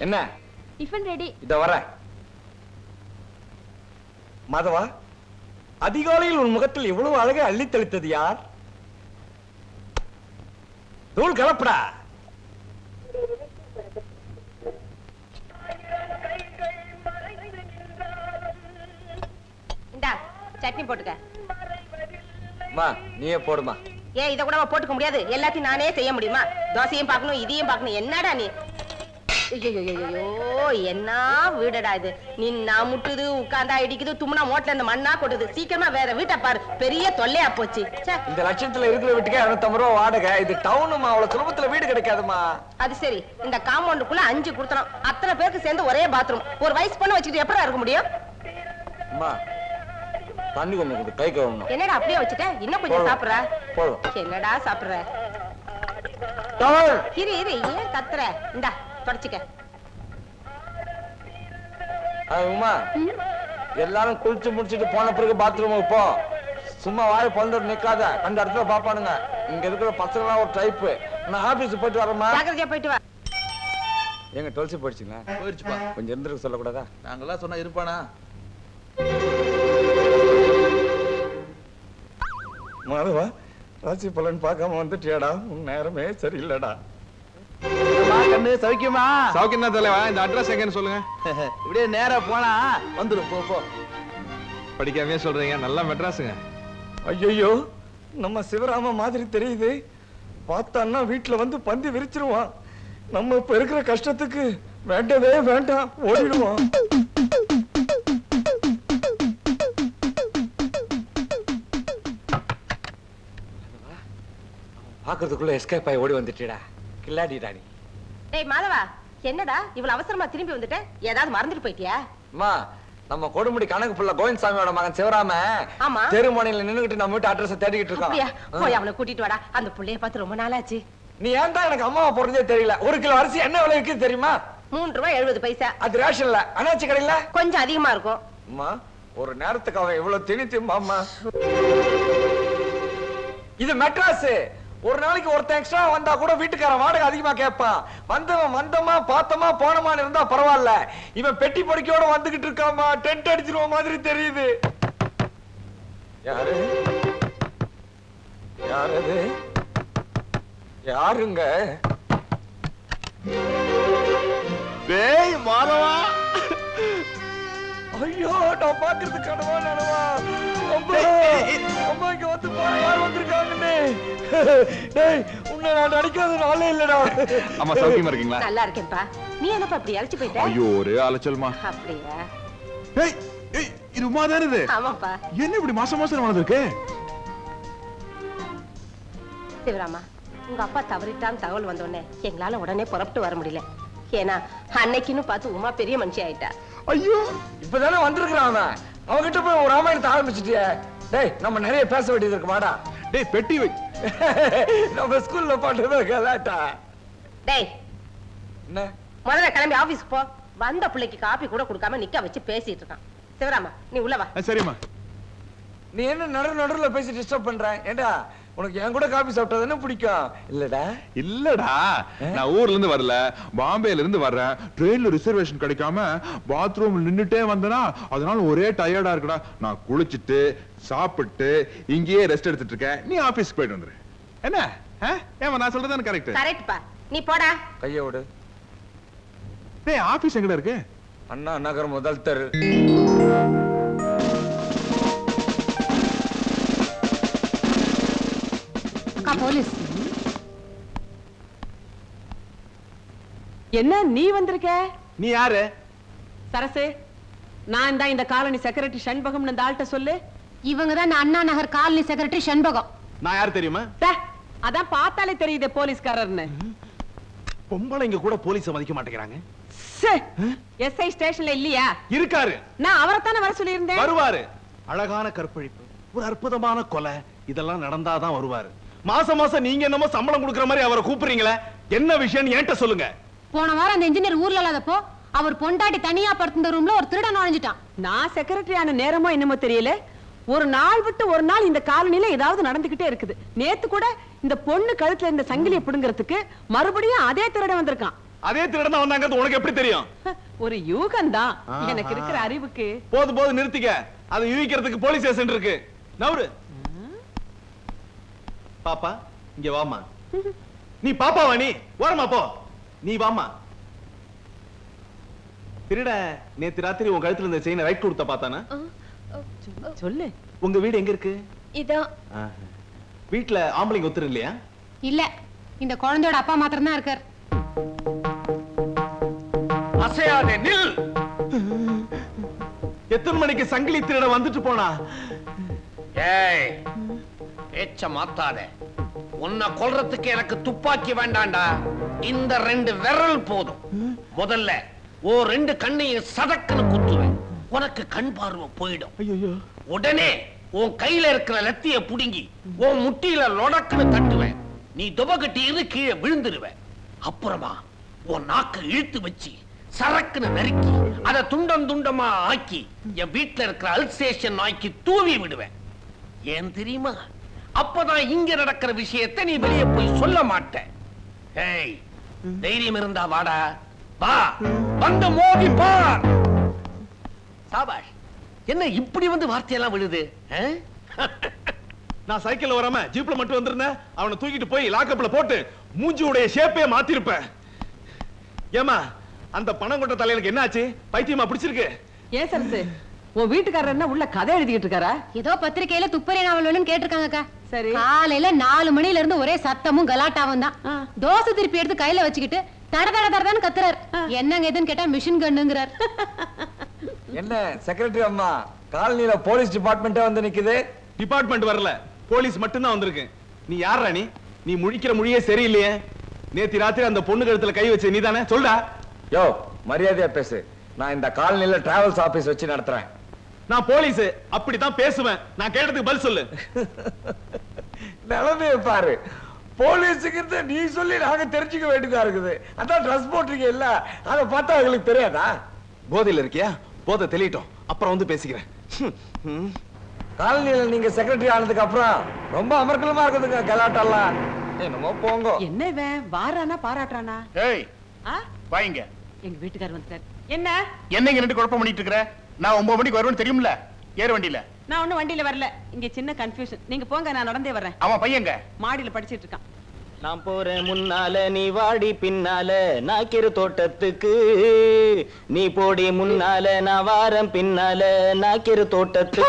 என்ன tiffin ready. இத வர. மாதவா, அதிகாலையில் உன் முகத்தில் எவ்வளவு அழகை அள்ளி தெளித்தது யார்? தூள் கலப்படா. இந்தா சட்னி போட்டுக்க. மா நீயே போடுமா. ஏன் இத கூட போட்டுக்க முடியாது? எல்லாத்தையும் நானே செய்ய முடியுமா? தோசையும் பார்க்கணும், இதையும் பார்க்கணும். என்னடா நீ? ஐயோ, என்ன வீடடா இது? நின்னா முட்டுது, உட்கார்ந்தா இடிக்குது, தும்னா மோட்ல இந்த மண்ணா கொட்டுது. சீக்கிரமா வேற வீட்டை பாரு, பெரிய தொல்லையா போச்சு. இந்த லட்சத்துல இருக்கிற வீட்டுக்கு 250 ரூபா வாடகை. இது டவுனுமா, அவ்வளவு சுலபத்துல வீடு கிடைக்காதுமா. அது சரி, இந்த காம்பவுண்டுக்குள்ள 5 கொடுத்தோம். அத்தனை பேருக்கு சேர்ந்து ஒரே பாத்ரூம். ஒரு வயசு பொண்ணு வச்சுக்கிட்டு எப்படி இருக்க முடியும்? அம்மா தண்ணி கொஞ்சம் கொடு, கை கழுவணும். என்னடா அப்படியே வச்சுட்ட? இன்னும் கொஞ்சம் சாப்பிடுற? என்னடா சாப்பிடுற? இரு இரு, ஏன் கத்துற? இந்தா தொடச்சுக்க. உமா, எல்லாரும் குளிச்சு முடிச்சுட்டு போன பிறகு பாத்ரூம் போ. சும்மா வாய பந்து நிக்காத, அந்த இடத்துல பாப்பானுங்க. இங்க இருக்கிற பசங்களாம் ஒரு டைப்பு. நான் ஆபீஸ் போயிட்டு வரேம்மா. ஜாக்கிரதையா போயிட்டு வா. எங்க டுவெல்ஸ் போயிடுச்சுங்களா? போயிடுச்சுப்பா. கொஞ்சம் இருந்துருக்கு சொல்லக்கூடாதா? நாங்கெல்லாம் சொன்னா இருப்பானா? மாதவா, ராசி பலன் பார்க்காம வந்துட்டியாடா? உன் நேரமே சரியில்லடா. கண்ணு சௌக்கியமா? சௌக்கியம் தான் தலைவா. இந்த அட்ரஸ் எங்கன்னு சொல்லுங்க. இப்படியே நேரா போனா வந்துடும். போ போ. படிக்காமே சொல்றீங்க, நல்லா மெட்ராஸுங்க. ஐயோ, நம்ம சிவராம மாதிரி தெரியுது. பார்த்தான்னா வீட்டுல வந்து பந்தி விரிச்சிருவான். நம்ம இப்ப இருக்கிற கஷ்டத்துக்கு வேண்டவே வேண்டாம், ஓடிடுவான். பாக்குறதுக்குள்ள எஸ்கேப் ஆகி ஓடி வந்துட்டேடா. கில்லாடிடா நீ. டேய் மாதவா, என்னடா இவ்வளவு அவசரமா திரும்பி வந்துட்ட? ஏதாவது மறந்துட்டு போயிட்டியா? அம்மா, நம்ம கொடுமுடி கணக்கு புள்ள கோவிந்தசாமியோட மகன் சிவராம தெருமனையில நின்னுகிட்டு நம்ம வீட்டு அட்ரஸ் தேடிக்கிட்டு இருக்கான். போய் அவனை கூட்டிட்டு வாடா. அந்த புள்ளைய பார்த்து ரொம்ப நாளாச்சு. நீ ஏன் தான் எனக்கு அம்மாவை போறதே தெரியல. 1 கிலோ அரிசி என்ன விலை விற்குது தெரியுமா? 3 ரூபாய் 70 பைசா. அது ரேஷன்ல, அனாச்சி கடையில கொஞ்சம் அதிகமா இருக்கும். அம்மா, ஒரு நேரத்துக்கு அவன் எவ்வளவு திணித்தும்மா. இது மெட்ராஸ். ஒரு நாளைக்கு ஒருத்தன் எக்ஸ்ட்ரா வந்தா கூட வீட்டுக்காரன் வாடகை அதிகமா கேட்பான். வந்தவன் வந்தமா பார்த்தமா போனமான்னு இருந்தா பரவாயில்ல. இவன் பெட்டி படுக்கையோட வந்துகிட்டு இருக்காமா. டென்ட் அடிச்சிருவ மாதிரி தெரியுது. யாரு யாரது? யாருங்க? டேய் மாதவா. ஐயோ, நான் பாக்குறது கனவா நனவா? அம்மா அம்மா, இங்க வந்து பாரு, யார் வந்திருக்காங்கன்னு. டேய், உன்னை நான் நடிக்காத நாளே இல்லடா. அம்மா சௌக்கியமா இருக்கீங்களா? நல்லா இருக்கேன்ப்பா. நீ என்னப்பா இப்படி அழைச்சு போயிட்ட? ஐயோ, ஒரே அலைச்சல்மா. அப்படியா? ஏய் ஏய், இது உமா தானே இது? ஆமாப்பா. என்ன இப்படி மாசம் மாசம் வளர்ந்துருக்கு? சிவராமா, உங்க அப்பா தவறிட்டான்னு தகவல் வந்தோடனே எங்களால உடனே புறப்பட்டு வர முடியல. ஏன்னா அன்னைக்குன்னு பார்த்து உமா பெரிய மனுஷி ஆயிட்டா. ஐயோ, இப்பதானே வந்திருக்கிறான் அவன். அவன்கிட்ட போய் ஒரு ராமாயணத்தை ஆரம்பிச்சுட்டியே. டேய், நம்ம நிறைய பேச வேண்டியது இருக்கு. வாடா. டேய், பெட்டி வை. நம்ம ஸ்கூல்ல பாட்டுறத கலாட்டா. டேய், என்ன முதல்ல கிளம்பி ஆபீஸ்க்கு போ. வந்த பிள்ளைக்கு காபி கூட கொடுக்காம நிக்க வச்சு பேசிட்டு இருக்கான். சிவராமா, நீ உள்ள வா. சரிம்மா. நீ என்ன நடுவுல பேசி டிஸ்டர்ப் பண்ற? ஏண்டா, உனக்கு என் கூட காபி சாப்பிட்டா பிடிக்கும் இல்லடா? இல்லடா, நான் ஊர்ல இருந்து வரல, பாம்பேல இருந்து வர்றேன். ட்ரெயின்ல ரிசர்வேஷன் கிடைக்காம பாத்ரூம்ல நின்னுட்டே வந்தனா, அதனால ஒரே டயர்டா இருக்குடா. நான் குளிச்சிட்டு சாப்பிட்டு இங்கேயே ரெஸ்ட் எடுத்துட்டு இருக்கேன். நீ ஆபீஸ்க்கு போயிட்டு வந்துரு. என்ன? ஏமா நான் சொல்றதானே கரெக்ட்? கரெக்ட்பா. நீ போடா. கைய விடு. டேய், ஆபீஸ் எங்கடா இருக்கு? அண்ணா நகர் முதல் தெரு. போலீஸ். என்ன நீ வந்திருக்க? நீ யாரு? சரசு, நான் தான் இந்த காலனி செக்ரட்டரி சண்பகம். இந்த ஆள்கிட்ட சொல்லு. இவங்க தான் அண்ணா நகர் காலனி செக்ரட்டரி சண்பகம். நான் யாரு தெரியுமா? அதான் பார்த்தாலே தெரியுது போலீஸ்காரர்னு. பொம்பளைங்க கூட போலீஸ மதிக்க மாட்டேங்கிறாங்க. எஸ்ஐ ஸ்டேஷன்ல இல்லையா? இருக்காரு. நான் அவரைத்தானே வர சொல்லி இருந்தேன். வருவாரு. அழகான கற்பழிப்பு, ஒரு அற்புதமான கொலை, இதெல்லாம் நடந்தாதான் வருவாரு. மாசம் மாசம் நீங்க என்னமோ சம்பளம் கொடுக்கற மாதிரி அவரை கூப்பிடுறீங்களே, என்ன விஷயம் என்கிட்ட சொல்லுங்க. போன வாரம் அந்த இன்ஜினியர் ஊர்ல இல்லாதப்போ அவர் பொண்டாட்டி தனியா படுத்திருந்த ரூம்ல ஒரு திருடன் நுழைஞ்சிட்டான். நான் செக்ரட்டரி ஆன நேரமோ என்னமோ தெரியல, ஒரு நாள் விட்டு ஒரு நாள் இந்த காலனில ஏதாவது நடந்துகிட்டே இருக்குது. நேத்து கூட இந்த பொண்ணு கழுத்துல இந்த சங்கிலியை பிடுங்கிறதுக்கு மறுபடியும் அதே திருடன் வந்திருக்கான். அதே திருடன் வந்தாங்கிறது உனக்கு எப்படி தெரியும்? ஒரு யூகம்தான் எனக்கு இருக்கிற அறிவுக்கு. போது நிறுத்திக்க. அதை யூகிக்கிறதுக்கு போலீஸ் ஸ்டேஷன் இருக்கு. நவுரு. பாப்பா இங்க வாமா. நீ பாப்பாவா? நீ ஓரமா போ. நீ வாமா. திருட நேத்து ராத்திரி உன் கழுத்துல இருந்த செயினை ரைட் கொடுத்த பார்த்தானா? சொல்லு. உங்க வீடு எங்க இருக்கு? இதான். வீட்டுல ஆம்பளைங்க ஒத்துரு இல்லையா? இல்ல, இந்த குழந்தையோட அப்பா மாத்திரம் தான் இருக்கார். அசையாதே, நில். எத்தனை மணிக்கு சங்கிலி திருட வந்துட்டு போனா? ஏய், பேச்ச மாத்தாதே. உன்னை கொல்றதுக்கு எனக்கு துப்பாக்கி வேண்டாண்டா. இந்த 2 விரல் போதும். முதல்ல ஓ 2 கண்ணையும் சதக்குன்னு குத்துவேன். உனக்கு கண் பார்வை போயிடும். உடனே உன் கையில இருக்கிற லத்திய புடுங்கி உன் முட்டியில லொடக்குன்னு தட்டுவேன். நீ துபகட்டி கீழே விழுந்துருவேன். அப்புறமா உன் நாக்க இழுத்து வச்சு சரக்குன்னு நறுக்கி அதை துண்டம் துண்டமா ஆக்கி என் வீட்டுல இருக்கிற அல்சேஷன் நாய்க்கு தூவி விடுவேன். ஏன் தெரியுமா? அப்பதான் இங்க நடக்கிற விஷயத்தை நீ வெளியே போய் சொல்ல மாட்ட. ஏய், தைரியம் இருந்தா வாடா. வா, வந்து மோதி பார். சாபாஷ். என்ன இப்படி வந்து வார்த்தையெல்லாம் விழுது? நான் சைக்கிள்ல வராம ஜீப்ல மட்டும் வந்திருந்தேன். அவனை தூக்கிட்டு போய் லாக்கப்ல போட்டு மூஞ்சியுடைய ஷேப்பே மாத்திருப்பேன். ஏமா, அந்த பணம் கொண்ட தலையிலுக்கு என்னாச்சு? பைத்தியமா பிடிச்சிருக்கு? ஏன் சரசு, உன் வீட்டுக்காரர் என்ன உள்ள கதை எழுதிக்கிட்டு இருக்காரா? ஏதோ பத்திரிக்கையில துப்பறி நாவல் வேணும்னு கேட்டிருக்காங்கக்கா. சரி. காலையில 4 மணில இருந்து ஒரே சத்தமும் கலாட்டாவும் தான். தோசை திருப்பி எடுத்து கையில வச்சுக்கிட்டு தட தட தடன்னு கத்துறாரு. என்னங்க எதுன்னு கேட்டா மிஷின் கண்ணுங்கிறார். என்ன செக்ரட்டரி அம்மா, காலனில போலீஸ் டிபார்ட்மெண்டே வந்து நிக்குது? டிபார்ட்மெண்ட் வரல, போலீஸ் மட்டும் தான் வந்திருக்கு. நீ யாரா? நீ முழிக்கிற மொழியே சரியில்லையே. நேத்து ராத்திரி அந்த பொண்ணு கழுத்துல கை வச்சு நீதானே? சொல்டா. யோ, மரியாதையா பேசு. நான் இந்த காலனில டிராவல்ஸ் ஆபீஸ் வச்சு நடத்துறேன். நான் போலீஸ், அப்படித்தான் பேசுவேன். நான் கேட்டதுக்கு பதில் சொல்லு. நிலைமையை பாரு. போலீஸுக்கு நீ சொல்லி நாங்க தெரிஞ்சுக்க வேண்டியதா இருக்குது. அதான் ட்ரெஸ் போட்டிருக்கீங்க இல்ல, அதை பார்த்தா எங்களுக்கு தெரியாதா? போதையில இருக்கியா? போதை தெளிட்டோம், அப்புறம் வந்து பேசிக்கிறேன். காலனியில நீங்க செக்ரட்டரி ஆனதுக்கு அப்புறம் ரொம்ப அமர்க்கலமா இருக்குதுங்க கலாட்டெல்லாம். என்னமோ போங்க. என்ன இவன் வாரானா பாராட்டுறானா? ஏய், வாங்க. எங்க வீட்டுக்காரர் வந்துட்டார். என்ன என்னங்க ரெண்டு குழப்பம் பண்ணிட்டு இருக்கற? நான் 9 மணிக்கு வருவேன்னு தெரியும்ல? ஏற வண்டியில. நான் ஒண்ணும் வண்டியில வரல. இங்க சின்ன கன்ஃபியூஷன். நீங்க போங்க, நான் நடந்தே வர்றேன். அவன் பையங்க மாடியில படிச்சிட்டு இருக்கான். நான் போறேன் முன்னால, நீ வாடி பின்னால, நாக்கிரு தோட்டத்துக்கு. நீ போடி முன்னால, நான் வாரம் பின்னால, நாக்கிரு தோட்டத்துக்கு.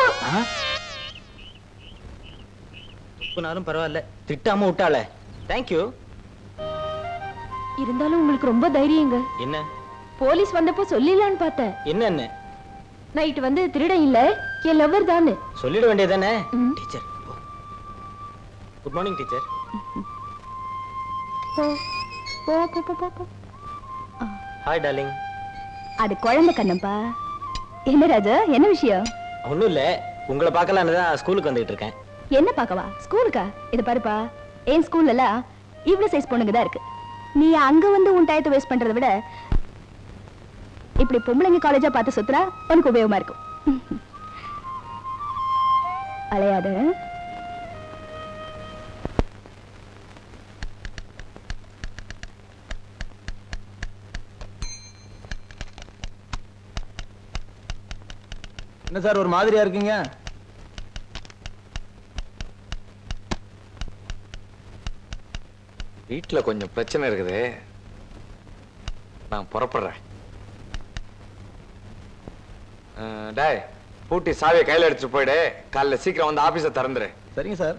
துப்புனாலும் பரவாயில்ல, திட்டாம விட்டாளே. தேங்க்யூ. இருந்தாலும் உங்களுக்கு ரொம்ப தைரியங்க. என்ன? போலீஸ் வந்தப்போ சொல்லிடலான்னு பார்த்தேன். என்ன? நைட் வந்து திருடன் இல்ல, என் லவ்வர் தானே சொல்லிட வேண்டியதானே? Teacher, good morning teacher. Hi darling. அது குழந்தை கண்ணப்பா. என்ன ராஜா, என்ன விஷயம்? ஒண்ணும் இல்ல, உங்களை பார்க்கலான்னு தான் ஸ்கூலுக்கு வந்துட்டு இருக்கேன். என்ன பார்க்கவா? ஸ்கூலுக்கா? இது பாருப்பா, என் ஸ்கூல்ல எல்லாம் இவ்வளவு சைஸ் பொண்ணுங்க தான் இருக்கு. நீ அங்க வந்து உன் டயத்தை வேஸ்ட் பண்றதை விட இப்படி பொம்பளைங்க காலேஜா பார்த்து சுத்துறா உனக்கு உபயோகமா இருக்கும். அலையாத. என்ன சார் ஒரு மாதிரியா இருக்கீங்க? வீட்டுல கொஞ்சம் பிரச்சனை இருக்குது, நான் புறப்படுறேன். டேய், பூட்டி சாவியை கையில எடுத்துட்டு போயிடு. காலைல சீக்கிரம் வந்து ஆபீஸ திறந்துரு. சரிங்க சார்.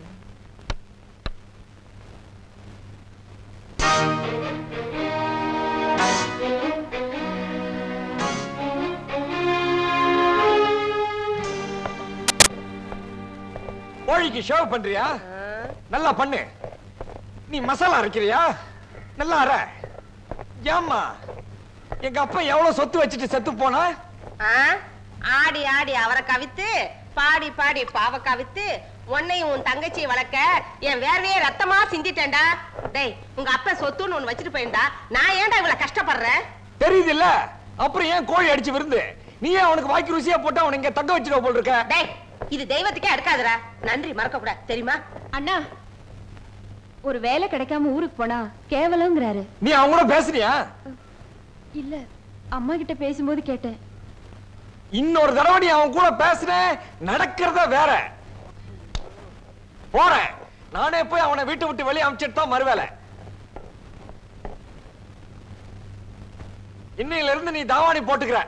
கோழிக்கு ஷேவ் பண்றியா? நல்லா பண்ணு. நீ மசாலா அரைக்கிறியா? நல்லா அரை. ஏம்மா, எங்க அப்பா எவ்வளவு சொத்து வச்சுட்டு செத்து போனா? ஆடி ஆடி அவரை கவித்து, பாடி பாடி பாவ கவித்து, உன்னையும் உன் தங்கச்சி வளர்க்க என் வேர்வையே ரத்தமா சிந்திட்டேன்டா. டேய், உங்க அப்பா சொத்துன்னு ஒண்ணு வச்சுட்டு போயிருந்தா நான் ஏன்டா இவ்வளவு கஷ்டப்படுறேன்? தெரியுது இல்ல, அப்புறம் ஏன் கோழி அடிச்சு விருந்து? நீ ஏன் அவனுக்கு வாய்க்கு ருசியா போட்டு அவனை இங்க தங்க வச்சுக்க போல் இருக்க? டேய், இது தெய்வத்துக்கே அடுக்காதுடா. நன்றி மறக்க கூடாது தெரியுமா? அண்ணா, ஒரு வேலை கிடைக்காம ஊருக்கு போனா கேவலங்கிறாரு. நீ அவங்க கூட பேசுறியா? இல்ல, அம்மா கிட்ட பேசும்போது கேட்டேன். இன்னொரு தடவை நீ அவன் கூட பேசுன நடக்கிறத வேற. போறேன் நானே போய் அவனை வீட்டை விட்டு வெளியே அனுப்பிச்சிட்டு தான் மறுவேலை. இன்னையில இருந்து நீ தாவாணி போட்டுக்கிற.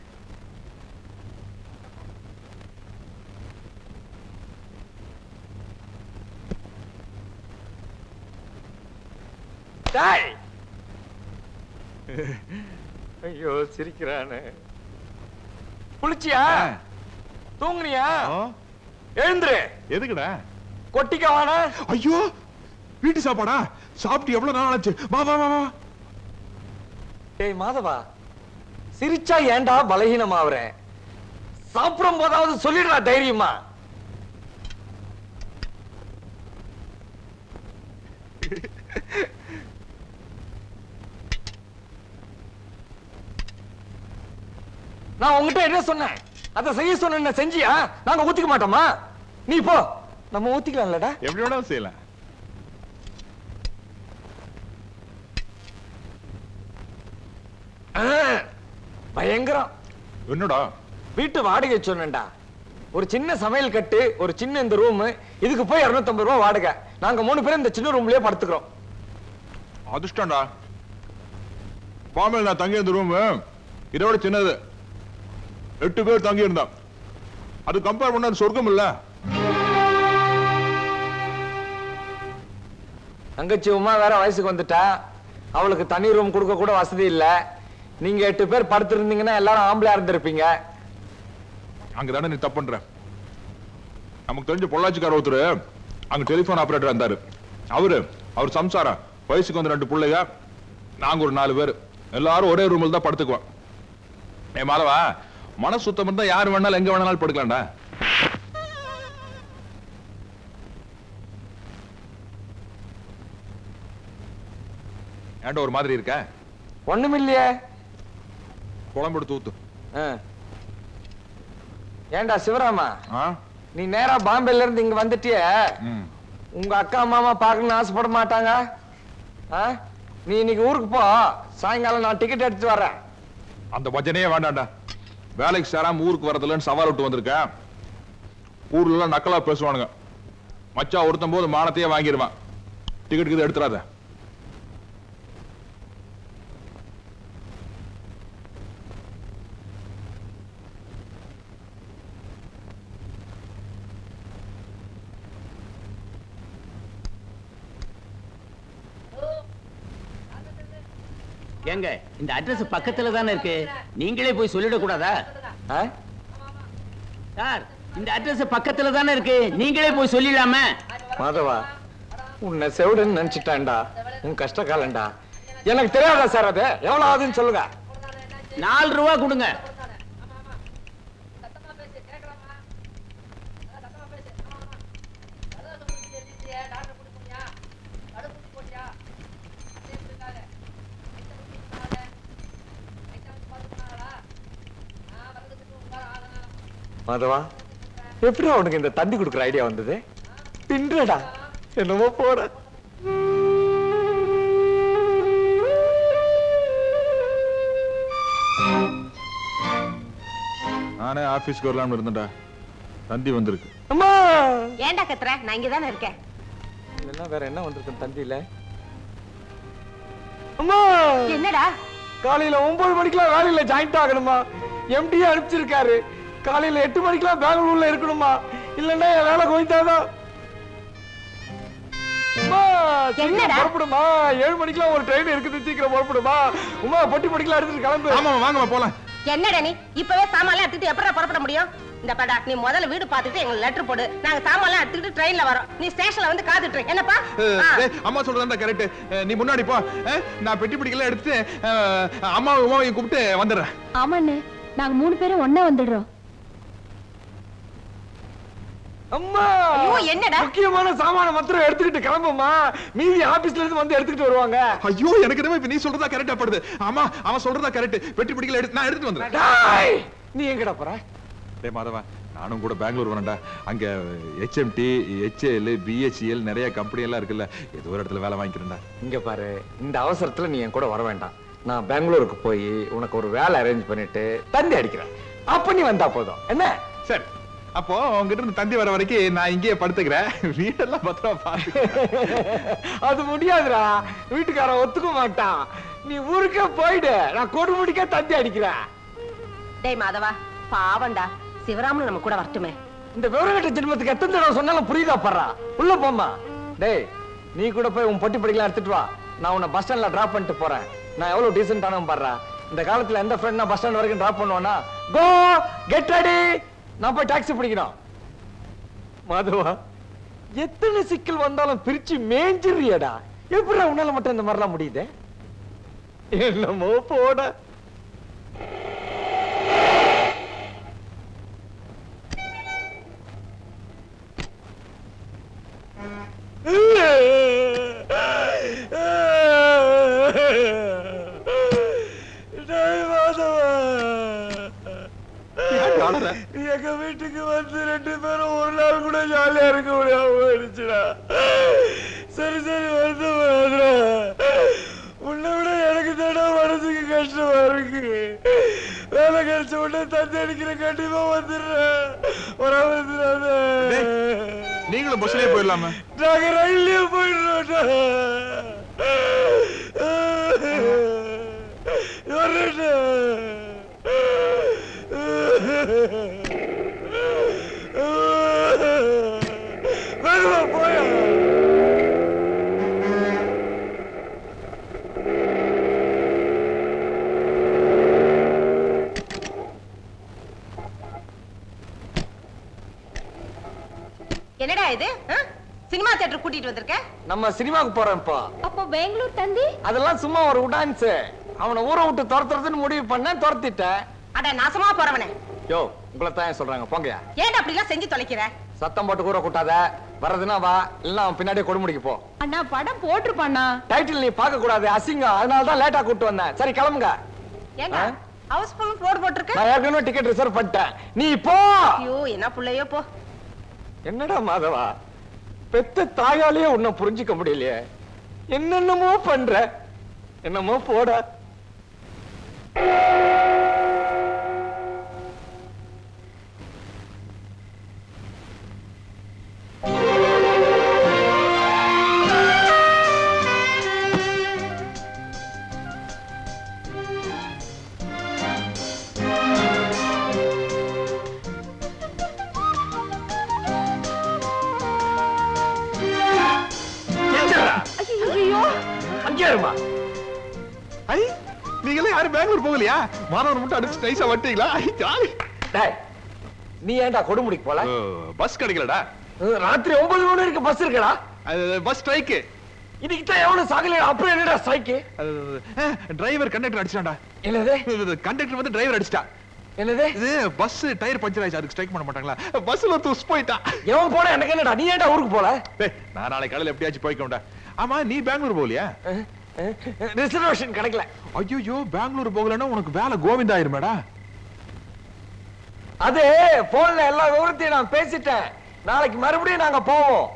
ஐயோ சிரிக்கிறானே. குளிச்சியா? தூங்குனியா? எழுந்துரு. எதுக்குடா? கொட்டிக்க வாடா. ஐயோ வீட்டு சாப்பாடா? சாப்பிட்டு எவ்வளவு நாள் ஆச்சு? வா வா வா. டேய் மாதவா, சிரிச்சா ஏன்டா பலகீனமாவற? சாப்பிடும் போதாவது சொல்லிடுறா தைரியமா. நான் உங்ககிட்ட என்ன சொன்னேன்? அதை செய்ய சொன்ன செஞ்சியா? நாங்க ஊத்திக்க மாட்டோமா? நீ போ, நம்ம ஊத்திக்கலாம்லடா. எப்படி வேணாலும் செய்யலாம். பயங்கரம். என்னடா? வீட்டு வாடகை சொன்னேன்டா. ஒரு சின்ன சமையல் கட்டு, ஒரு சின்ன இந்த ரூம், இதுக்கு போய் 250 ரூபாய் வாடகை. நாங்க 3 பேரும் இந்த சின்ன ரூம்லயே படுத்துக்கிறோம். அதிர்ஷ்டம்டா. பாம்பேல நான் தங்கி இருந்த ரூம் இதோட சின்னது. 8 பேர் தங்கி இருந்தான். அது கம்பேர் பண்ண சொர்க்கம் இல்ல. தங்கச்சி உமா வேற வயசுக்கு வந்துட்டா. அவளுக்கு தனி ரூம் கொடுக்க கூட வசதி இல்ல. நீங்க 8 பேர் படுத்திருந்தீங்கன்னா எல்லாரும் ஆம்பளையா இருந்திருப்பீங்க. அங்கதானே நீ தப்பு பண்ற. நமக்கு தெரிஞ்ச பொள்ளாச்சிக்கார ஒருத்தர் அங்க டெலிபோன் ஆபரேட்டர் இருந்தாரு. அவர் சம்சாரம், வயசுக்கு வந்து 2 பிள்ளைங்க, நாங்க ஒரு 4 பேர், எல்லாரும் ஒரே ரூம்ல தான் படுத்துக்குவோம். ஏ மாதவா, மனசு சுத்தம் இருந்தா யாரு வேணாலும் எங்க வேணாலும் படுக்கலாம்டா. ஏன்டா ஒரு மாதிரி இருக்க? ஒண்ணுமில்லையே. குழம்பு எடுத்து ஊத்து. ஏண்டா சிவராமா, நீ நேரா பாம்பேல இருந்து இங்க வந்துட்டிய, உங்க அக்கா மாமா பார்க்கணும்னு ஆசைப்பட மாட்டாங்க? நீ இன்னைக்கு ஊருக்கு போ, சாயங்காலம் நான் டிக்கெட் எடுத்து வர்றேன். அந்த பஜனையே வேண்டாம்டா. வேலைக்கு சேராம ஊருக்கு வரதுலன்னு சவால் விட்டு வந்திருக்கேன். ஊர்ல எல்லாம் நக்கலா பேசுவானுங்க. மச்சா ஒருத்தம் போது மானத்தையே வாங்கிடுவான். டிக்கெட் எடுத்துறாத. ஏங்க, இந்த அட்ரஸ் பக்கத்துல தானே இருக்கு, நீங்களே போய் சொல்லிட கூடாதா? சார், இந்த அட்ரஸ் பக்கத்துல தானே இருக்கு, நீங்களே போய் சொல்லிடலாமே. மாதவா, உன்னை செவிடுன்னு நினைச்சிட்டான்டா. உன் கஷ்ட காலண்டா. எனக்கு தெரியாதா சார்? அது எவ்வளவு ஆகுதுன்னு சொல்லுங்க. 4 ரூபா கொடுங்க. மாதவா, எப்படி அவனுக்கு இந்த தந்தி கொடுக்குற ஐடியா வந்தது? தின்றடா, என்னமோ போற. நானே ஆபீஸ்க்கு வரலாம்னு இருந்தேன்டா. தந்தி வந்திருக்கு. அம்மா, ஏன்டா கத்துற? நான் இங்க தானே இருக்கேன். என்ன வேற என்ன வந்திருக்கு தந்தியில? அம்மா, என்னடா? காலையில 9 மணிக்கெல்லாம் வேலையில ஜாயிண்ட் ஆகணுமா? எம்டியே அனுப்பிச்சிருக்காரு. காலையில 8 மணிக்கெல்லாம் பெங்களூர்ல இருக்கணுமா? இல்லன்னா என் வேலை கோயித்தாதான். புறப்படுமா? 7 மணிக்கெல்லாம் ஒரு ட்ரெயின் இருக்குது, சீக்கிரம் புறப்படுமா? உமா, பொட்டி பொடிக்கலாம் எடுத்துட்டு கிளம்பு. ஆமா வாங்க போலாம். என்னடா நீ இப்பவே சாமான்லாம் எடுத்துட்டு எப்படா புறப்பட முடியும்? இந்த படா, நீ முதல்ல வீடு பார்த்துட்டு எங்களுக்கு லெட்டர் போடு. நாங்க சாமான்லாம் எடுத்துட்டு ட்ரெயின்ல வரோம். நீ ஸ்டேஷன்ல வந்து காத்துட்டு இரு. என்னப்பா? அம்மா சொல்றதா கரெக்ட். நீ முன்னாடி போ. நான் பெட்டி பிடிக்கலாம் எடுத்து அம்மா உமாவையும் கூப்பிட்டு வந்துடுறேன். ஆமாண்ணே, நாங்க 3 பேரும் ஒண்ணா வந்துடுறோம். அம்மா, என்னடா? முக்கியமான சாமான மாத்திரம் எடுத்துக்கிட்டு கிளம்புமா. மீதி ஆபீஸ்ல இருந்து வந்து எடுத்துக்கிட்டு வருவாங்க. ஐயோ, எனக்கு என்னமோ இப்ப நீ சொல்றதா கரெக்டா படுது. ஆமா, அவன் சொல்றதா கரெக்ட். பெட்டி பிடிக்கல நான் எடுத்துட்டு வந்துறேன். நீ எங்கடா போற? டேய் மாதவா, நானும் கூட பெங்களூர் வரேன்டா. அங்க HMT, HAL, BHEL நிறைய கம்பெனி எல்லாம் இருக்குல்ல, ஏதோ ஒரு இடத்துல வேலை வாங்கிக்கிறேன்டா. இங்க பாரு, இந்த அவசரத்துல நீ என் கூட வர வேண்டாம். நான் பெங்களூருக்கு போய் உனக்கு ஒரு வேலை அரேஞ்ச் பண்ணிட்டு தந்தி அடிக்கிறேன். அப்ப நீ வந்தா போதும். என்ன? சரி, அப்போ உங்ககிட்ட இருந்து தந்தி வர வரைக்கும் நான் இங்கேயே படுத்துக்கிறேன். வீடெல்லாம் பத்திரமா பாத்து. அது முடியாதுடா, வீட்டுக்காரன் ஒத்துக்க மாட்டான். நீ ஊருக்கே போயிடு, நான் கொடுமுடிக்க தந்தி அடிக்கிறேன். டேய் மாதவா, பாவண்டா, சிவராமன் நம்ம கூட வரட்டுமே. இந்த விவரங்கட்ட ஜென்மத்துக்கு எத்தனை தடவை சொன்னாலும் புரியுதா படுறா? உள்ள போமா. டேய், நீ கூட போய் உன் பொட்டி படிக்கலாம் எடுத்துட்டு வா. நான் உன்னை பஸ் ஸ்டாண்ட்ல டிராப் பண்ணிட்டு போறேன். நான் எவ்வளவு டீசென்டானவன் பாடுறா. இந்த காலத்துல எந்த ஃப்ரெண்ட் நான் பஸ் ஸ்டாண்ட் வரைக்கும் டிராப் பண்ணுவானா? கோ கெட் ரெடி, நான் போய் டாக்ஸி பிடிக்கணும். மாதவா, எத்தனை சிக்கல் வந்தாலும் பிரிச்சு மேஞ்சிரியடா. எப்படி உன்னால மட்டும் இந்த மாதிரிலாம் முடியுது? என்னமோ போட. எங்க வீட்டுக்கு வந்து 2 பேரும் ஒரு நாள் கூட ஜாலியா இருக்க முடியாம போயிடுச்சுடா. சரி சரி, வந்து உன்னை விட எனக்கு தானே மனசுக்கு கஷ்டமா இருக்கு. வேலை கிடைச்ச உடனே தந்தி அடிக்கிற, கண்டிப்பா வந்துடுறேன். நீங்களும் பஸ்லயே போயிடலாமா? நாங்க ரயில்லயே போயிடுறோம். போயா என்னடா இது? சினிமா தியேட்டர் கூட்டிட்டு வந்திருக்க? நம்ம சினிமாக்கு போறோம்ப்பா. அப்போ பெங்களூர் தந்தி? அதெல்லாம் சும்மா ஒரு உடான்ஸ். அவனை ஊரை விட்டு துரத்துறதுன்னு முடிவு பண்ண, துரத்திட்டேன். அட நாசமா போறவனே. யோ, உங்களை தான் சொல்றாங்க, போங்கயா. ஏன்டா அப்படி எல்லாம் செஞ்சு தொலைக்கிற? சத்தம் போட்டு கூற கூட்டாத. வரதுன்னா வா, இல்ல அவன் பின்னாடியே கொடுமுடிக்கு போ. அண்ணா படம் போட்டுருப்பாண்ணா. டைட்டில் நீ பார்க்க கூடாது, அசிங்கம். அதனால தான் லேட்டா கூட்டு வந்தேன். சரி கிளம்புங்க. ஏங்க ஹவுஸ்ஃபுல் போர்டு போட்டுருக்கு? நான் ஏற்கனவே டிக்கெட் ரிசர்வ் பண்ணிட்டேன். நீ போ. ஐயோ, என்ன புள்ளையோ போ. என்னடா மாதவா, பெத்த தாயாலேயே உன்னை புரிஞ்சுக்க முடியலையே. என்னென்னமோ பண்ற. என்னமோ போட. நீங்களே யாரும் பெங்களூர் போகலையா? மாணவர் மட்டும் அடிச்சு நைஸா வட்டீங்களா? நீ ஏன்டா கொடுமுடிக்கு போல? பஸ் கிடைக்கலடா. ராத்திரி 9 மணி வரைக்கும் பஸ் இருக்குடா. Bus strike. இன்னைக்கு தான் எவனும் சாகலையா? அப்புறம் என்னடா ஸ்ட்ரைக்கு? Driver conductor அடிச்சான்டா. என்னது? கண்டக்டர் வந்து டிரைவர் அடிச்சிட்டா. என்னது? இது பஸ் டயர் பஞ்சர் ஆயிடுச்சு, அதுக்கு ஸ்ட்ரைக் பண்ண மாட்டாங்களா? பஸ்ல துஸ் போயிட்டா. எவன் போட எனக்கு என்னடா? நீ ஏன்டா ஊருக்கு போல? நான் நாளை காலையில எப்படியாச்சும் போய்க்கோண்டா. ஆமா, நீ பெங்களூர் போகலையா? ரிசர்வேஷன் கிடைக்கல. ஐயோ, பெங்களூர் போகலன்னா உனக்கு வேலை கோவிந்தா ஆயிருமேடா. அது போன்ல எல்லா விவரத்தையும் நான் பேசிட்டேன். நாளைக்கு மறுபடியும் நாங்க போவோம்.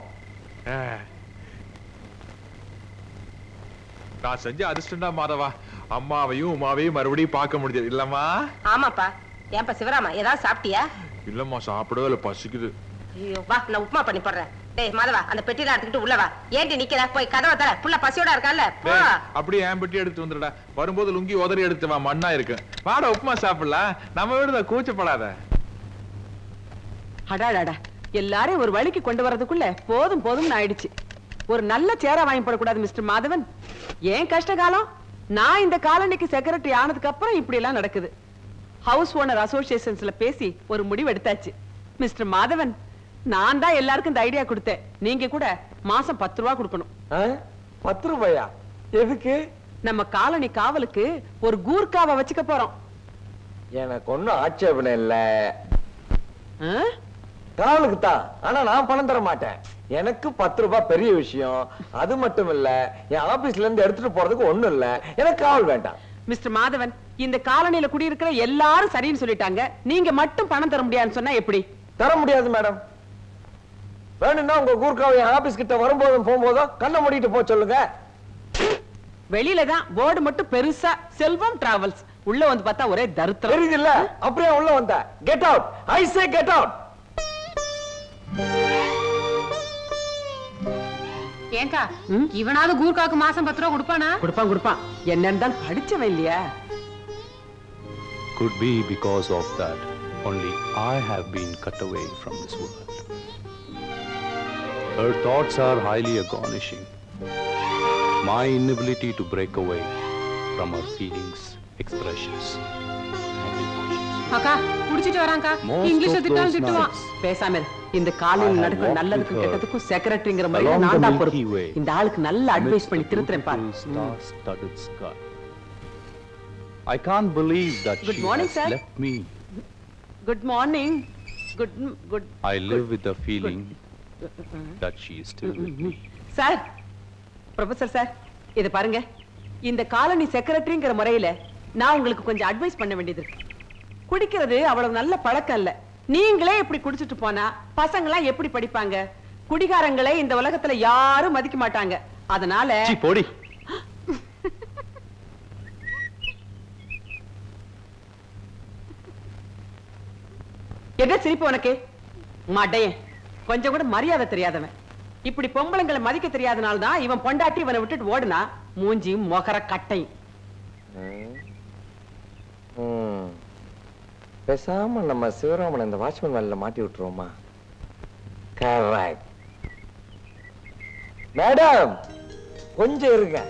நான் செஞ்ச அதிர்ஷ்டம்டா மாதவா. அம்மாவையும் உமாவையும் மறுபடியும் பார்க்க முடியாது இல்லம்மா? ஆமாப்பா. ஏன்பா சிவராமா, ஏதாவது சாப்பிட்டியா? இல்லம்மா, சாப்பிடவே இல்ல, பசிக்குது. ஐயோ, வா, நான் உப்புமா பண்ணி போடுறேன். டேய் மாதவா, அந்த பெட்டில எடுத்துக்கிட்டு உள்ள வா. ஏண்டி நிக்கிற? போய் கதவை தர. புள்ள பசியோட இருக்கான்ல, போ. அப்படியே என் பெட்டி எடுத்து வந்துடா. வரும்போது லுங்கி உதறி எடுத்து வா, மண்ணா இருக்கு. வாடா, உப்புமா சாப்பிடலாம். நம்ம வீடுதா, கூச்சப்படாத. அடாடாடா, எல்லாரையும் ஒரு வழிக்கு கொண்டு வரதுக்குள்ள போதும் போதும்னு ஆயிடுச்சு. ஒரு நல்ல சேரா வாங்கி போடக்கூடாது மிஸ்டர் மாதவன்? ஏன் கஷ்ட காலம்? நான் இந்த காலனிக்கு செக்ரட்டரி ஆனதுக்கு அப்புறம் இப்படி எல்லாம் நடக்குது. ஹவுஸ் ஓனர் அசோசியேஷன்ஸ்ல பேசி ஒரு முடிவு எடுத்தாச்சு. மிஸ்டர் மாதவன், நான் தான் எல்லாருக்கும் இந்த ஐடியா கொடுத்தேன். நீங்க கூட மாசம் 10 ரூபாய் கொடுக்கணும். 10 ரூபாயா? எதுக்கு? நம்ம காலனி காவலுக்கு ஒரு கூர்காவை வச்சுக்க போறோம். எனக்கு ஒண்ணும் ஆட்சேபனை இல்ல. காவலுக்கு தான், ஆனா நான் பணம் தர மாட்டேன். எனக்கு 10 ரூபாய் பெரிய விஷயம். அது மட்டும் இல்ல, என் ஆபீஸ்ல இருந்து எடுத்துட்டு போறதுக்கு ஒண்ணும் இல்ல. எனக்கு காவல் வேண்டாம். மிஸ்டர் மாதவன், இந்த காலனியில குடியிருக்கிற எல்லாரும் சரின்னு சொல்லிட்டாங்க. நீங்க மட்டும் பணம் தர முடியாதுன்னு சொன்னா எப்படி? தர முடியாது மேடம். வேணும்னா உங்க கூர்க்காவை ஆபீஸ் கிட்ட வரும்போதும் போகும்போதும் கண்ணை மூடிட்டு போக சொல்லுங்க. வெளியில தான் போர்டு மட்டும் பெருசா செல்வம் டிராவல்ஸ், உள்ள வந்து பார்த்தா ஒரே தருத்திரம். தெரியுது இல்ல? அப்படியே உள்ள வந்த. Get out. I say get out. ஏங்கா இவனாவது கூர்க்காக்கு மாசம் 10 ரூபா கொடுப்பானா? கொடுப்பான். என்னன்னு தான் படிச்சவன் இல்லையா? Could be because of that only I have been cut away from this world. Her thoughts are highly astonishing. My inability to break away from her feelings, expressions, and emotions. அக்கா குடிச்சிட்டு வராங்கா. இங்கிலீஷ்ல திட்டாலும் திட்டுவான். பேசாம இந்த காலையில் நடக்கிற நல்லதுக்கும் கெட்டதுக்கும் செக்ரட்டரிங்கிற மாதிரி நான் தான் பொறுப்பு. இந்த ஆளுக்கு நல்ல அட்வைஸ் பண்ணி திருத்துறேன் பாரு. Star-studded sky. I can't believe that Good she morning, has sir. left me. Good morning. Good. I live with the feeling that she is still with me. Sir, professor sir, இத பாருங்க. இந்த colony செக்ரட்டரிங்கிற முறையில நான் உங்களுக்கு கொஞ்சம் advice பண்ண வேண்டியது இருக்கு. குடிக்கிறது அவ்வளவு நல்ல பழக்கம் இல்ல. நீங்களே இப்படி குடிச்சிட்டு போனா பசங்க எப்படி படிப்பாங்க? குடிகாரங்களே இந்த உலகத்துல யாரும் மதிக்க மாட்டாங்க. அதனால போடி. எதை சிரிப்பு உனக்கு? மாட்டையன், கொஞ்சம் கூட மரியாதை தெரியாதவன். இப்படி பொம்பளைங்களை மதிக்க தெரியாதனால தான் இவன் பொண்டாட்டி இவனை விட்டுட்டு ஓடுனா. மூஞ்சியும் மொகர கட்டை. பேசாம நம்ம சிவராமன் இந்த வாட்ச்மேன் வேலையில மாட்டி விட்டுருவோமா? கரெக்ட். மேடம் கொஞ்சம் இருங்க.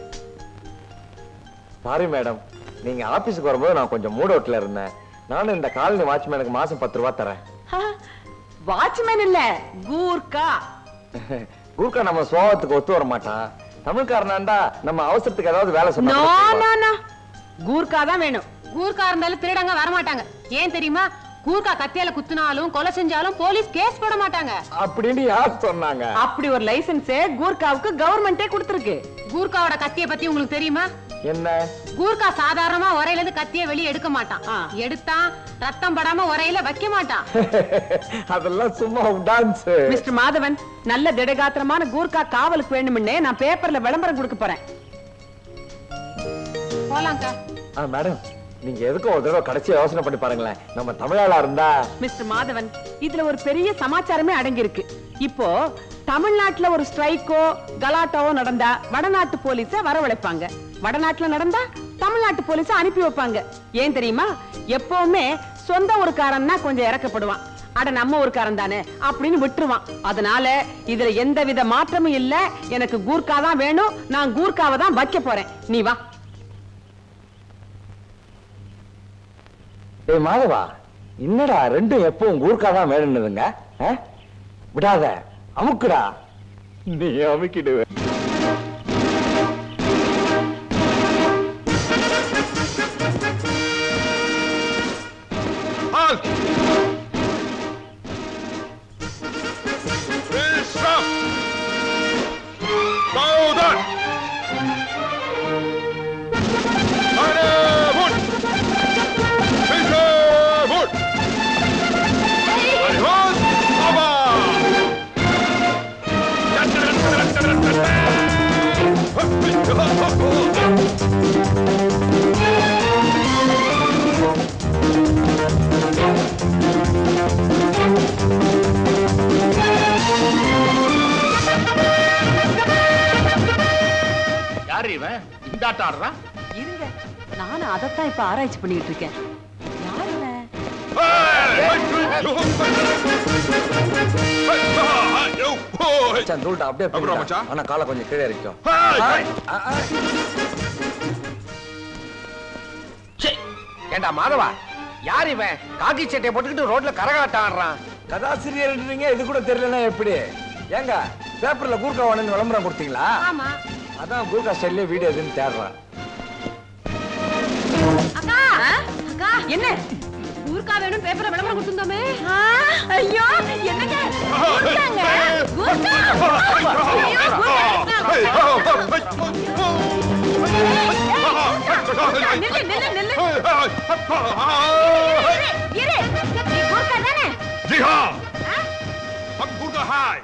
சாரி மேடம், நீங்க ஆபீஸ்க்கு வரும்போது நான் கொஞ்சம் மூட் அவுட்ல இருந்தேன். நானும் இந்த காலனி வாட்ச்மேனுக்கு மாசம் 10 ரூபாய் தரேன். வாட்ச்மேன் இல்ல, கூர்க்கா. கூர்க்கா நம்ம சுவாவத்துக்கு ஒத்து வர மாட்டான். தமிழ்காரனாண்டா நம்ம அவசரத்துக்கு ஏதாவது வேலை சொன்னா கூர்க்கா தான் வேணும். கூர்க்கா இருந்தாலும் திருடங்க வரமாட்டாங்க. ஏன் தெரியுமா? கூர்க்கா கத்தியால குத்துனாலும் கொலை செஞ்சாலும் போலீஸ் கேஸ் போட மாட்டாங்க. அப்படின்னு யார் சொன்னாங்க? அப்படி ஒரு லைசென்ஸே கூர்க்காவுக்கு கவர்மெண்டே கொடுத்திருக்கு. கூர்க்காவோட கத்திய பத்தி உங்களுக்கு தெரியுமா? என்ன? கூர்க்கா சாதாரணமா உரையில இருந்து கத்திய வெளியே எடுக்க மாட்டான். எடுத்தா ரத்தம் படாம உரையில வைக்க மாட்டான். அதெல்லாம் சும்மா டான்ஸ். மிஸ்டர் மாதவன், நல்ல திடகாத்திரமான கூர்க்கா காவலுக்கு வேணும்னே நான் பேப்பர்ல விளம்பரம் கொடுக்க போறேன். போலாங்கா. மேடம், நீங்க எதுக்கும் ஒரு தடவை கடைசி யோசனை பண்ணி பாருங்களேன். நம்ம தமிழாளா இருந்தா. மிஸ்டர் மாதவன், இதுல ஒரு பெரிய சமாச்சாரமே அடங்கி இருக்கு. இப்போ தமிழ்நாட்டுல ஒரு ஸ்ட்ரைக்கோ கலாட்டாவோ நடந்தா வடநாட்டு போலீஸ வரவழைப்பாங்க. வடநாட்டுல நடந்தா தமிழ்நாட்டு போலீஸ அனுப்பி வைப்பாங்க. ஏன் தெரியுமா? எப்பவுமே சொந்த ஊருக்காரன்னா கொஞ்சம் இறக்கப்படுவான். அட நம்ம ஊருக்காரன் தானே அப்படின்னு விட்டுருவான். அதனால இதுல எந்தவித மாற்றமும் இல்ல. எனக்கு கூர்க்கா தான் வேணும். நான் கூர்க்காவை தான் வைக்க போறேன். நீ வா. ஏய் மாதவா, என்னடா ரெண்டும் எப்பவும் கூர்க்கா தான் வேணும்னுதுங்க? விடாத, அமுக்குடா. நீ அமுக்கிடுவ. இருங்க, நானும் அதைத்தான் இப்ப ஆராய்ச்சி பண்ணிட்டு இருக்கேன். ஆனா காலை கொஞ்சம் கீழே இருக்கும். ஏண்டா மாதவா, யார் இவன் காக்கி சட்டையை போட்டுக்கிட்டு ரோட்ல கரகாட்டம் ஆடுறான்? கதாசிரியர் இது கூட தெரியலன்னா எப்படி? ஏங்க பேப்பர்ல கூர்க்கா வேணும்னு விளம்பரம் கொடுத்தீங்களா? ஆமா. அதான் கூர்க்கா ஸ்டைல்ல வீடியோ எதுன்னு தேடுறான். அக்கா, அக்கா என்ன கூர்க்கா வேணும் பேப்பர்ல விளம்பரம் கொடுத்துட்டோமே. ஐயோ என்னங்க கூர்க்காங்க, கூர்க்கா. ஐயோ கூர்க்கா. நில்லு நில்லு நில்லு. இரு, நீ கூர்க்கா தானே? ஜி ஹாं. हम गुरका हाय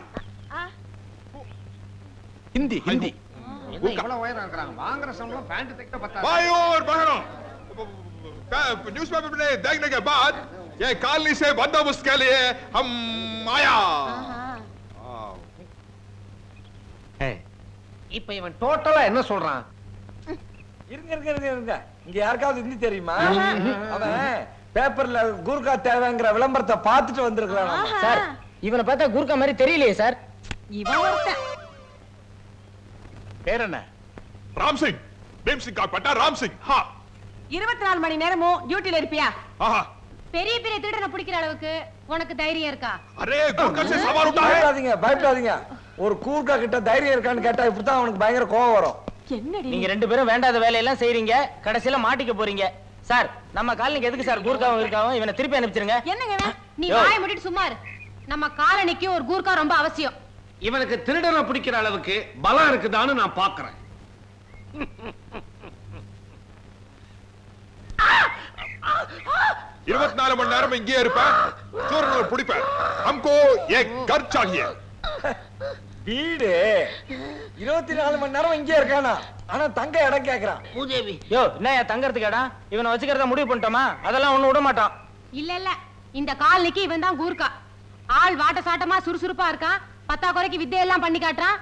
हिंदी हिंदी என்ன இவ்வளவு உயரம் இருக்கறாங்க வாங்குற சம்பளம் பேண்ட் தைக்க பத்தாது भाई और बहनों न्यूज़पेपर में देखने के बाद ये कॉलोनी से बंदोबस्त के लिए हम आया இப்ப இவன் டோட்டலா என்ன சொல்றான் இருங்க இருங்க இருங்க இருங்க இங்க யாருக்காவது ஹிந்தி தெரியுமா அவன் பேப்பர்ல கூர்கா தேவைங்கிற விளம்பரத்தை பார்த்துட்டு வந்திருக்கான் சார் இவனை பார்த்தா கூர்க்கா மாதிரி தெரியலையே சார் இவன் ஒருத்தன் பேர் என்ன राम सिंह भीम सिंह का पट्टा राम सिंह हाँ 24 மணி நேரமும் டியூட்டில இருப்பியா हाँ பெரிய பெரிய திருடனை பிடிக்கிற அளவுக்கு உனக்கு தைரியம் இருக்கா? अरे गुरका से सवार उठा है பயப்படாதீங்க பயப்படாதீங்க ஒரு கூர்கா கிட்ட தைரியம் இருக்கான்னு கேட்டா இப்படித்தான் அவனுக்கு பயங்கர கோவம் வரும். என்னடி நீங்க ரெண்டு பேரும் வேண்டாத வேலையெல்லாம் செய்றீங்க கடைசியில மாட்டிக்க போறீங்க சார் நம்ம காலனிக்கு எதுக்கு சார் கூர்க்காவும் இருக்காவும் இவனை திருப்பி அனுப்பிச்சிருங்க என்னங்க இவன்? நீ வாயை மூடிட்டு சும்மா இரு. நம்ம காலனிக்கு ஒரு கூர்க்கா ரொம்ப அவசியம். இவனுக்கு திருடனை பிடிக்கிற அளவுக்கு பலம் இருக்குதான்னு நான் பாக்குறேன் 24 மணி நேரம் இங்கே இருப்பேன் சூரனை பிடிப்பேன் हमको एक घर चाहिए வீடு 24 மணி நேரம் இங்கே இருக்கானா ஆனா தங்க இடம் கேக்குறான் பூதேவி யோ என்ன தங்கறதுக்கு இடம் இவனை வச்சுக்கிறத முடிவு பண்ணிட்டோமா அதெல்லாம் ஒண்ணு விட மாட்டான் இல்ல இல்ல இந்த காலனிக்கு இவன் தான் கூர்க்கா. ஆள் வாட்ட சாட்டமா சுறுசுறுப்பா இருக்கான். பத்தா குறைக்கு வித்தையெல்லாம் பண்ணி காட்டுறான்.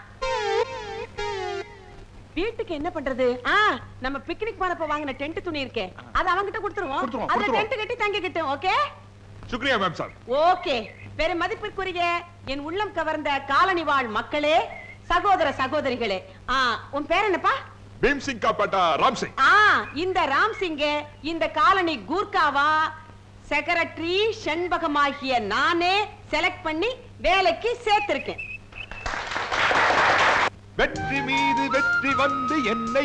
வீட்டுக்கு என்ன பண்றது நம்ம பிக்னிக் போனப்ப வாங்கின டென்ட் துணி இருக்கே அது அவங்கிட்ட கொடுத்துருவோம் அதுல டென்ட் கட்டி தங்கிக்கிட்டோம் ஓகே शुक्रिया मैम साहब ஓகே பெரும் மதிப்பிற்குரிய என் உள்ளம் கவர்ந்த காலனி வாழ் மக்களே சகோதர சகோதரிகளே உன் பேர் என்னப்பா भीम सिंह का पट्टा राम सिंह இந்த ராம் சிங்க இந்த காலனி கூர்க்காவா செக்ரட்டரி செண்பகமாகிய நானே செலக்ட் பண்ணி வேலைக்கு சேர்த்திருக்கேன் வெற்றி மீது வெற்றி வந்து என்னை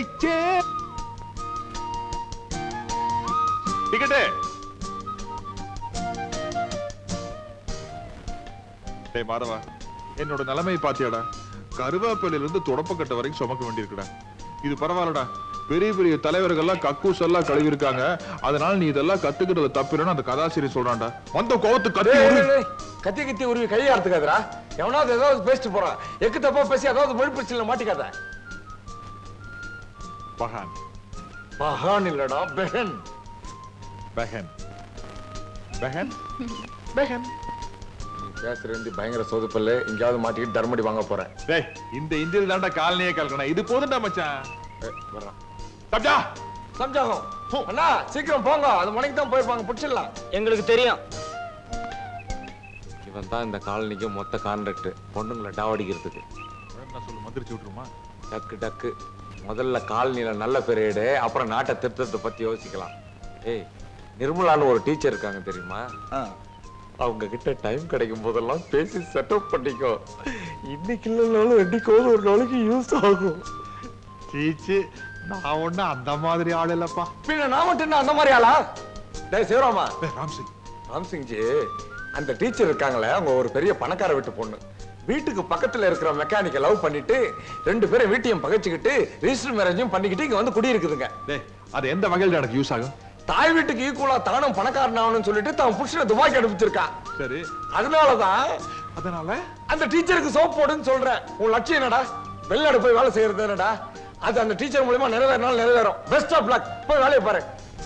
டிக்கெட் டேய் மாதவா என்னோட நிலைமை பாத்தியாடா கருவேப்பிலையில இருந்து தொடப்பக்கட்ட வரைக்கும் சுமக்க வேண்டியிருக்குடா இது பரவாயில்லடா பெரிய பெரிய தலைவர்கள்லாம் கக்கூஸ் எல்லாம் கழுவி இருக்காங்க அதனால நீ இதெல்லாம் கத்துக்கிறது தப்பில்லைன்னு அந்த கதாசிரியர் சொல்றான்டா வந்த கோவத்து கத்தி கத்தி உருவி கையாடுத்துக்காதரா எவனாவது ஏதாவது பேசிட்டு போறான் எக்கு தப்பா பேசி ஏதாவது மொழி பிரச்சனை மாட்டிக்காத பஹான் பஹான் இல்லடா பெஹன் பெஹன் பெஹன் பெஹன் பேசுற இந்தி பயங்கர சொதுப்பல்ல எங்கயாவது மாட்டிக்கிட்டு தர்மடி வாங்க போறேன் டேய் இந்த இந்தியில தான்டா காலனியே கலக்கணும் இது போதும்டா மச்சான் வர்றான் சம்ஜா சம்ஜாகும் அண்ணா சீக்கிரம் போங்க அது மணிக்கு தான் போயிருப்பாங்க பிடிச்சிடலாம் எங்களுக்கு தெரியும் இவன் தான் இந்த காலனிக்கு மொத்த கான்ட்ராக்ட் பொண்ணுங்களை டாவடிக்கிறதுக்கு சொல்லு மந்திரிச்சு விட்டுருமா டக்கு டக்கு முதல்ல காலனில நல்ல பெரியடு அப்புறம் நாட்டை திருத்தத்தை பத்தி யோசிக்கலாம் ஏய் நிர்மலான்னு ஒரு டீச்சர் இருக்காங்க தெரியுமா அவங்க கிட்ட டைம் கிடைக்கும் போதெல்லாம் பேசி செட்டப் பண்ணிக்கோ இன்னைக்கு இல்லைனாலும் என்னைக்கோது ஒரு நாளைக்கு யூஸ் ஆகும் சீச்சு நான் ஒண்ணு அந்த மாதிரி ஆள் இல்லப்பா பின்ன நான் மட்டும் என்ன அந்த மாதிரி ஆளா டேய் சிவராமா ராம்சிங் ராம்சிங்ஜி அந்த டீச்சர் இருக்காங்களே அவங்க ஒரு பெரிய பணக்கார வீட்டு பொண்ணு வீட்டுக்கு பக்கத்துல இருக்கிற மெக்கானிக்க லவ் பண்ணிட்டு ரெண்டு பேரும் வீட்டையும் பகைச்சுக்கிட்டு ரிஜிஸ்டர் மேரேஜும் பண்ணிக்கிட்டு இங்க வந்து குடி இருக்குதுங்க டேய் அது எந்த வகையில எனக்கு யூஸ் ஆகும் தாய் வீட்டுக்கு ஈக்குவலா தானும் பணக்காரன் ஆகணும்னு சொல்லிட்டு தான் புருஷனை துபாய்க்கு அனுப்பிச்சிருக்கா சரி அதனால அந்த டீச்சருக்கு சோப் போடுன்னு சொல்றேன் உன் லட்சியம் என்னடா வெளிநாடு போய் வேலை செய்யறது என்னடா அது அந்த டீச்சர் மூலமா நிறைவேறினாலும் நிறைவேறும் பெஸ்ட் ஆஃப் லக் போய் வேலையை பாரு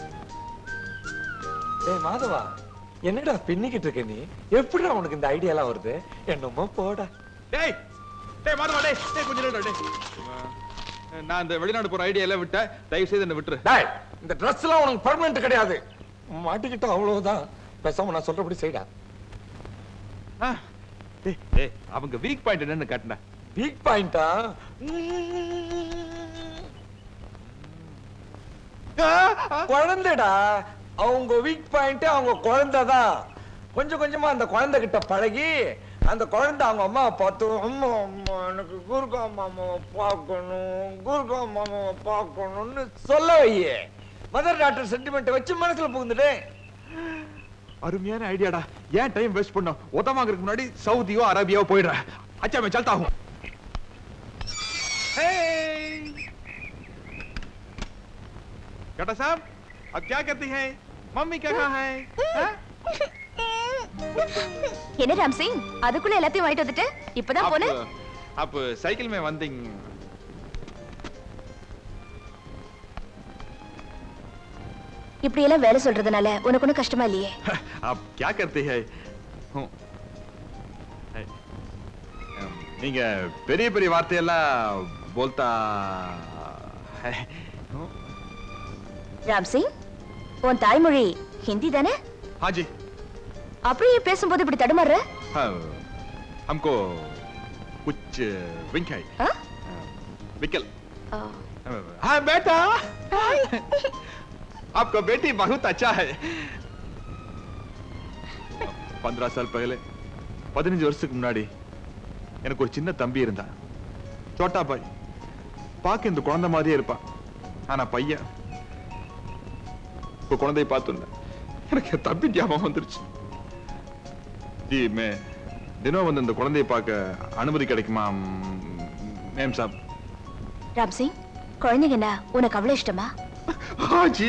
ஏய் மாதவா என்னடா பின்னிக்கிட்டு இருக்க நீ எப்படிடா உனக்கு இந்த ஐடியா எல்லாம் வருது என்னமோ போடா டேய் டேய் மாதவா டேய் கொஞ்சம் நேரம் டேய் நான் இந்த வெளிநாடு போற ஐடியா எல்லாம் விட்டேன் தயவு செய்து என்ன விட்டுரு டேய் இந்த Dress எல்லாம் உனக்கு பெர்மனன்ட் கிடையாது மாட்டிக்கிட்ட அவ்வளவுதான் பேசாம நான் சொல்றபடி செய்டா டேய் அவங்க வீக் பாயிண்ட் என்னன்னு காட்டுடா வீக் பாயிண்டா குழந்தைடா அவங்க வீக் பாயிண்ட் அவங்க குழந்தைதான் கொஞ்சம் கொஞ்சமா அந்த குழந்தை கிட்ட பழகி அந்த குழந்தை அவங்க அம்மா பார்த்து அம்மா அம்மா எனக்கு குருகா மாமாவை பார்க்கணும் குருகா மாமாவை பார்க்கணும்னு சொல்ல வையே மதர் டாக்டர் சென்டிமெண்ட் வச்சு மனசுல புகுந்துட்டேன் அருமையான ஐடியாடா ஏன் டைம் வேஸ்ட் பண்ணோம் ஒத்தமாங்கிறதுக்கு முன்னாடி சவுதியோ அரேபியாவோ போயிடுறேன் अच्छा मैं चलता हूं बेटा साहब अब क्या करती हैं मम्मी क्या कहाँ है என்ன ராம் சிங் அதுக்குள்ள எல்லாத்தையும் வாங்கிட்டு வந்துட்டு இப்பதான் போன आप साइकिल में वंदिंग இப்படி எல்லாம் வேலை சொல்றதுனால உனக்கு ஒன்றும் கஷ்டமா இல்லையே आप क्या करते हैं நீங்க பெரிய பெரிய வார்த்தையெல்லாம் बोलता है ராம் சிங் உன் தாய்மொழி ஹிந்தி தானே हाँ जी அப்படியே பேசும்போது இப்படி தடுமாறுற हमको कुछ विंक है विकल हाँ बेटा आपका बेटी बहुत अच्छा है 15 साल पहले 15 வருஷத்துக்கு முன்னாடி எனக்கு ஒரு சின்ன தம்பி இருந்தான் சோட்டா பாய் பாக்க இந்த குழந்தை மாதிரியே இருப்பான் ஆனா பையன் இப்போ குழந்தையை பார்த்துள்ள எனக்கு தம்பி ஞாபகம் வந்துருச்சு ஜி மே தினம் வந்து இந்த குழந்தையை பார்க்க அனுமதி கிடைக்குமா மேம் சாப் ராம் சிங் குழந்தைங்கன்னா உனக்கு அவ்வளவு இஷ்டமா ஜி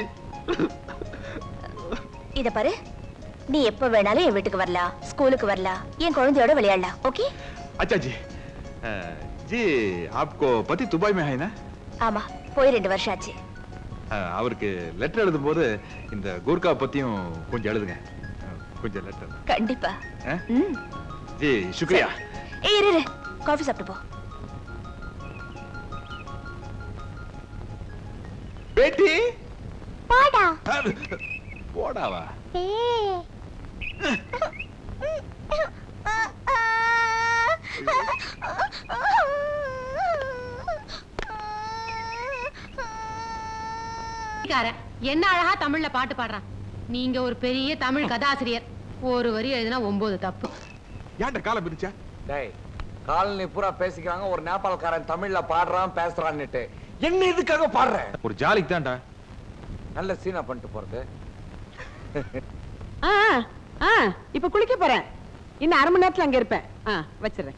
இத பாரு நீ எப்ப வேணாலும் என் வீட்டுக்கு வரலாம் ஸ்கூலுக்கு வரலாம் என் குழந்தையோட விளையாடலாம் ஓகே अच्छा जी जी आपको पति दुबई में है ना ஆமா போய் 2 வருஷம் ஆச்சு அவருக்கு லெட்டர் எழுதும்போது இந்த கூர்கா பத்தியும் கொஞ்சம் எழுதுங்க கொஞ்சம் லெட்டர் கண்டிப்பா जी शुक्रिया ஏய் இரு காபி சாப்பிட்டு போ बेटी போடா போடாவா என்ன அழகா தமிழ்ல பாட்டு பாடுறான் நீங்க ஒரு பெரிய தமிழ் கதாசிரியர் ஒரு வரி எழுதினா 9 தப்பு ஏன்டா கால பிரிச்சா டேய் காலனி பூரா பேசிக்கிறாங்க ஒரு நேபாளக்காரன் தமிழ்ல பாடுறான் பேசுறான்னுட்டு என்ன இதுக்காக பாடுற ஒரு ஜாலிக்கு தான்டா நல்ல சீனா பண்ணிட்டு போறது இப்ப குளிக்க போறேன் இன்னும் 1/2 மணி நேரத்துல அங்க இருப்பேன் வச்சிடுறேன்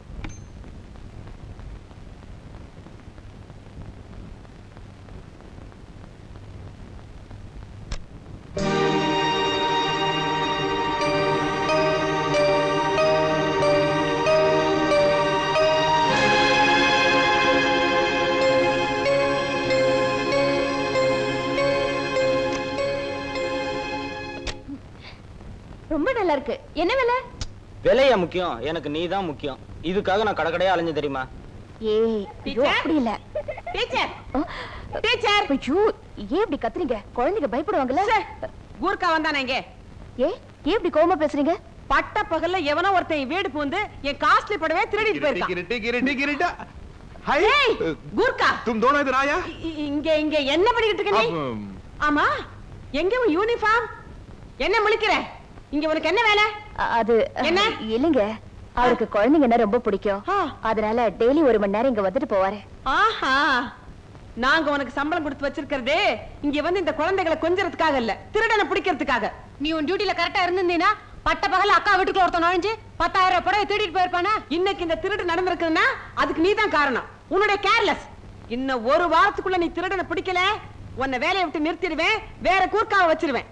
ரொம்ப நல்லா இருக்கு என்ன விலை விலையா முக்கியம் எனக்கு நீதான் முக்கியம் இதுக்காக நான் கடக்கடையா அலைஞ்சு தெரியுமா ஐயோ அப்படி இல்ல டீச்சர் டீச்சர் ஐயோ ஏன் இப்படி கத்துறீங்க குழந்தைங்க பயப்படுவாங்கல்ல கூர்க்கா வந்தானே இங்க ஏன் இப்படி கோவமா பேசுறீங்க பட்ட பகல்ல எவனோ ஒருத்தன் வீடு பூந்து என் காஸ்ட்லி படவே திருடிட்டு போயிருக்கான் गिरटा हाय கூர்க்கா तुम दोनों इधर आया இங்க இங்க என்ன பண்ணிட்டு இருக்க நீ ஆமா எங்க உன் யூனிஃபார்ம் என்ன முழிக்கிற இங்க உனக்கு என்ன வேலை அது என்ன இல்லங்க அவருக்கு குழந்தைங்கன்னா ரொம்ப பிடிக்கும் அதனால டெய்லி 1 மணி நேரம் இங்க வந்துட்டு போவாரு ஆஹா நாங்க உனக்கு சம்பளம் கொடுத்து வச்சிருக்கிறதே இங்க வந்து இந்த குழந்தைகளை கொஞ்சறதுக்காக இல்ல திருடனை பிடிக்கிறதுக்காக நீ உன் டியூட்டில கரெக்டா இருந்திருந்தீனா பட்ட பகல்ல அக்கா வீட்டுக்குள்ள ஒருத்தன் நுழைஞ்சு 10,000 ரூபாய் புடவை திருடிட்டு போயிருப்பானா இன்னைக்கு இந்த திருடு நடந்திருக்குன்னா அதுக்கு நீதான் காரணம் உன்னுடைய கேர்லெஸ் இன்னும் 1 வாரத்துக்குள்ள நீ திருடனை பிடிக்கல உன்னை வேலையை விட்டு நிறுத்திடுவேன் வேற கூர்க்காவை வச்சிருவேன்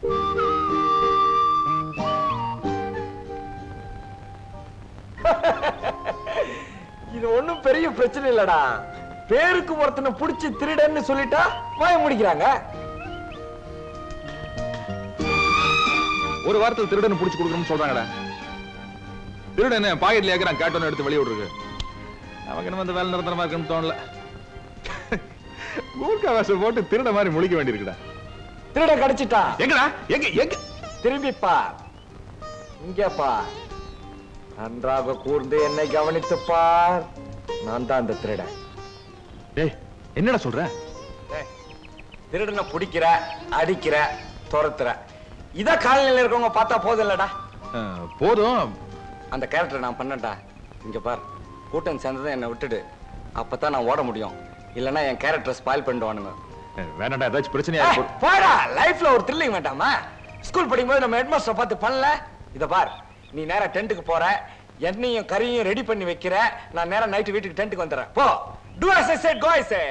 இது ஒண்ணும் பெரிய பிரச்சனை இல்லடா பேருக்கு ஒருத்தனை புடிச்சு திருடன்னு சொல்லிட்டா வாய முடிக்கிறாங்க ஒரு வாரத்துல திருடனை புடிச்சு கொடுக்கணும்னு சொல்றாங்கடா திருடனை பாக்கெட்ல ஏக்கறான் கேட்டோன்னு எடுத்து வெளிய விடுறது அவங்க வந்து வேலை நிரந்தரமா இருக்குன்னு தோணல ஊர்க்கா வேஷம் போட்டு திருட மாதிரி முழிக்க வேண்டியிருக்குடா திருட கிடைச்சிட்டா எங்கடா எங்க எங்க திரும்பி பார் இங்க பார் நன்றாக கூர்ந்து என்னை கவனித்து பார் நான் தான் அந்த திருடன் டேய் என்னடா சொல்ற திருடனை பிடிக்கிற அடிக்கிற துரத்துற இத காலநிலையில இருக்கவங்க பார்த்தா போதும் இல்லடா போதும் அந்த கேரக்டர் நான் பண்ணட்டா இங்க பார் கூட்டம் சேர்ந்ததை என்னை விட்டுடு அப்பதான் நான் ஓட முடியும் இல்லன்னா என் கேரக்டர் ஸ்பாயில் பண்ணிடுவானுங்க வேணாடா ஏதாச்சும் பிரச்சனையா போடா லைஃப்ல ஒரு த்ரில்லிங் வேண்டாமா ஸ்கூல் படிக்கும்போது நம்ம ஹெட்மாஸ்டர் பார்த்து பண்ணல இத பார் நீ நேரா டென்ட்டுக்கு போற எண்ணெயும் கறியும் ரெடி பண்ணி வைக்கிற நான் நேரா நைட் வீட்டுக்கு டென்ட்டுக்கு வந்துறேன் போ do as I said go I say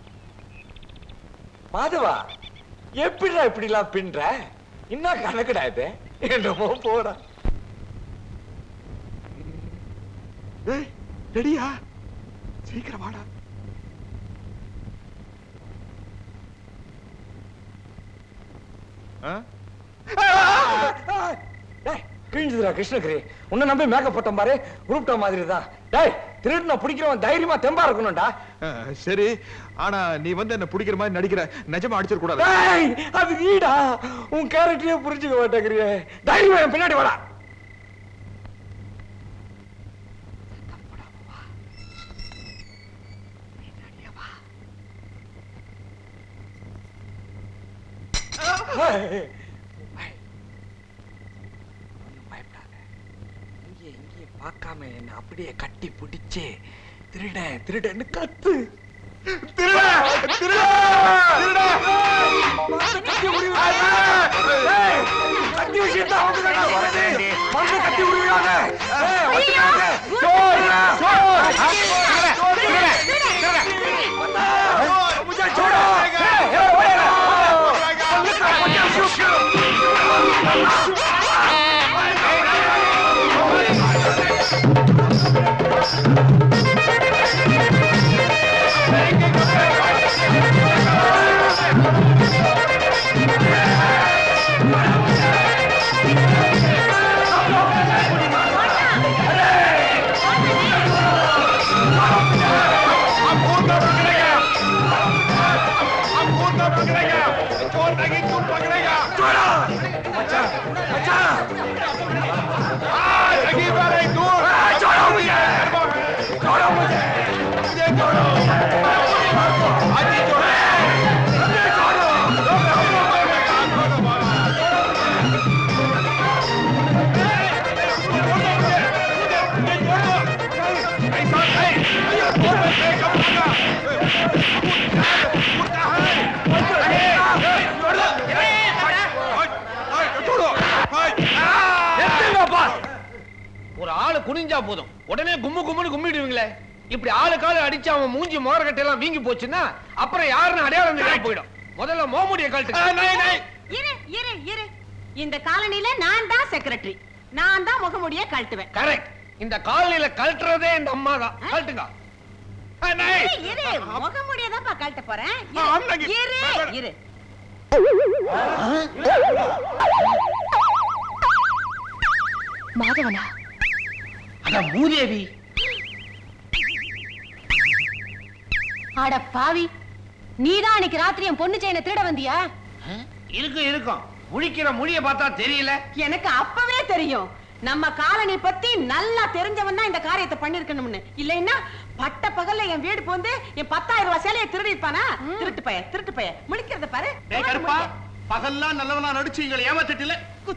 மாதவா எப்படிடா இப்படி எல்லாம் பின்ற என்ன கணக்குடா இது என்னமோ போடா ரெடியா? சீக்கிரம் வாடா. கிழிஞ்சுதுடா கிருஷ்ணகிரி. உன்னை நம்பி மேக்கப் போட்ட மாதிரி குரூப்டா மாதிரி தான். டேய், திருட்டு நான் பிடிக்கிறவன் தைரியமா தெம்பா இருக்கணும்டா. சரி, ஆனா நீ வந்து என்ன பிடிக்கிற மாதிரி நடிக்கிற, நிஜமா அடிச்சிட கூடாது. அது நீடா, உன் கேரக்டரையே புரிஞ்சுக்க மாட்டேங்கிறியே. தைரியமா என் பின்னாடி வாடா. பார்க்காம என்ன அப்படியே கட்டி பிடிச்சு திருட திருடன்னு கத்து. கட்டி விஷயத்தை கட்டி விடுவீங்க. ஒரு ஆளு குனிஞ்சா போதும் உடனே கும்மு கும்முன்னு கும்மிடுவீங்களே. இப்படி ஆளுக்காலு அடிச்சு அவன் மூஞ்சி மோரகட்டை எல்லாம் வீங்கி போச்சுன்னா அப்புறம் யாருன்னு அடையாளம் தெரியாம போயிடும். முதல்ல மோமுடிய கழட்டு. இரு இரு இரு, இந்த காலனில நான் தான் செக்ரட்டரி, நான் தான் முகமுடிய கழட்டுவேன். கரெக்ட். இந்த காலனில கழட்டுறதே இந்த அம்மா தான். கழட்டுங்க. இரு, முகமுடிய தான் கழட்ட போறேன். இரு இரு. மாதவனா? அதான் மூதேவி. அட பாவி, நீதான் அன்னைக்கு ராத்திரி என் பொண்ணு செயினை திருட வந்தியா? இருக்கும் இருக்கும், முழிக்கிற மொழிய பார்த்தா தெரியல. எனக்கு அப்பவே தெரியும். நம்ம காலனி பத்தி நல்லா தெரிஞ்சவன் தான் இந்த காரியத்தை பண்ணிருக்கணும்னு. இல்லைன்னா பட்ட பகல்ல என் வீடு போந்து என் 10,000 ரூபாய் சேலையை திருடி இருப்பானா? திருட்டு பைய முழிக்கிறத பாரு. கருப்பா, பகல்லாம் நல்லவனா நடிச்சு எங்களை ஏமாத்திட்டில.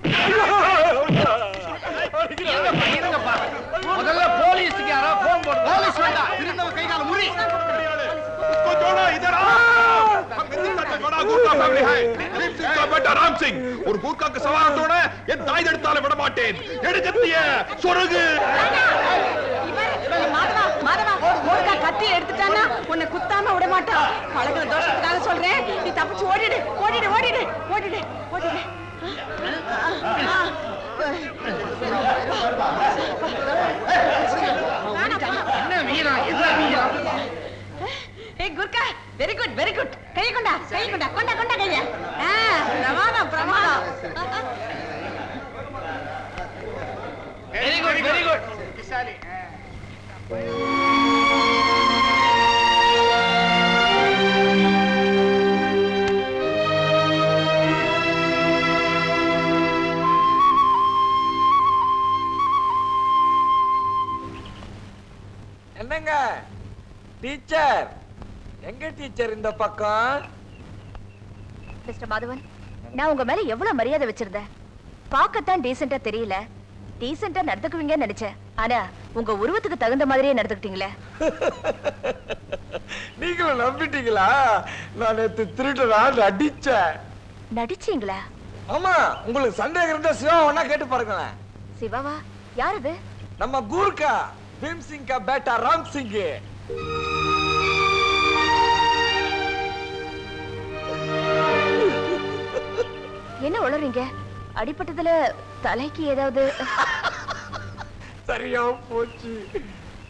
இருங்கப்பா, முதல்ல போலீஸுக்கு யாரா போன் போடு. போலீஸ் வேண்டாம், திருந்தவ கை கால முறி. ராம் சிங், ஒரு கூர்க்காக்கு சவாரத்தோட என் தாய் எடுத்தாலும் விட மாட்டேன். எடுக்கத்திய சொருகு. மாதவா, ஒரு கத்தி எடுத்துட்டானா உன்னை குத்தாம விட மாட்டான். பழகிற தோஷத்துக்காக சொல்றேன், நீ தப்பிச்சு ஓடிடு ஓடிடு ஓடிடு ஓடிடு ஓடிடு. என்ன வீரம், என்ன வீரம். ஏய் Gurkha, very good very good. கை கொண்டா கொண்டா கைய. பிரமாதம் பிரமாதம். Very good very good. என்னங்க டீச்சர்? எங்க டீச்சர் இந்த பக்கம்? மிஸ்டர் மாதவன், நான் உங்க மேல எவ்வளவு மரியாதை வச்சிருந்தேன். பார்க்கத்தான் டீசெண்டா தெரியல, டீசெண்டா நடந்துக்குவீங்கன்னு நினைச்சேன். ஆனா உங்க உருவத்துக்கு தகுந்த மாதிரியே நடந்துக்கிட்டீங்களே. நீங்களும் நம்பிட்டீங்களா? நான் நேத்து திருடனா அடிச்சேன். நடிச்சீங்களா? ஆமா, உங்களுக்கு சந்தேகம் இருந்தா சிவா ஒன்னா கேட்டு பாருங்களேன். சிவாவா? யார் அது? நம்ம கூர்க்கா பீம் சிங் கா பேட்டா ராம் சிங். என்ன உளறீங்க? அடிபட்டதுல தலைக்கு ஏதாவது? சரியா போச்சு.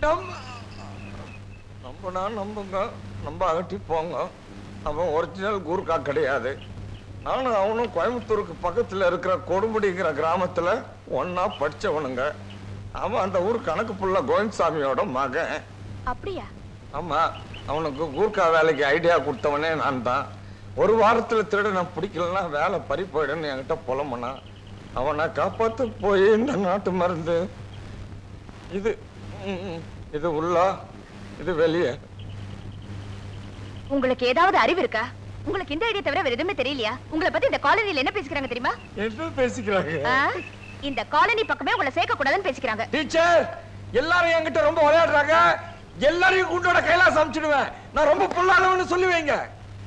நம்பனா நம்புங்க, நம்ப அகட்டி போங்க. அவன் ஒரிஜினல் கூர்க்கா கிடையாது. நானும் அவனும் கோயம்புத்தூருக்கு பக்கத்துல இருக்கிற கொடுமுடிங்கிற கிராமத்துல ஒன்னா படிச்சவனுங்க. அவன் அந்த ஊர் கணக்கு புள்ள கோவிந்தசாமியோட மகன். அப்படியா? ஆமா, அவனுக்கு கூர்க்கா வேலைக்கு ஐடியா கொடுத்தவனே நான் தான். ஒரு வாரத்துல திருட நான் பிடிக்கலன்னா வேலை பறி போயிடுன்னு என்கிட்ட புலம்புனா. அவனை காப்பாத்து போய் இந்த நாட்டு மருந்து இது இது உள்ள இது வெளியே. உங்களுக்கு ஏதாவது அறிவு இருக்கா? உங்களுக்கு இந்த ஐடியா தவிர வேற எதுவுமே தெரியலையா? உங்களை பத்தி இந்த காலனில என்ன பேசிக்கிறாங்க தெரியுமா? என்ன பேசிக்கிறாங்க? இந்த காலனி பக்கமே உங்களை சேர்க்க கூடாதுன்னு பேசிக்கிறாங்க. டீச்சர், எல்லாரும் என்கிட்ட ரொம்ப விளையாடுறாங்க. எல்லாரையும் கூட்டோட கைலாசம் அனுப்பிச்சிடுவேன். நான் ரொம்ப புல்லானவன்னு சொல்லுவீங்க.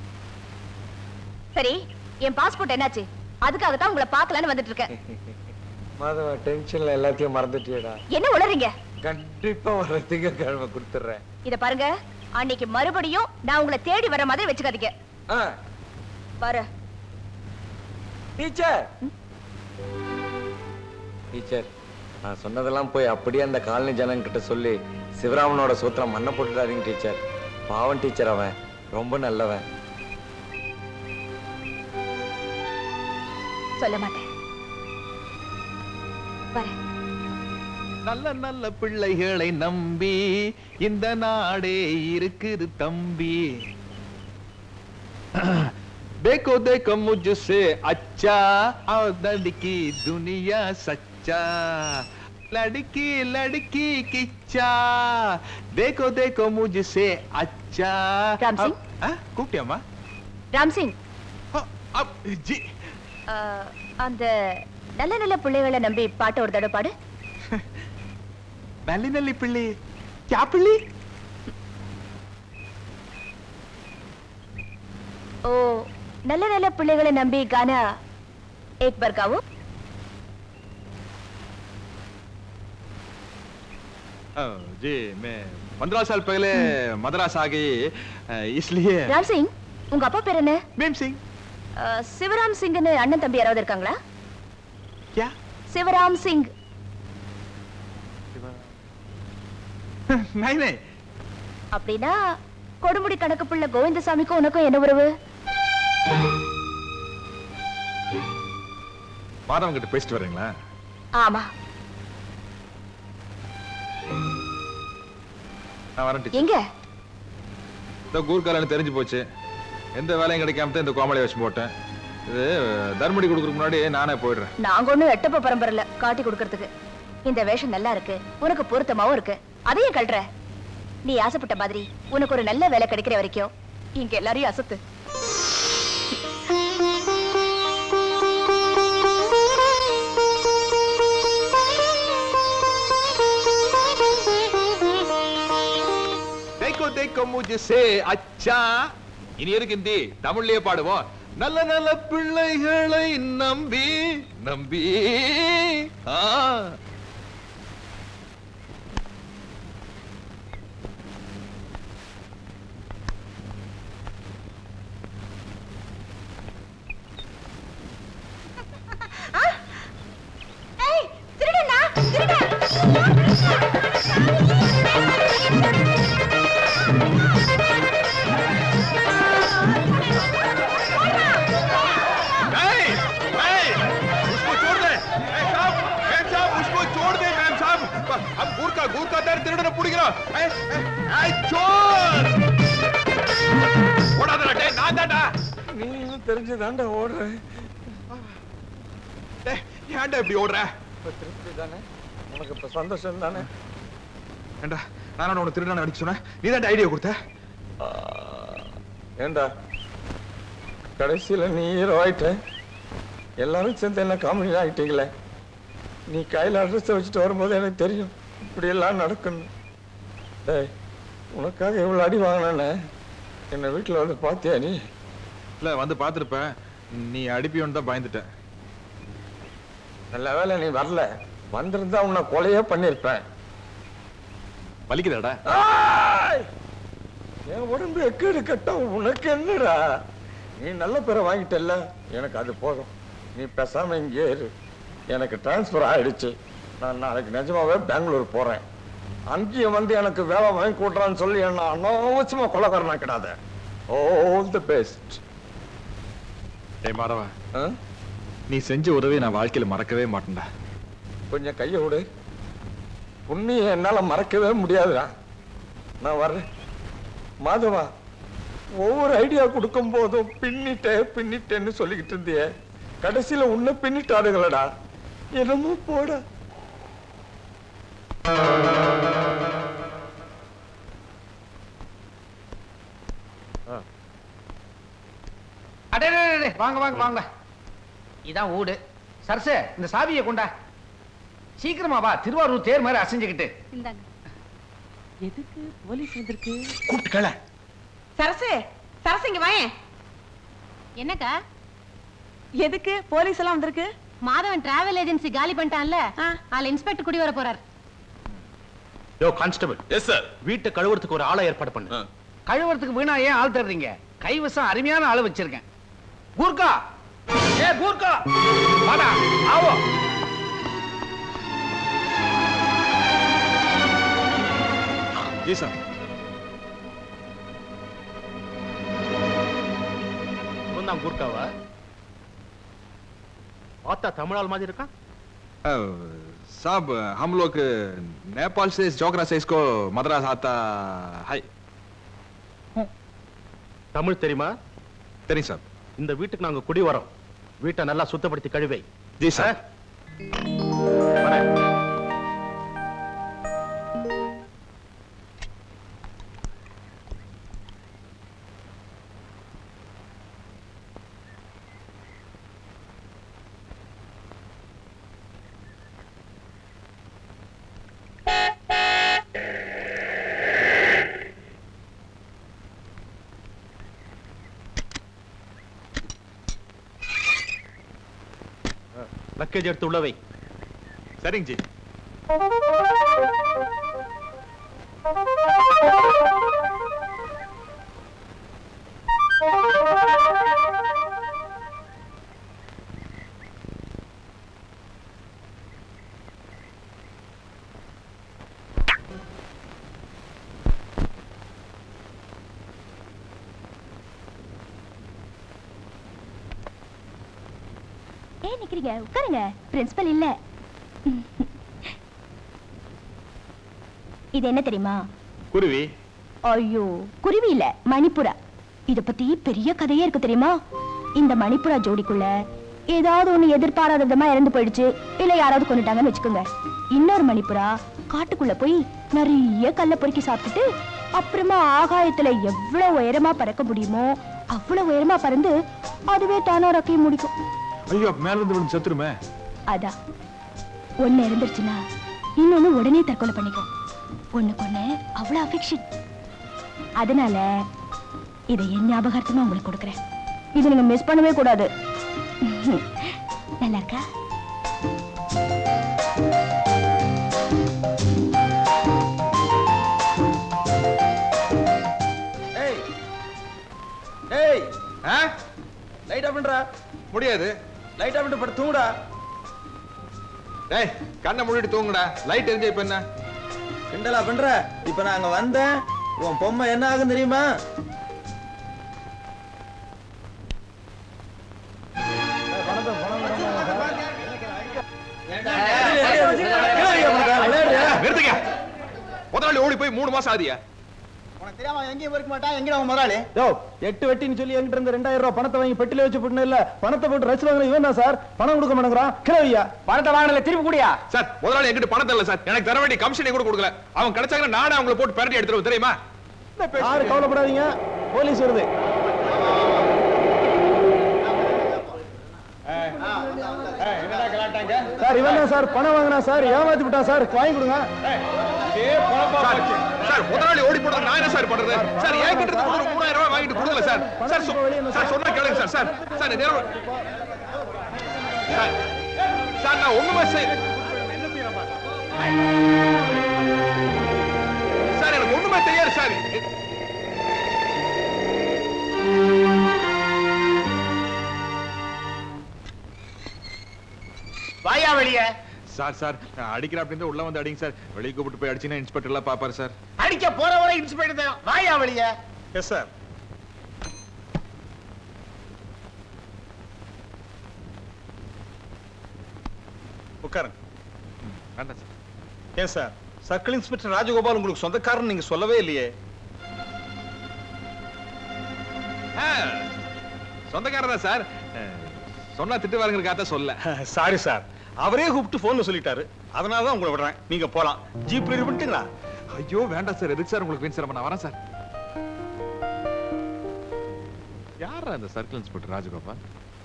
சரி, என் பாஸ்போர்ட் என்னாச்சு? அதுக்காக தான் உங்களை பார்க்கலான்னு வந்துட்டு இருக்கேன். மாதவா, டென்ஷன்ல எல்லாத்தையும் மறந்துட்டியடா. என்ன உளறீங்க? கண்டிப்பா வர திங்கட்கிழமை கொடுத்துறேன். இத பாருங்க, அன்னைக்கு மறுபடியும் நான் உங்களை தேடி வர மாதிரி வச்சுக்காதீங்க. பாரு டீச்சர். டீச்சர், நான் சொன்னதெல்லாம் போய் அப்படியே அந்த காலனி ஜனங்க கிட்ட சொல்லி சிவராமனோட சூத்திரம் மண்ணை போட்டுடாதீங்க டீச்சர். பாவன் டீச்சர், அவன் ரொம்ப நல்லவன். சொல்ல மாட்டேன். நல்ல நல்ல பிள்ளைகளை நம்பி இந்த நாடே இருக்குது தம்பி. देखो देखो मुझसे अच्छा और लड़की दुनिया सच्चा लड़की लड़की किच्चा देखो देखो मुझसे अच्छा. राम सिंह, கூப்பிட்டியாமா? ராம் சிங், ஜி, அந்த நல்ல நல்ல பிள்ளைகளை நம்பி பாட்டு ஒரு தடவை பாடு. நல்லி நல்லி பிள்ளை क्या பிள்ளை? ओ நல்ல நல்ல பிள்ளைகளை நம்பி गाना एक बार गाओ. जी, मैं 15 साल पहले मद्रास आ गई, इसलिए. ராம் சிங், உங்க அப்பா பேர் என்ன? மேம் சிங். சிவராம் சிங்னு அண்ணன் தம்பி யாராவது இருக்காங்களா? क्या? சிவராம் சிங். नहीं नहीं. அப்படின்னா கொடுமுடி கணக்கு புள்ள கோவிந்தசாமிக்கும் உனக்கும் என்ன உறவு? மாதவன் கிட்ட பேசிட்டு வரீங்களா? ஆமா. நான் வரேன். எங்க? இந்த கூர்க்காலன்னு தெரிஞ்சு போச்சு. எந்த வேலையும் கிடைக்காம இந்த கோமலை வச்சு போட்டேன். இது தர்மடி கொடுக்கறதுக்கு முன்னாடி நானே போயிடுறேன். நாங்க ஒண்ணும் எட்டப்ப பரம்பரையில காட்டி கொடுக்கறதுக்கு. இந்த வேஷம் நல்லா இருக்கு, உனக்கு பொருத்தமாவும் இருக்கு. அதையும் கல்ற. நீ ஆசைப்பட்ட மாதிரி உனக்கு ஒரு நல்ல வேலை கிடைக்கிற வரைக்கும் இங்க எல்லாரையும் அசத்து. देखो देखो मुझसे अच्छा. இனி இருக்கு ஹிந்தி, தமிழ்லயே பாடுவோம். நல்ல நல்ல பிள்ளைகளை நம்பி நம்பி. தெரிஞ்சுதான்டா ஓடுறேன். ஏன்டா இப்படி ஓடுற? திருப்தி தானே உனக்கு? இப்ப சந்தோஷம் தானே? ஏண்டா நான் உனக்கு திருடான அடிக்க சொன்னேன், நீ தான் ஐடியா கொடுத்த. ஏண்டா கடைசியில நீ ஹீரோ ஆயிட்ட. எல்லாரும் சேர்ந்து என்ன காமெடி ஆயிட்டீங்களே. நீ கையில அட்ரஸ் வச்சுட்டு வரும்போது எனக்கு தெரியும் இப்படி எல்லாம் நடக்கணும். டேய், உனக்காக எவ்வளவு அடி வாங்கினே என்ன வீட்டுல வந்து பாத்தியா? நீ இல்ல வந்து பாத்துருப்பேன், நீ அடிப்பியோன்னு தான் பயந்துட்டேன். நல்ல வேலை நீ வரல, வந்திருந்தா உன்னை கொலையே பண்ணிருப்பேன். வலிக்குதாடா? என் உடம்பு எக்கேடு கட்டா உனக்கு என்னடா? நீ நல்ல பேரை வாங்கிட்டல்ல, எனக்கு அது போதும். நீ பேசாம இங்கே இரு. எனக்கு டிரான்ஸ்பர் ஆயிடுச்சு. நான் நாளைக்கு நிஜமாவே பெங்களூர் போறேன். அங்கேயும் வந்து எனக்கு வேலை வாங்கி கொடுறான்னு சொல்லி என்ன அனாவசியமா கொலைக்காரனா கிடாத. All the best. ஏய் மாதவா, நீ செஞ்ச உதவி நான் வாழ்க்கையில மறக்கவே மாட்டேன்டா. கொஞ்சம் கையை விடு. புண்ணியம் என்னால மறக்கவே முடியாதுடா. நான் வர்றேன். மாதவா, ஒவ்வொரு ஐடியா கொடுக்கும் போதும் பின்னிட்டேன்னு சொல்லிக்கிட்டு இருந்தியே, கடைசியில உன்னை பின்னிட்டாருங்களடா. என்னமோ போட. அடே வாங்க வாங்க வாங்க. இதான் ஊடு. சரசு, இந்த சாவியை கொண்டா. சீக்கிரமா வா, திருவாரூர் தேர் மாதிரி அசைஞ்சுக்கிட்டு. இந்தாங்க. எதுக்கு போலீஸ் வந்திருக்கு? கூப்பிட்டுக்கல. சரசு, சரசு இங்க வாயேன். என்னக்கா? எதுக்கு போலீஸ் எல்லாம் வந்திருக்கு? மாதவன் டிராவல் ஏஜென்சி காலி பண்ணிட்டான்ல, அதுல இன்ஸ்பெக்டர் குடி வர போறார். யோ கான்ஸ்டபிள். Yes sir. வீட்டை கழுவுறதுக்கு ஒரு ஆளை ஏற்பாடு பண்ணு. கழுவுறதுக்கு வீணா ஏன் ஆள் தர்றீங்க? கைவசம் அருமையான ஆளு வச்சிருக்கேன். கூர்க்கா, ஏ கூர்க்கா, வாடா, ஆவோ. जी सर. நான் கூர்க்காவா? பார்த்தா தமிழால் மாதிரி இருக்கான். साहब, हम लोग नेपाल से जोगरा से इसको मद्रास आता है. தமிழ் தெரியுமா? தெரியும் சார். இந்த வீட்டுக்கு நாங்க குடி வரோம். வீட்டை நல்லா சுத்தப்படுத்தி கழுவை. G sir. லக்கேஜ் எடுத்து உள்ளவை. சரிங்க ஜி. ஏன் நிக்கிறீங்க? உட்காருங்க. பிரின்சிபல் இல்ல. இது என்ன தெரியுமா? குருவி. ஐயோ, குருவி இல்ல, மணிப்புறா. இத பத்தி பெரிய கதையே இருக்கு தெரியுமா? இந்த மணிப்புறா ஜோடிக்குள்ள ஏதாவது ஒண்ணு எதிர்பாராத விதமா இறந்து போயிடுச்சு, இல்ல யாராவது கொண்டுட்டாங்கன்னு வச்சுக்கோங்க. இன்னொரு மணிப்புறா காட்டுக்குள்ள போய் நிறைய கல்ல பொறுக்கி சாப்பிட்டுட்டு அப்புறமா ஆகாயத்துல எவ்வளவு உயரமா பறக்க முடியுமோ அவ்வளவு உயரமா பறந்து அதுவே தானா ரக்கையை முடிக்கும். ஐயோ, மேல இருந்து விழுந்து செத்துருமே. அதான், ஒண்ணு இருந்துருச்சுன்னா இன்னொன்னு உடனே தற்கொலை பண்ணிக்கும். ஒண்ணுக்கு ஒண்ணு அவ்வளவு அஃபெக்ஷன். அதனால இதை என் ஞாபகார்த்தமா உங்களுக்கு கொடுக்குறேன். இது நீங்க மிஸ் பண்ணவே கூடாது. நல்லா இருக்கா? ஏய் ஏய், லைட் ஆஃப் பண்றா. முடியாது. லைட் ஆஃப் பண்ணிட்டு படுத்து தூங்குடா. டேய், கண்ணை மூடிட்டு தூங்குடா. லைட் எரிஞ்சா இப்ப என்ன? கிண்டலா பண்ற? இப்ப நான் அங்க வந்தேன், உன் பொம்மை என்ன ஆகும் தெரியுமா? நிறுத்துங்க. முதலாளி ஓடி போய் 3 மாசம் ஆதியா? உனக்கு தெரியாம எங்கேயும் இருக்க மாட்டான். எங்கடா உன் முதலாளி? யோ, 8 வெட்டின்னு சொல்லி என்கிட்ட இருந்து 2000 ரூபாய் பணத்தை வாங்கி பெட்டில வச்சு போட்டு இல்ல, பணத்தை போட்டு ரசி வாங்குற இவன் தான் சார். பணம் கொடுக்க மாட்டேங்கிறான். கிளவியா? பணத்தை வாங்கல, திருப்பி கூடியா? சார், முதலாளி என்கிட்ட பணத்தை இல்ல சார். எனக்கு தர வேண்டிய கமிஷனை கூட கொடுக்கல. அவன் கிடைச்சாங்கன்னா நானே அவங்கள போட்டு பெரட்டி எடுத்துருவேன், தெரியுமா? யாரு கவலைப்படாதீங்க, போலீஸ் வருது. சார், இவன் தான் சார் பணம் வாங்கினா சார், ஏமாத்தி விட்டான் சார். வாங்கி கொடுங்க. சார், முதலாளி ஓடி போடுறது நான் என்ன சார் பண்றது? சார், என்கிட்ட இருந்து ஒரு 3000 ரூபாய் வாங்கிட்டு கொடுக்கல சார். சார், சார் சொன்னா கேளுங்க sir. Sir, sir sir, sir நான் ஒண்ணுமே சார், எனக்கு ஒண்ணுமே தெரியாது சார். வாயா வெளிய. சார் அடிக்கிற அப்படின்னு உள்ள வந்து அடிங்க சார். வெளியே கூப்பிட்டு போய் அடிச்சீங்கன்னா இன்ஸ்பெக்டர் எல்லாம் பாப்பாரு சார். அடிக்க போற வரை இன்ஸ்பெக்டர் தான். வாயா வெளியே. Yes sir. உட்காருங்க. வேண்டாம் சார். ஏன் சார், சர்க்கிள் இன்ஸ்பெக்டர் ராஜகோபால் உங்களுக்கு சொந்தக்காரன் நீங்க சொல்லவே இல்லையே? சொந்தக்காரர் தான் சார். சொன்னா திட்டு வாருங்கிறதுக்காக சொல்ல. சாரி சார், அவரே கூப்பிட்டு போன்ல சொல்லிட்டாரு. அதனால தான் உங்களை விடுறேன். நீங்க போலாம். ஜீப் ரெடி பண்ணிட்டீங்களா? ஐயோ வேண்டாம் சார். எதுக்கு சார் உங்களுக்கு வீண் சிரமம்? நான் வரேன் சார். யாரா அந்த சர்க்கிள் இன்ஸ்பெக்டர் ராஜகோபால்?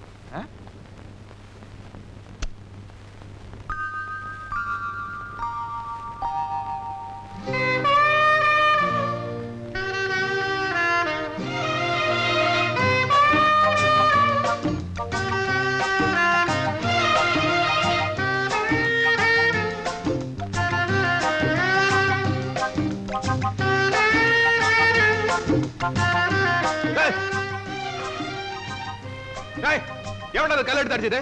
எவனா கல் எடுத்து அடிச்சது?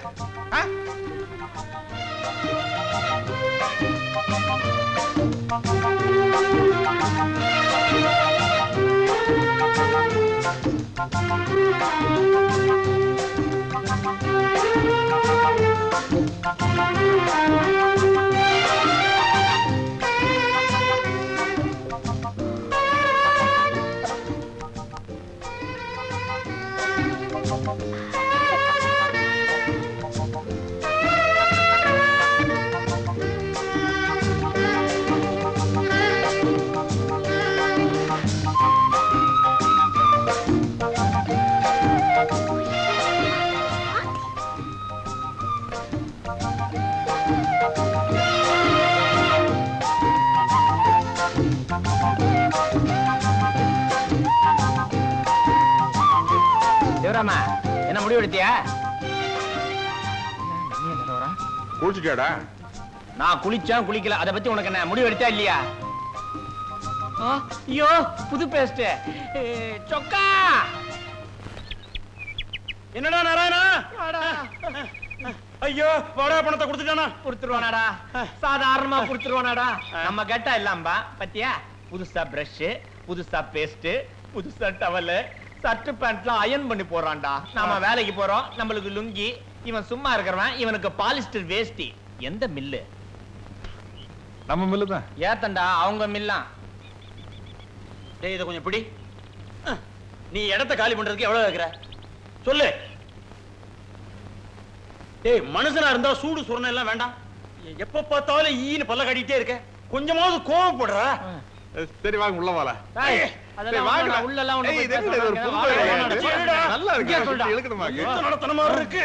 சிவராமா, என்ன முடிவு எடுத்தியா? குளிச்சுட்டியாடா? நான் குளிச்சேன் குளிக்கல, அதை பத்தி உனக்கு என்ன முடிவு எடுத்தா இல்லையா? ஐயோ புது பேஸ்ட் சொக்கா. என்னடா நாராயணா? ஐயோ வாடகை பணத்தை கொடுத்துட்டானா? கொடுத்துருவானாடா, சாதாரணமா கொடுத்துருவானாடா. நம்ம கெட்டா இல்லாம்பா பத்தியா? புதுசா பிரஷ், புதுசா பேஸ்ட், புதுசா டவல், சர்ட் பேண்ட்லாம் அயன் பண்ணி போறான்டா. நாம வேலைக்கு போறோம், நம்மளுக்கு லுங்கி. இவன் சும்மா இருக்கிறவன், இவனுக்கு பாலிஸ்டர் வேஷ்டி. எந்த மில்லு? நம்ம மில்லு தான். ஏத்தண்டா அவங்க மில்லாம். டேய் இத கொஞ்சம் பிடி. நீ இடத்தை காலி பண்றதுக்கு எவ்வளவு வைக்கிற சொல்லு. டேய் மனுஷனா இருந்தா சூடு சுரணை எல்லாம் வேண்டாம். எப்ப பார்த்தாலும் ஈன்னு பல்ல கடிட்டே இருக்க. கொஞ்சமாவது கோவப்படுற. சரி வாங்க உள்ள வாடா. அதெல்லாம் வாங்க உள்ள எல்லாம் ஒண்ணு போய் நல்லா இருக்கு. இழுக்கணுமா? நடத்தன மாதிரி இருக்கு.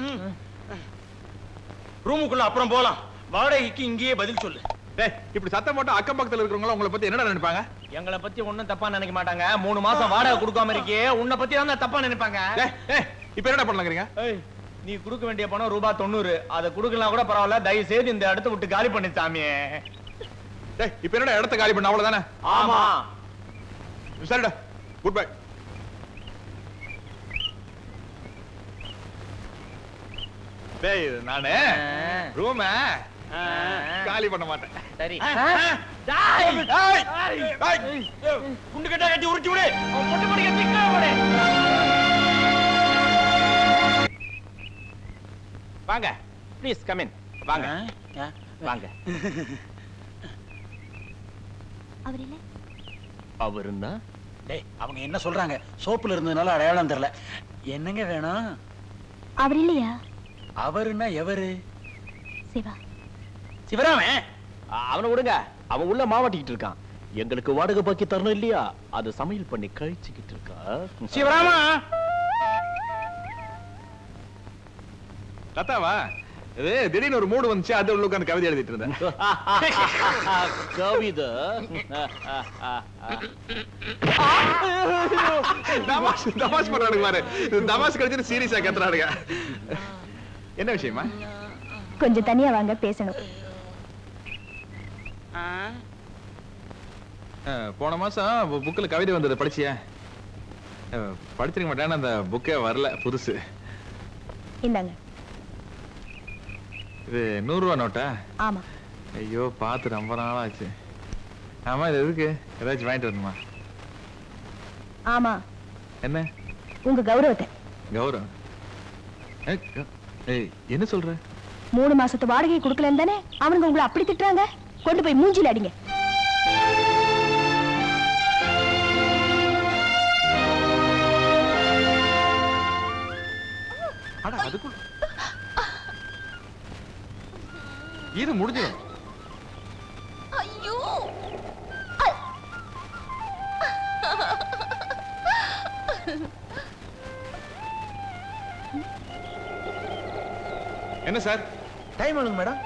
ரூமுக்குள்ள அப்புறம் போலாம். வாடகைக்கு இங்கேயே பதில் சொல்லு. டேய் இப்படி சத்தம் போட்டு அக்கம் பக்கத்துல இருக்கிறவங்க உங்களை பத்தி என்னடா நினைப்பாங்க? எங்களை பத்தி ஒண்ணும் தப்பா நினைக்க மாட்டாங்க. 3 மாசம் வாடகை கொடுக்காம இருக்கே, உன்னை பத்தி தான் தப்பா நினைப்பாங்க. இப்ப என்ன பண்ணலாங்கிறீங்க? நீ கொடுக்க வேண்டிய பணம் ரூபாய் 90. அதை கொடுக்கலாம் கூட பரவாயில்ல, தயவு செய்து இந்த இடத்தை விட்டு காலி பண்ணி சாமியே. டேய் இப்ப என்னடா இடத்தை காலி பண்ண அவ்வளவுதானே? ஆமா சரிடா, குட் பை. டேய் நானே ரூம காலி பண்ண மாட்டேன். சரி குண்டு கட்டா கட்டி உருட்டி விடு. பொட்டு படிக்க திக்கா விடு. வாங்க ப்ளீஸ் கம் இன். வாங்க வாங்க. அவர் இல்ல. அவருன்னா? டேய் அவங்க என்ன சொல்றாங்க? சோப்புல இருந்ததுனால அடையாளம் தெரியல. என்னங்க வேணும்? அவர் இல்லையா? அவருன்னா எவரு? சிவா. சிவராமன். அவனை விடுங்க, அவன் உள்ள மாவாட்டிக்கிட்டு இருக்கான். எங்களுக்கு வாடகை பாக்கி தரணும் இல்லையா, அது சமையல் பண்ணி கழிச்சுக்கிட்டு இருக்கா. சிவராமா. தாத்தாவா? இது திடீர்னு ஒரு மூடு வந்துச்சு, அது உள்ள உட்கார்ந்து கவிதை எழுதிட்டு இருந்தேன். கவிதை தமாஷ் பண்றானுங்க பாரு. தமாஷ் கழிச்சு சீரியஸா கத்துறானுங்க. என்ன விஷயமா? கொஞ்சம் தனியா வாங்க, பேசணும். போன மாசம் புக்ல கவிதை வந்தது, படிச்சியா? படிச்சிருக்க மாட்டேன், அந்த புக்கே வரல, புதுசு. இந்தாங்க. இது 100 ரூபா நோட்டா? ஆமா. ஐயோ பார்த்து ரொம்ப நாள் ஆச்சு. ஆமா இது எதுக்கு? ஏதாச்சும் வாங்கிட்டு வரணுமா? ஆமா. என்ன? உங்க கௌரவத்தை. கௌரவம்? ஏய் என்ன சொல்ற? 3 மாசத்து வாடகை கொடுக்கலன்னு தானே அவனுங்க உங்களை அப்படி திட்டுறாங்க. கொண்டு போய் மூஞ்சில அடிங்க. அட அதுக்குள்ள இது முடிஞ்சிடும். ஐயோ என்ன சார் டைம் எவ்வளவு மேடம்?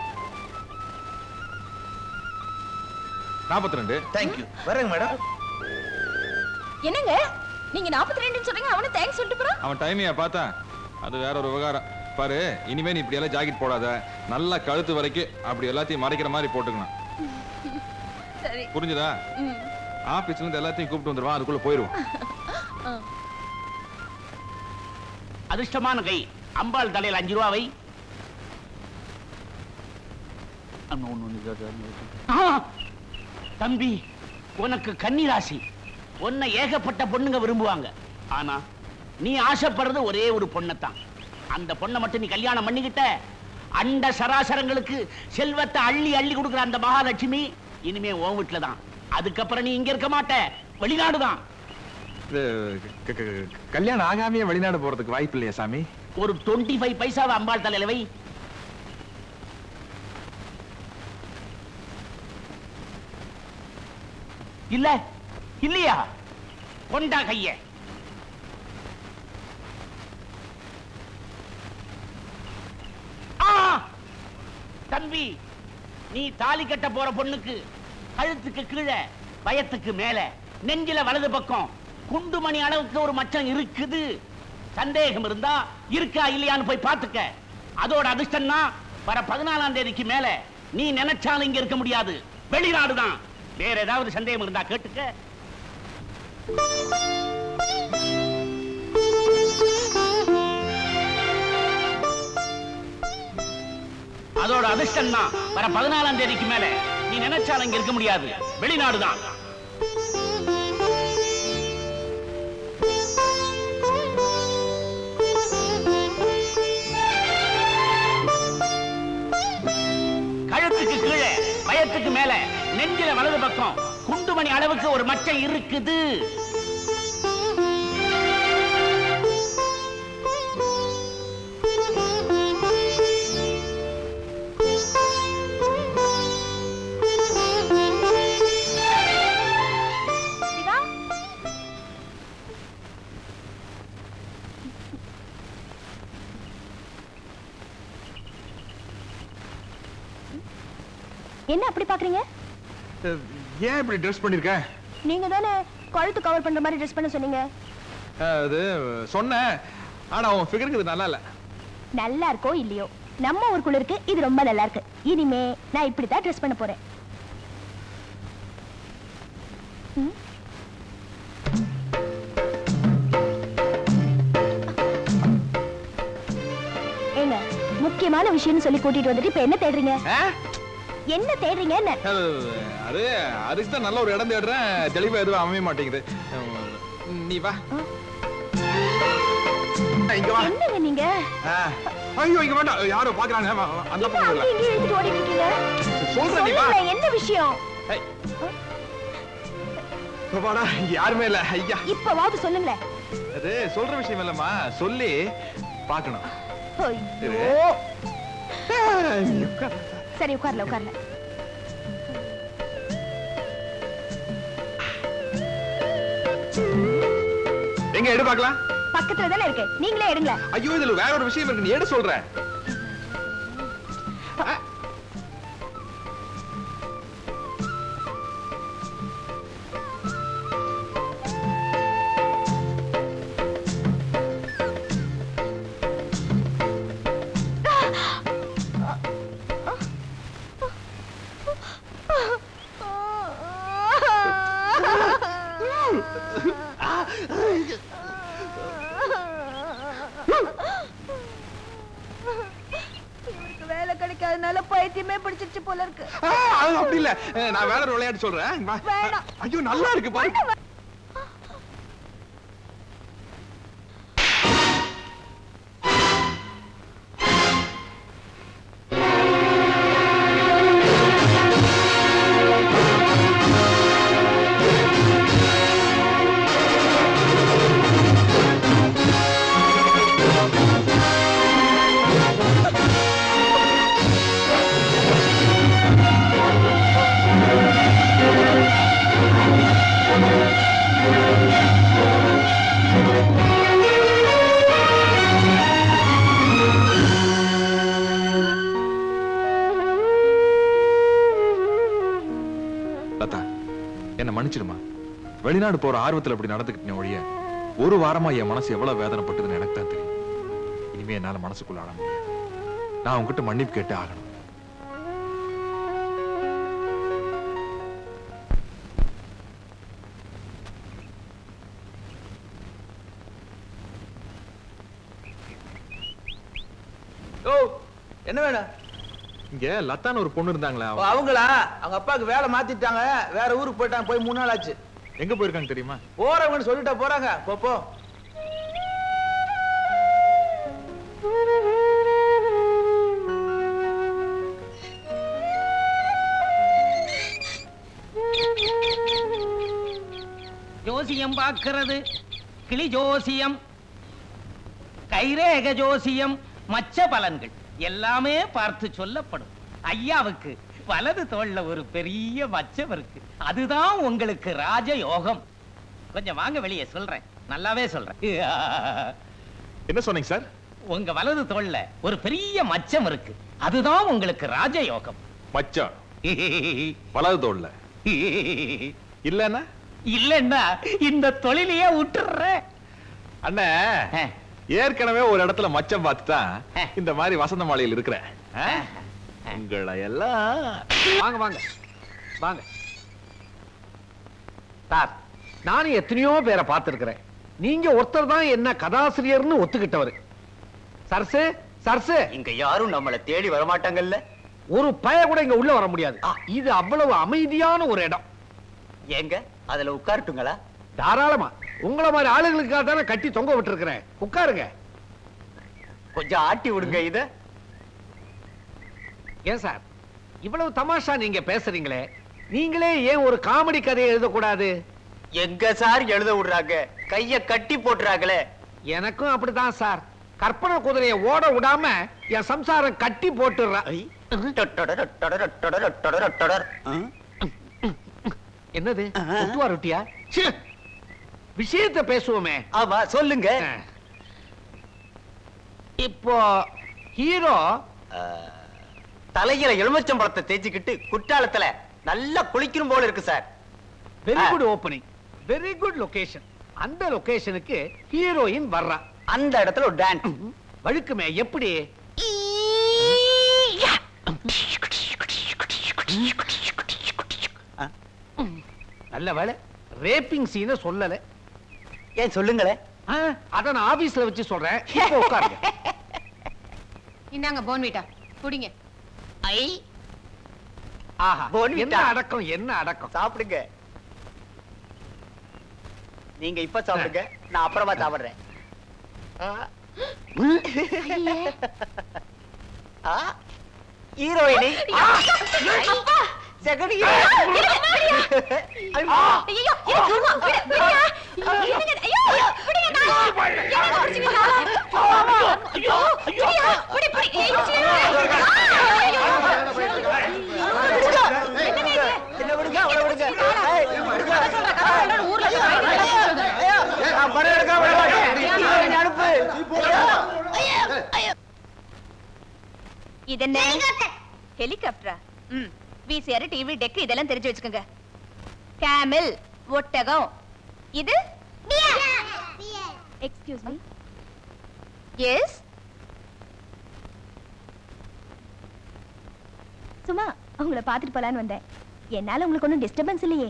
42. தேங்க்யூ. வரேங்க மேடம். என்னங்க நீங்க 42 சொல்றீங்க, அவனு தேங்க்ஸ் சொல்லிட்டு போறான். அவன் டைமையா பார்த்தா அது வேற ஒரு விவகாரம். பாரு இனிமே நீ இப்படி எல்லாம் ஜாக்கெட் போடாத, நல்லா கழுத்து வரைக்கும் அப்படி எல்லாத்தையும் மறைக்கிற மாதிரி போட்டுக்கணும். சரி புரிஞ்சுதா? ஆபீஸ்ல இருந்து எல்லாத்தையும் கூப்பிட்டு வந்துருவான், அதுக்குள்ள போயிருவோம். அதிர்ஷ்டமான கை அம்பாள் தலையில் 5 ரூபா வை. தம்பி உனக்கு கன்னி ராசி. உன்னை ஏகப்பட்ட பொண்ணுங்க விரும்புவாங்க. ஆனா நீ ஆசைப்படுறது ஒரே ஒரு பொண்ணத்தான். அந்த பொண்ணை மட்டும் நீ கல்யாணம் பண்ணிக்கிட்ட அண்ட சராசரங்களுக்கு செல்வத்தை அள்ளி அள்ளி கொடுக்குற அந்த மகாலட்சுமி இனிமே உன் வீட்டுல தான். அதுக்கப்புறம் நீ இங்க இருக்க மாட்ட, வெளிநாடுதான். கல்யாணம் ஆகாமையே வெளிநாடு போறதுக்கு வாய்ப்பு இல்லையா சாமி? ஒரு 25 பைசாவை அம்பாள் தலையில வை. இல்ல இல்லையா? கொண்டா கைய. தம்பி நீ தாலி கட்ட போற பொண்ணுக்கு கழுத்துக்கு கீழே பயத்துக்கு மேல நெஞ்சில வலது பக்கம் குண்டுமணி அளவுக்கு ஒரு மச்சம் இருக்குது. சந்தேகம் இருந்தா இருக்கா இல்லையான்னு போய் பார்த்துக்க. அதோட அதிர்ஷ்டம்னா வர 14ஆம் தேதிக்கு மேல நீ நினைச்சாலும் இங்க இருக்க முடியாது, வெளிநாடுதான். வேற ஏதாவது சந்தேகம் இருந்தா கேட்டுக்க. அதோட அதிர்ஷ்டம் தான் வர 14ஆம் தேதிக்கு மேல நீ நினைச்சாலும் இங்க இருக்க முடியாது, வெளிநாடுதான். கழுத்துக்கு கீழே பயத்துக்கு மேல நெஞ்சில வலது பக்கம் குண்டுமணி அளவுக்கு ஒரு மச்சம் இருக்குது. என்ன அப்படி பாக்குறீங்க? ஏன் இப்படி ட்ரெஸ் பண்ணிருக்க? நீங்க தானே கழுத்து கவர் பண்ற மாதிரி ட்ரெஸ் பண்ண சொன்னீங்க. அது சொன்னேன், ஆனா உன் ஃபிகருக்கு இது நல்லா இல்ல. நல்லா இருக்கோ இல்லையோ நம்ம ஊருக்குள்ள இருக்கு, இது ரொம்ப நல்லா இருக்கு. இனிமே நான் இப்படித்தான் ட்ரெஸ் பண்ண போறேன். ஏங்க முக்கியமான விஷயம்னு சொல்லி கூட்டிட்டு வந்துட்டு இப்ப என்ன தேடுறீங்க? என்ன தேடுறீங்க? அது அதுக்கு தான் நல்ல ஒரு இடம் தேடுறேன், தெளிவா எதுவும் அமைய மாட்டேங்குது. நீ வா இங்க வா. என்னங்க நீங்க? ஐயோ இங்க வேண்டாம், யாரோ பாக்குறாங்க. அந்த பக்கம் இல்ல, இங்க இழுத்துட்டு ஓடிட்டு இருக்கீங்க. சொல்றேன் நீ வா. என்ன விஷயம்? பாடா இங்க யாருமே இல்ல. ஐயா இப்பவாவது சொல்லுங்க. அது சொல்ற விஷயம் இல்லம்மா, சொல்லி பார்க்கணும். ஐயோ சரி உட்கார்ல உட்கார்ல. எங்க எடு பார்க்கலாம். பக்கத்துல தானே இருக்கு, நீங்களே எடுங்க. ஐயோ இதுல வேற ஒரு விஷயம் இருக்கு, நீ எடு சொல்றேன். கிடைக்காதனால பைத்தியமே பிடிச்சிருச்சு போல இருக்கு. அப்படி இல்ல, நான் வேற ஒரு விளையாட்டு சொல்றேன். ஐயோ நல்லா இருக்கு பாரு. என்ன மன்னிச்சிடுமா. வெளிநாடு போற ஆர்வத்துல அப்படி நடந்துக்கிட்டேன் ஒழிய ஒரு வாரமா என் மனசு எவ்வளவு வேதனைப்பட்டதுன்னு எனக்கு தான் தெரியும். இனிமே என்னால மனசுக்குள்ள ஆட முடியாது. நான் உங்ககிட்ட மன்னிப்பு கேட்டு ஆகணும். என்ன வேணும்? இங்க லத்தான்னு ஒரு பொண்ணு இருந்தாங்களா? அவங்களா? அவங்க அப்பாவுக்கு வேலை மாத்திட்டாங்க, வேற ஊருக்கு போயிட்டாங்க. போய் 3 நாள் ஆச்சு. எங்க போயிருக்காங்க தெரியுமா? போறவங்கன்னு சொல்லிட்டா போறாங்க. போ. ஜோசியம் பார்க்கிறது கிளி ஜோசியம், கைரேக ஜோசியம், மச்ச பலன்கள் எல்லாமே பார்த்து சொல்லப்படும். ஐயாவுக்கு வலது தோள்ல ஒரு பெரிய மச்சம் இருக்கு. அதுதான் உங்களுக்கு ராஜ யோகம். கொஞ்சம் வாங்க வெளியே சொல்றேன், நல்லாவே சொல்றேன். என்ன சொன்னீங்க சார்? உங்க வலது தோள்ல ஒரு பெரிய மச்சம் இருக்கு. அதுதான் உங்களுக்கு ராஜ யோகம். மச்சம் வலது தோள்ல இல்லன்னா? இல்லன்னா இந்த தொழிலையே விட்டுறேன். அண்ணா ஏற்கனவே ஒரு இடத்துல மச்சம் பார்த்துதான் இந்த மாதிரி வசந்த மாளிகையில் இருக்கிறேன். உங்களை எல்லாம் வாங்க வாங்க வாங்க சார். நானும் எத்தனையோ பேரை பார்த்திருக்கிறேன். நீங்க ஒருத்தர் தான் என்ன கதாசிரியர்னு ஒத்துக்கிட்டவர். சர்சு சர்சு, இங்க யாரும் நம்மள தேடி வரமாட்டாங்கல்ல. ஒரு பய கூட இங்க உள்ள வர முடியாது. இது அவ்வளவு அமைதியான ஒரு இடம். ஏங்க அதுல உட்காரட்டுங்களா? தாராளமா. உங்கள மாதிரி ஆளுங்களுக்காக தானே கட்டி தொங்க விட்டுருக்கிறேன். உட்காருங்க. கொஞ்சம் ஆட்டி விடுங்க இத. ஏன் சார் இவ்வளவு தமாஷா நீங்க பேசுறீங்களே, நீங்களே ஏன் ஒரு காமெடி கதையை எழுதக்கூடாது? எங்க சார் எழுத விடுறாங்க, கைய கட்டி போட்டுறாங்களே. எனக்கும் அப்படிதான் சார். கற்பனை குதிரையை ஓட விடாம என் சம்சாரம் கட்டி போட்டுறா. என்னது ஒட்டுவா ரொட்டியா? விஷயத்தை பேசுவோமே. ஆமா சொல்லுங்க. இப்போ ஹீரோ தலையில எலுமிச்சம்பழத்தை தேய்ச்சிக்கிட்டு குற்றாலத்துல நல்லா குளிக்கணும் போல இருக்கு sir. Very good opening, very good location. அந்த லொகேஷனுக்கு ஹீரோயின் வர்றா. அந்த இடத்துல ஒரு டான்ஸ் வழுக்குமே. எப்படி? நல்ல வேளை ரேப்பிங் சீனை சொல்லல. ஏன் சொல்லுங்களே. அத நான் ஆபீஸ்ல வச்சு சொல்றேன். இப்போ உட்காருங்க. இந்தாங்க போன்விட்டா குடிங்க. ஐ ஆஹா, என்ன அடக்கம், என்ன அடக்கம். சாப்பிடுங்க. நீங்க இப்ப சாப்பிடுங்க, நான் அப்புறமா சாப்பிடுறேன். ஹீரோயினி செகண்ட் இது என்ன ஹெலிகாப்டரா? விசிஆர், டிவி, டெக் இதெல்லாம் தெரிஞ்சு வச்சுக்கோங்க. கேமல், ஒட்டகம். இது எக்ஸ்கியூஸ் மீ. எஸ் சும்மா உங்களை பார்த்துட்டு போலான்னு வந்தேன். என்னால உங்களுக்கு ஒன்றும் டிஸ்டர்பன்ஸ் இல்லையே?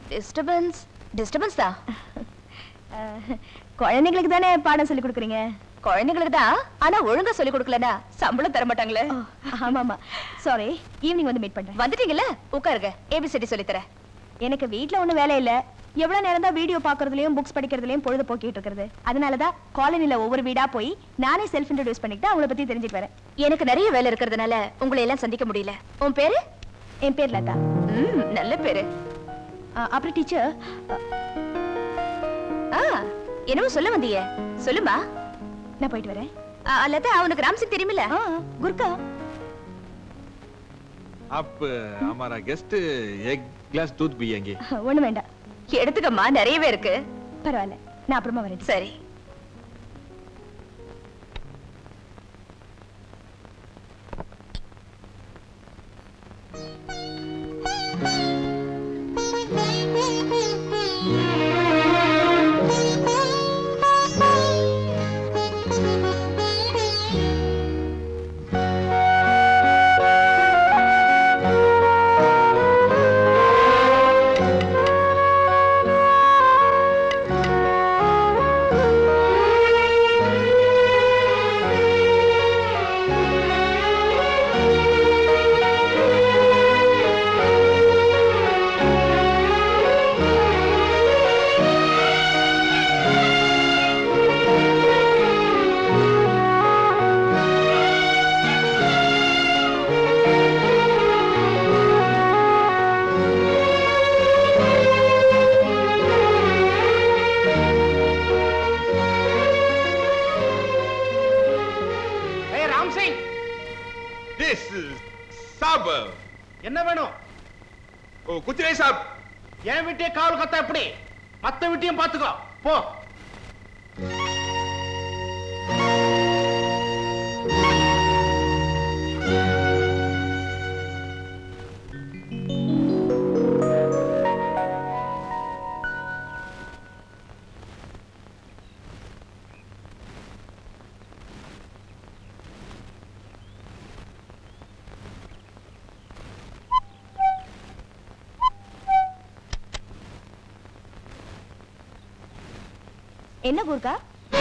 டிஸ்டர்பன்ஸ் தான். குழந்தைங்களுக்கு தானே பாடம் சொல்லி கொடுக்குறீங்க. குழந்தைங்களுக்கு தான், ஆனா ஒழுங்கா சொல்லி கொடுக்கலனா சம்பளம் தர மாட்டாங்களே. ஆமாமா, சாரி. ஈவினிங் வந்து மீட் பண்றேன். வந்துட்டீங்கல்ல, உட்காருங்க. ஏபிசிடி சொல்லி தரேன். எனக்கு வீட்ல ஒண்ணும் வேலை இல்ல. எவ்வளவு நேரம் தான் வீடியோ பாக்குறதுலயும் புக்ஸ் படிக்கிறதுலயும் பொழுது போக்கிட்டு இருக்கிறது. அதனாலதான் காலனில ஒவ்வொரு வீடா போய் நானே செல்ஃப் இன்ட்ரோடியூஸ் பண்ணிட்டு அவங்கள பத்தி தெரிஞ்சுட்டு வரேன். எனக்கு நிறைய வேலை இருக்கிறதுனால உங்களை எல்லாம் சந்திக்க முடியல. உன் பேரு? என் பேர் லதா. நல்ல பேரு. அப்புறம் டீச்சர், என்னவோ சொல்ல வந்தீங்க, சொல்லுமா. நான் போயிட்டு வரேன். லதா, உனக்கு ராம்சிங் தெரியுமில்ல? குர்கா. अब हमारा गेस्ट एक ग्लास दूध पिएंगे. ஒண்ணு வேண்டாம். எடுத்துக்கம்மா, நிறையவே இருக்கு. பரவாயில்ல, நான் அப்புறமா வரேன். சரி. என்ன வேணும்? कुछ नहीं साहब. என் வீட்டையே காவல் கத்தா எப்படி? மத்த வீட்டையும் பாத்துக்கோ. போ. என்ன குர்கா?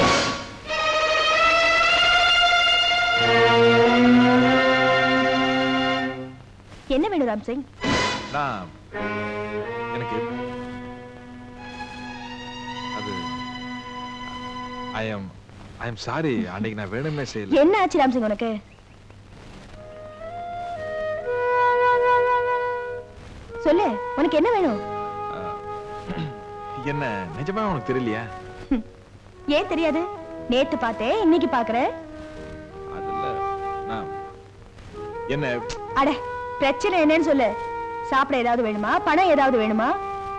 என்ன வேணும் ராம்சிங்? நான் எனக்கு அது ஐ அம் சாரி, அன்னைக்கு நான் வேணும்னே செய்யல. என்ன ஆச்சு ராம்சிங் உனக்கு? சொல்லு, உனக்கு என்ன வேணும்? என்ன நிஜமா உனக்கு தெரியலையா? ஏன் தெரியாது? நேத்து பார்த்தேன், இன்னைக்கு பாக்குறேன். அதுல நான் என்ன? அட, பிரச்சனை என்னன்னு சொல்லு. சாப்பிட ஏதாவது வேணுமா? பணம் ஏதாவது வேணுமா?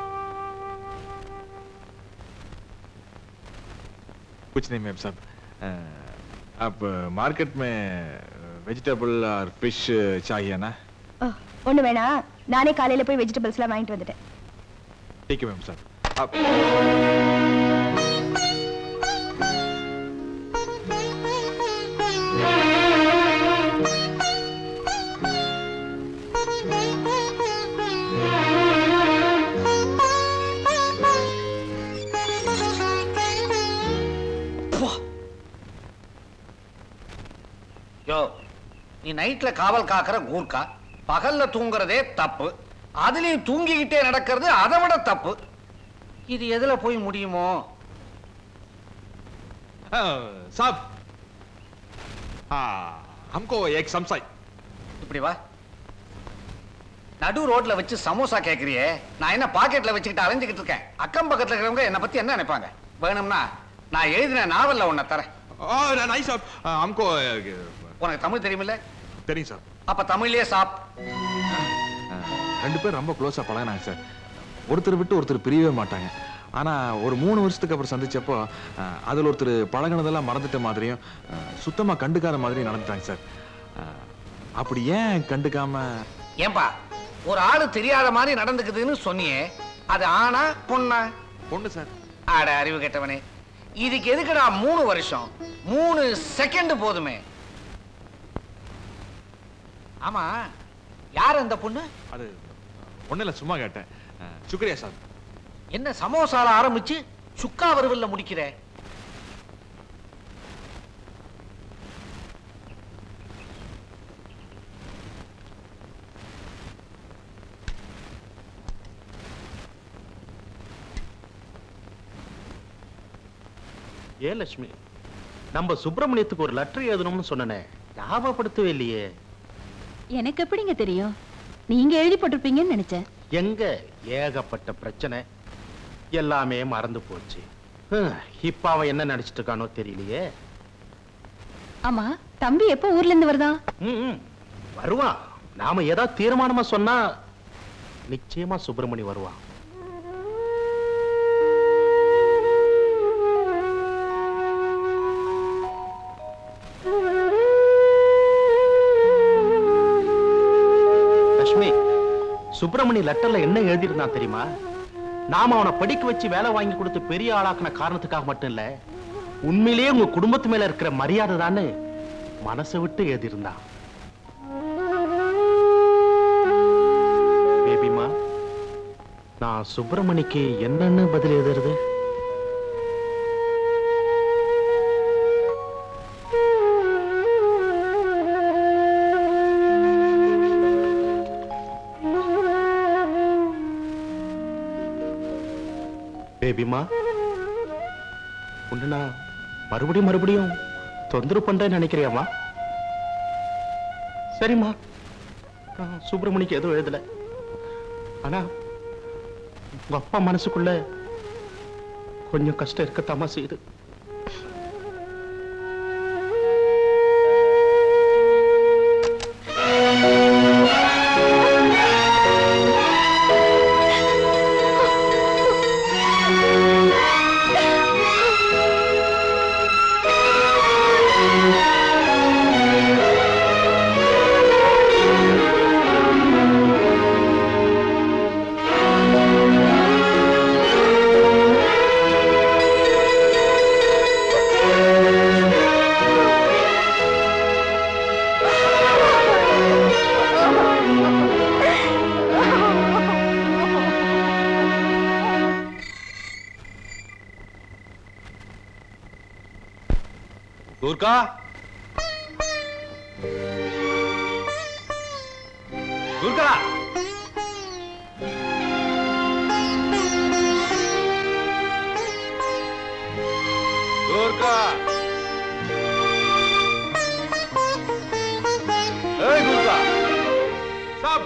कुछ नहीं मैम साहब. आप मार्केट में वेजिटेबल और फिश चाहिए ना? ஒண்ணு வேணா, நானே காலையில போய் வெஜிடபிள்ஸ் எல்லாம் வாங்கிட்டு வந்துட்டேன். ठीक है मैम साहब. आप யோ, நீ நைட்ல காவல் காக்கிற கூர்க்கா, பகல்ல தூங்குறதே தப்பு, அதுலயும் தூங்கிக்கிட்டே நடக்கிறது அதை விட தப்பு. இது எதுல போய் முடியுமோ? साहब, हमको एक समसाई. இப்படி வா. நடு ரோட்ல வச்சு சமோசா கேக்குறியே, நான் என்ன பாக்கெட்ல வச்சுக்கிட்டு அலைஞ்சுக்கிட்டு இருக்கேன்? அக்கம் பக்கத்துல இருக்கிறவங்க என்ன பத்தி என்ன நினைப்பாங்க? வேணும்னா நான் எழுதின நாவல்ல ஒன்ன தரேன். नहीं साहब, हमको உனக்கு தமிழ் தெரியுமில்ல? தெரியும் சார். அப்ப தமிழ்லயே சாப். ரெண்டு பேரும் ரொம்ப க்ளோஸா பழகினாங்க சார். ஒருத்தர் விட்டு ஒருத்தர் பிரியவே மாட்டாங்க. ஆனா ஒரு 3 வருஷத்துக்கு அப்புறம் சந்திச்சப்போ அதுல ஒருத்தர் பழகினதெல்லாம் மறந்துட்ட மாதிரியும் சுத்தமா கண்டுக்காத மாதிரியும் நடந்துட்டாங்க சார். அப்படி ஏன் கண்டுக்காம? ஏன்பா, ஒரு ஆளு தெரியாத மாதிரி நடந்துக்குதுன்னு சொன்னியே, அது ஆனா பொண்ணா? பொண்ணு சார். ஆட அறிவு கெட்டவனே, இதுக்கு எதுக்குடா 3 வருஷம்? 3 செகண்ட் போதுமே. ஆமா, யார் அந்த பொண்ணு? அது ஒண்ணு இல்ல, சும்மா கேட்டேன். சுக்ரியா சார். என்ன சமோசால ஆரம்பிச்சு சுக்கா வறுவல்ல முடிக்கிற? ஏ லட்சுமி, நம்ம சுப்பிரமணியத்துக்கு ஒரு லெட்டர் எழுதணும்னு சொன்னனே, ஞாபகப்படுத்தவே இல்லையே. எனக்கு எப்படிங்க தெரியும்? நீங்க எழுதி போட்டிருப்பீங்கன்னு நினைச்சேன். எங்க ஏகப்பட்ட பிரச்சனை, எல்லாமே மறந்து போச்சு. இப்ப அவன் என்ன நினைச்சிட்டு இருக்கானோ தெரியலையே. ஆமா, தம்பி எப்ப ஊர்ல இருந்து வருதா? வருவான். நாம ஏதாவது தீர்மானமா சொன்னா நிச்சயமா சுப்பிரமணி வருவான். லட்சுமி, சுப்பிரமணி லெட்டர்ல என்ன எழுதியிருந்தான் தெரியுமா? நாம அவனை படிக்க வச்சு வேலை வாங்கி கொடுத்து பெரிய ஆளாக்குன காரணத்துக்காக மட்டும் இல்ல, உண்மையிலேயே உங்க குடும்பத்து மேல இருக்கிற மரியாதை தானே மனசை விட்டு எழுதியிருந்தான். பேபிமா, நான் சுப்பிரமணிக்கு என்னன்னு பதில் எழுதுறது? பேபிமா, உன்னை நான் மறுபடியும் தொந்தரவு பண்றேன்னு நினைக்கிறியாமா? சரிம்மா, நான் சுப்பிரமணிக்கு எதுவும் எழுதல. ஆனா உங்க அப்பா மனசுக்குள்ள கொஞ்சம் கஷ்டம் இருக்கத்தாமா செய்யுது. துர்கா, துர்கா, துர்கா, ஏய் துர்கா, சாப்.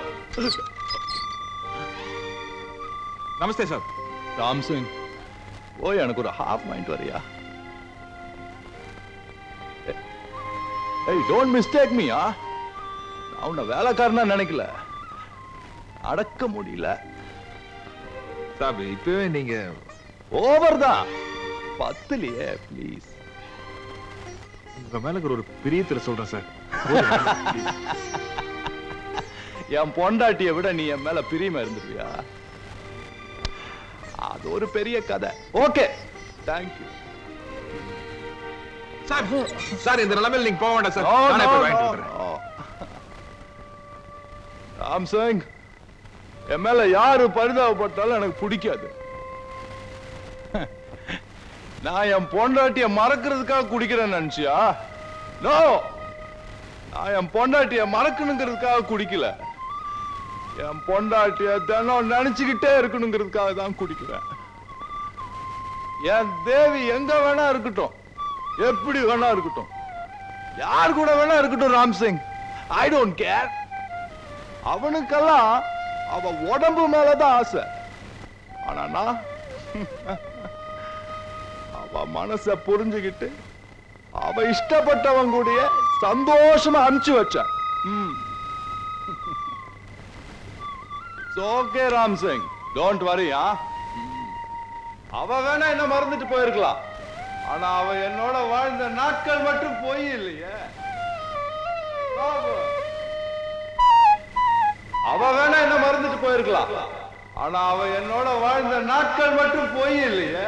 நமஸ்தே சார். ராம் சிங், ஓய் எனக்கு ஒரு ஹாஃப் மைண்ட் வரியா? ஏய், டோன்ட் மிஸ்டேக் மீ. நான் உன்னை வேலைக்காரனா நினைக்கல, அடக்க முடியல. சாப், இப்பவே நீங்க ஓவர் தான். பத்துலயே ப்ளீஸ். உங்க மேல ஒரு பிரியத்துல சொல்றேன் சார். என் பொண்டாட்டியை விட நீ என் மேல பிரியமா இருந்துருவியா? அது ஒரு பெரிய கதை. Okay, thank you. சார், சார், இந்த நிலைமையில நீங்க போக வேண்டாம் சார். நானே போய் வாங்கிட்டு வந்துறேன். ராம் சிங், என் மேல யாரு பரிதாபப்பட்டாலும் எனக்கு பிடிக்காது. நான் என் பொண்டாட்டிய மறக்கிறதுக்காக குடிக்கிறேன்னு நினைச்சியா? நோ, நான் என் பொண்டாட்டிய மறக்கணுங்கிறதுக்காக குடிக்கல. என் பொண்டாட்டிய தினம் நினைச்சுக்கிட்டே இருக்கணுங்கிறதுக்காக தான் குடிக்கிறேன். என் தேவி எங்க வேணா இருக்கட்டும், எப்படி வேணா இருக்கட்டும், யார் கூட வேணா இருக்கட்டும் Ram Singh, I don't care. அவனுக்கெல்லாம் அவ உடம்பு மேலதான் ஆசை. ஆனா நான் அவ மனச புரிஞ்சுக்கிட்டு அவ இஷ்டப்பட்டவன் கூடிய சந்தோஷமா அனுப்பிச்சு வச்ச. Okay Ram Singh, don't worry. அவ வேணா என்ன மறந்துட்டு போயிருக்கலாம், ஆனா அவ என்னோட வாழ்ந்த நாட்கள் மட்டும் போய் இல்லையே. அவ வேணா என்ன மறந்துட்டு போயிருக்கலாம், ஆனா அவ என்னோட வாழ்ந்த நாட்கள் மட்டும் போய் இல்லையே.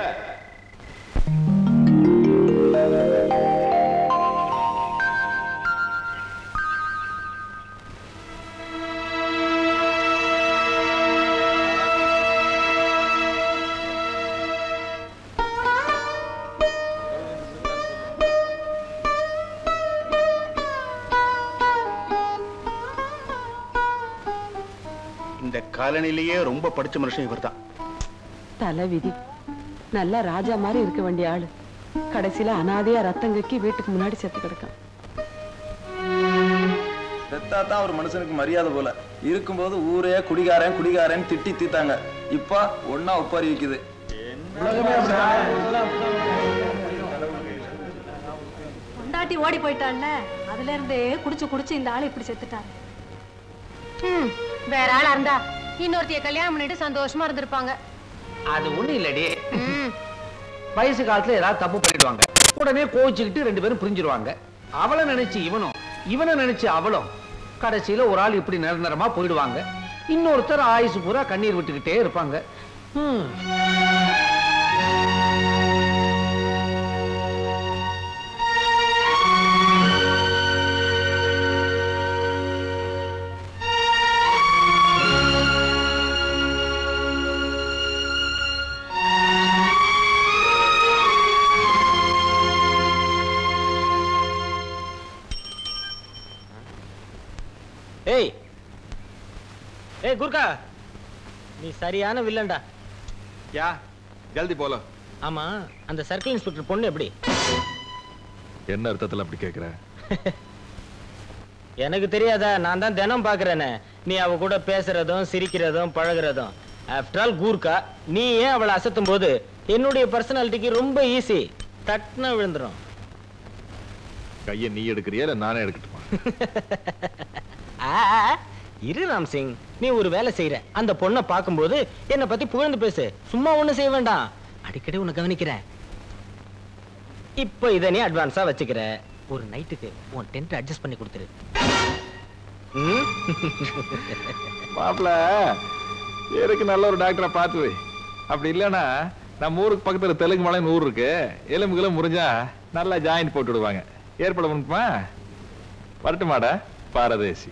இந்த காலனிலேயே ரொம்ப படிச்ச மனுஷன் இவர்தான். தலை விதி. நல்ல ராஜா மாதிரி இருக்க வேண்டிய ஆளு கடைசியில அனாதையா ரத்தம் கக்கி வீட்டுக்கு முன்னாடி செத்து கிடக்கான். செத்தாதான் ஒரு மனுஷனுக்கு மரியாதை போல. இருக்கும்போது ஊரே குடிகாரன் குடிகாரன் திட்டி தீத்தாங்க. இப்ப ஒன்னா உப்பாரி வைக்குது. பொண்டாட்டி ஓடி போயிட்டான்ல, அதுல இருந்தே குடிச்சு குடிச்சு இந்த ஆளு இப்படி செத்துட்டாரு. வேற ஆளா இருந்தா இன்னொருத்தைய கல்யாணம் பண்ணிட்டு சந்தோஷமா இருந்திருப்பாங்க. அது ஒண்ணு இல்லடி, வயசு காலத்துல ஏதாவது தப்பு பண்ணிடுவாங்க, உடனே கோவிச்சுக்கிட்டு 2 பேரும் புரிஞ்சிருவாங்க. அவளை நினைச்சு இவனும், இவனை நினைச்சு அவளும், கடைசியில ஒரு ஆள் இப்படி நிரந்தரமா போயிடுவாங்க. இன்னொருத்தர் ஆயுசு பூரா கண்ணீர் விட்டுக்கிட்டே இருப்பாங்க. ஏய் ஏய் குர்கா, நீ சரியான வில்லன்டா. யா ஜல்தி போல. ஆமா, அந்த சர்க்கிள் இன்ஸ்பெக்டர் பொண்ணு எப்படி? என்ன அர்த்தத்துல அப்படி கேக்குற? எனக்கு தெரியாதா? நான் தான் தினம் பாக்குறேனே, நீ அவ கூட பேசுறதும் சிரிக்கிறதும் பழகுறதும். ஆஃப்டர் ஆல் கூர்க்கா, நீ ஏன் அவளை அசத்தும் போது என்னுடைய பர்சனாலிட்டிக்கு ரொம்ப ஈஸி, டட்னா விழுந்துரும். கையை நீ எடுக்கிறியா இல்ல நானே எடுக்கட்டுமா? இரு ராம் சிங், நீ ஒரு வேலை செய்யற, அந்த பொண்ணை பார்க்கும்போது என்னை பத்தி புகழ்ந்து பேசு. சும்மா ஒண்ணு செய்ய வேண்டாம், அடிக்கடி உன்னை கவனிக்கிறேன். இப்ப இதை நீ அட்வான்ஸா வச்சுக்கிற. ஒரு நைட்டுக்கு உன் டென்ட் அட்ஜஸ்ட் பண்ணி கொடுத்துரு. மாப்பிள, எனக்கு நல்ல ஒரு டாக்டரை பார்த்து வை. அப்படி இல்லைன்னா நம்ம ஊருக்கு பக்கத்துல தெலுங்கு மலைன்னு ஊர் இருக்கு, எலும்புகளும் முறிஞ்சா நல்லா ஜாயிண்ட் போட்டு விடுவாங்க. ஏற்பாடு பண்ணுமா? வரட்டுமாடா பாரதேசி.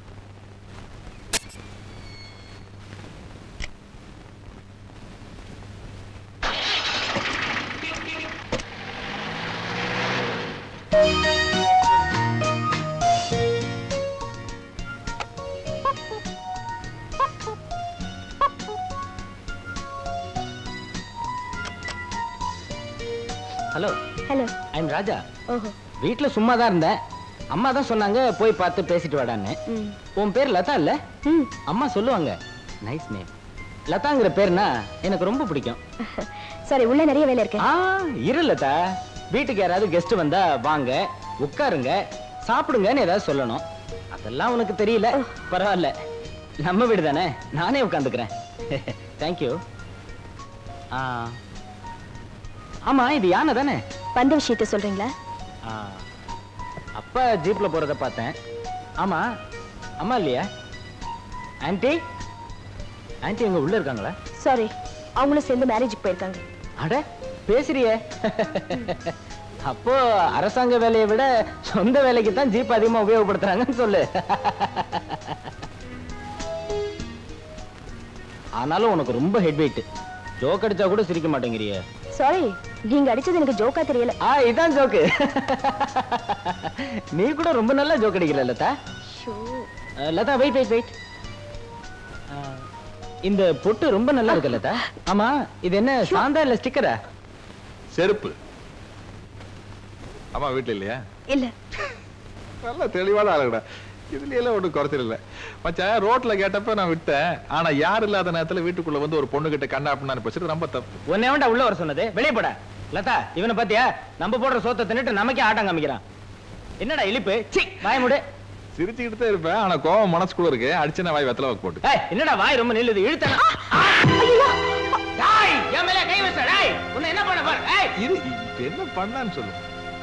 Hello hello, I am Raja. ஓஹோ, வீட்டுல சும்மா தான் இருந்தேன். அம்மா தான் சொன்னாங்க போய் பார்த்து பேசிட்டு வாடான்னு. உன் பேர் லதா இல்ல? அம்மா சொல்லுவாங்க, நைஸ் நேம். லதாங்கிற பேர்னா எனக்கு ரொம்ப பிடிக்கும். சரி, உள்ள நிறைய வேலை இருக்கு. இரு லதா, வீட்டுக்கு யாராவது கெஸ்ட் வந்தா வாங்க, உட்காருங்க, சாப்பிடுங்கன்னு ஏதாவது சொல்லணும். அதெல்லாம் உனக்கு தெரியல, பரவாயில்ல, நம்ம வீடு தானே, நானே உட்காந்துக்கிறேன். தேங்க்யூ. ஆமா, இது யானை தானே? வந்த விஷயத்தை சொல்றீங்களா? அப்பா ஜீப்ல போறத பார்த்தேன். ஆமா, அம்மா இல்லையா? ஆன்ட்டி, ஆன்ட்டி எங்க உள்ள இருக்காங்களா? சாரி, அவங்களும் சேர்ந்து மேரேஜுக்கு போயிருக்காங்க. அட பேசுறியே. அப்போ அரசாங்க வேலையை விட சொந்த வேலைக்கு தான் ஜீப் அதிகமா உபயோகப்படுத்துறாங்கன்னு சொல்லு. ஆனாலும் உனக்கு ரொம்ப ஹெட் வெயிட். ஜோக் அடிச்சா கூட சிரிக்க மாட்டேங்கிறிய. சாரி, நீங்க அடிச்சது எனக்கு ஜோக்கா தெரியல. இதான் ஜோக்கு. நீ கூட ரொம்ப நல்லா ஜோக் அடிக்கல Latha. Latha wait wait wait. இந்த பொட்டு ரொம்ப நல்லா இருக்கு லதா. ஆமா, இது என்ன சாந்தா இல்ல ஸ்டிக்கரா? செருப்பு. அம்மா வீட்டுல இல்லையா? இல்ல. நல்ல தெளிவான ஆளுடா. இதுல எல்லாம் ஒன்றும் குறைச்சல் இல்ல மச்சான். ரோட்ல கேட்டப்ப நான் விட்டேன், ஆனா யாரு இல்லாத நேரத்துல வீட்டுக்குள்ள வந்து ஒரு பொண்ணு கிட்ட கண்ணா அப்படின்னு பேசுறது ரொம்ப தப்பு. உன்னை வேண்டாம் உள்ள வர சொன்னது, வெளியே போட. லதா, இவனை பாத்தியா? நம்ம போடுற சோத்தை தின்னுட்டு நமக்கே ஆட்டம் காமிக்கிறான். என்னடா இழிப்பு, வாய் மூடு. சிரிச்சுக்கிட்டு தான் இருப்பேன், ஆனா கோவம் மனசுக்குள்ள இருக்கு. அடிச்சுனா வாய் வெத்தல போட்டு. என்னடா வாய் ரொம்ப நில்லுது, இழுத்தனா? என் மேல கை வச்ச, உன்னை என்ன பண்ண பாரு. இது என்ன பண்ணான்னு சொல்லு.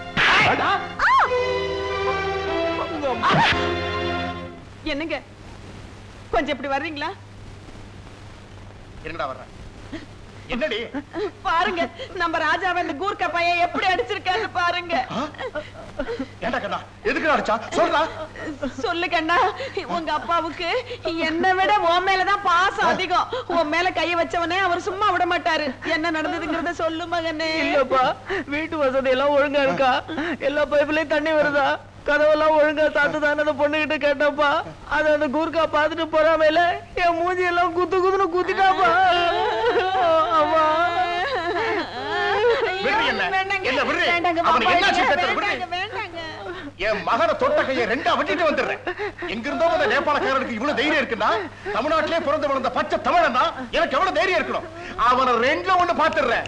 என்னங்க, கொஞ்சம் இப்படி வர்றீங்களா? என்னடா வர்ற? என்னடி பாருங்க, நம்ம ராஜாவை இந்த கூர்க்கா பையன் எப்படி அடிச்சிருக்கான்னு பாருங்க. ஏண்டா கண்ணா, எதுக்கு அடிச்சா சொல்றா? சொல்லு கண்ணா, உங்க அப்பாவுக்கு என்னை விட உன் மேலதான் பாசம் அதிகம். உன் மேல கைய வச்சவனே அவர் சும்மா விட மாட்டாரு. என்ன நடந்ததுங்கிறத சொல்லு மகனே. இல்லப்பா, வீட்டு வசதி எல்லாம் ஒழுங்கா இருக்கா? எல்லா பைப்லயும் தண்ணி வருதா? கதவெல்லாம் ஒழுங்கா சாத்துதான் அந்த பொண்ணுகிட்ட கேட்டப்பா. அது அந்த கூர்க்கா பாத்துட்டு போறாமல என் மூஞ்சி எல்லாம் குத்து குத்துன்னு குத்திட்டாப்பா. அம்மா, விடு என்ன விடு அவனுக்கு என்ன சித்தத்தை விடு என் மகனை தொட்ட கையை ரெண்டா விட்டுட்டு வந்துடுறேன். எங்க இருந்தோ அந்த நேபாளக்காரனுக்கு இவ்வளவு தைரியம் இருக்குன்னா தமிழ்நாட்டிலே பிறந்து வளர்ந்த பச்சை தமிழன்னா எனக்கு எவ்வளவு தைரியம் இருக்கணும். அவனை ரெண்டுல ஒண்ணு பாத்துடுறேன்.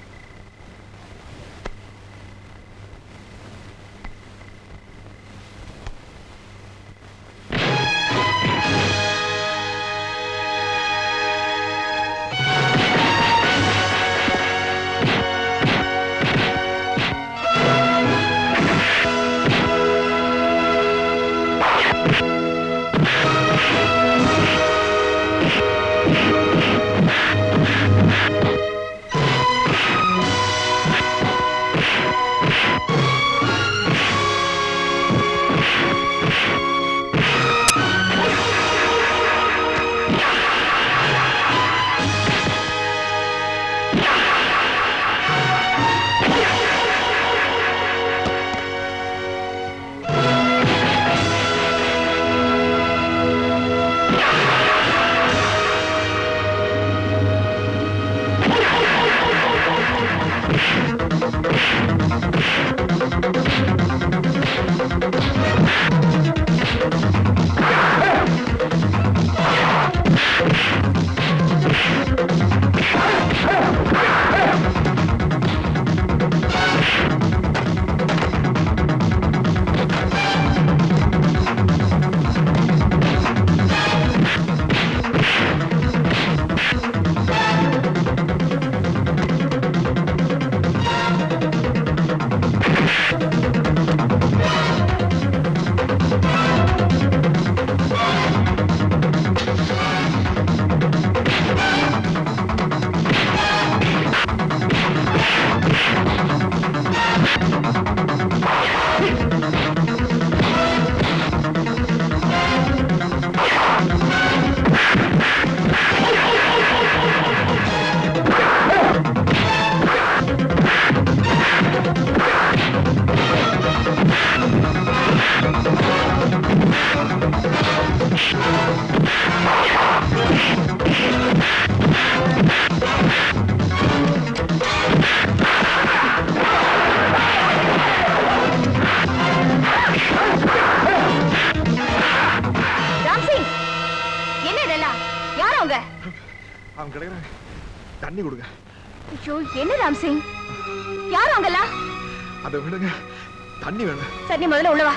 தண்ணி கொடுங்க. ஐயோ என்ன ராம்சிங், யார் அவங்களா? அதை விடுங்க, தண்ணி வேணும். சரி முதல்ல உள்ள வா.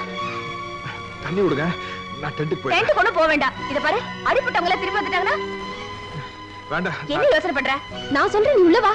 தண்ணி கொடுங்க, நான் டென்ட்டுக்கு போய். டென்ட் கொண்டு போக வேண்டாம். இத பாரு, அடிபட்டவங்கள திரும்பி வந்துட்டாங்கன்னா வேண்டாம். என்ன யோசனை பண்ற? நான் சொல்றேன், நீ உள்ள வா.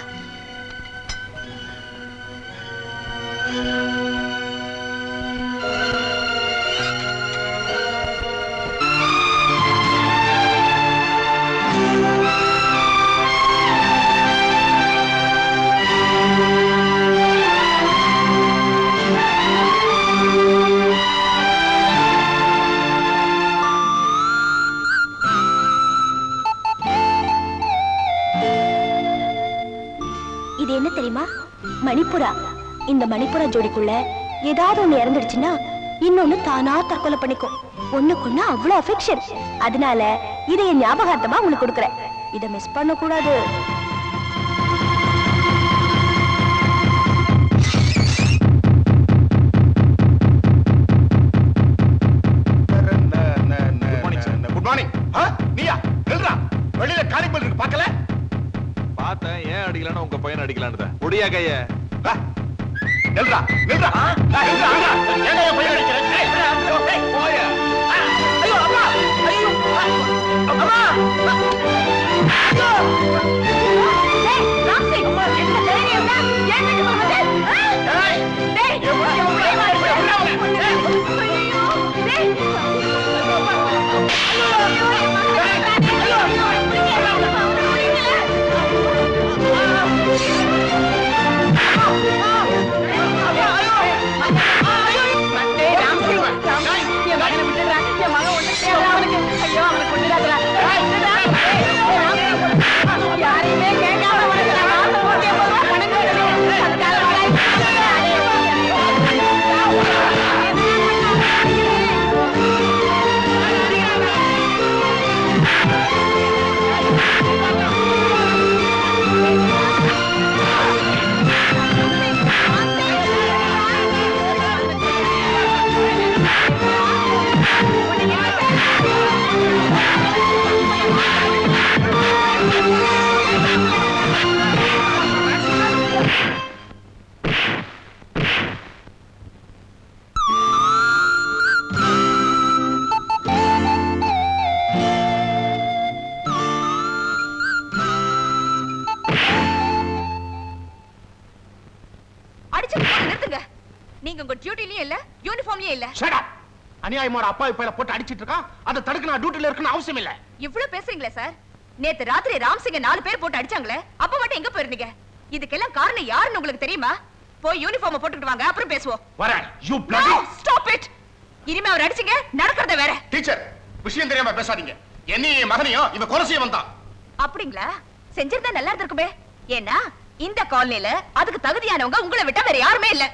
இது என்ன தெரியுமா? மணிப்புரா. இந்த மணிப்புரா ஜோடிக்குள்ள ஏதாவது ஒண்ணு இறந்துடுச்சுன்னா இன்னொன்னு தானா தற்கொலை பண்ணிக்கும். ஒண்ணுக்குன்னா அவ்வளவு அஃபெக்ஷன். அதனால இதை என் ஞாபகார்த்தமா உங்களுக்கு கொடுக்குறேன். இதை மிஸ் பண்ண கூடாது. Good morning. நீயா? நில்றா. வெளியில காரிபல் இருக்கு, பார்க்கல? பார்த்தேன். ஏன் அடிக்கலன்னா உங்க பையன் அடிக்கலான்னு. ஒடியா கைய. நில்றா நில்றா நில்றா. ஏன் என் பையன் அடிக்கிற? ஏய் போயா. ஐயோ அம்மா, ஐயோ அம்மா. ஐயோ டேய் ராம்சிங், அம்மா என்ன தைரியம் தான்? ஏன் வீட்டுக்கு வந்து? டேய் டேய் யாரையுமே கேட்காம இல்ல. அநியாயமான அப்பா இப்ப போட்டு அடிச்சிட்டு இருக்கான். அதை தடுக்க நான் டியூட்டில இருக்கணும் அவசியம் இல்ல. இவ்வளவு பேசுறீங்களே சார்? நேத்து ராத்திரி ராம்சிங்க 4 பேர் போட்டு அடிச்சாங்களே, அப்ப மட்டும் எங்க போயிருந்தீங்க? இதுக்கெல்லாம் காரணம் யாருன்னு உங்களுக்கு தெரியுமா? போய் யூனிஃபார்ம் போட்டுக்கிட்டு வாங்க, அப்புறம் பேசுவோம். வரேன். You bloody stop it. இனிமே அவர் அடிச்சீங்க நடக்கிறத வேற. டீச்சர், விஷயம் தெரியாம பேசாதீங்க. என்னையும் மகனையும் இவன் கொலை செய்ய வந்தான். அப்படிங்களா? செஞ்சிருந்தா நல்லா இருந்திருக்குமே. ஏன்னா இந்த காலனில அதுக்கு தகுதியானவங்க உங்களை விட்டா வேற யாருமே இல்ல.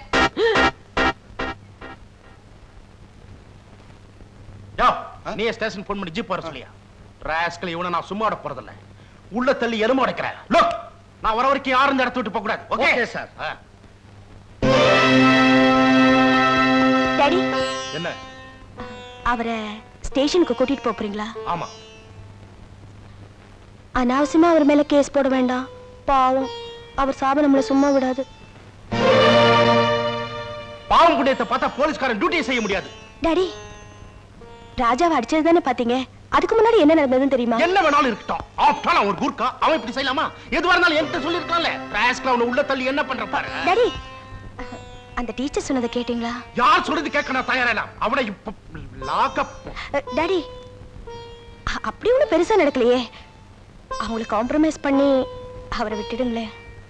யோ, நீ ஸ்டேஷன் போன் பண்ணி ஜீப் வர சொல்லியா? ராஸ்கல், இவனை நான் சும்மா விட போறதில்ல. உள்ள தள்ளி எலும்பு உடைக்கிறேன். லுக், நான் வர வரைக்கும் யாரும் இந்த இடத்த விட்டு போக கூடாது. Okay sir. டாடி, என்ன? அவரை ஸ்டேஷனுக்கு கூட்டிட்டு போறீங்களா? ஆமா. அனாவசியமா அவர் மேல கேஸ் போட வேண்டாம். பாவம், அவர் சாப நம்மள சும்மா விடாது. பாவம் புண்ணியத்தை பார்த்தா போலீஸ்காரன் டியூட்டியை செய்ய முடியாது. டாடி, ராஜாவை அடிச்சது தானே பாத்தீங்க? அதுக்கு முன்னாடி என்ன நடந்ததுன்னு தெரியுமா? என்ன வேணாலும் இருக்கட்டும். ஆஃப்டர் அவன் கூர்க்கா, அவன் இப்படி செய்யலாமா? எதுவா இருந்தாலும் என்கிட்ட சொல்லிருக்கான்ல. ராஸ்கல், அவனை உள்ள தள்ளி என்ன பண்ற பாரு. டாடி, அந்த டீச்சர் சொன்னதை கேட்டீங்களா? யார் சொல்றது கேட்க நான் தயாரா இல்ல. அவனை இப்ப லாக்அப். டாடி, அப்படி ஒண்ணும் பெருசா நடக்கலையே. அவங்களை காம்ப்ரமைஸ் பண்ணி அவரை விட்டுடுங்களே.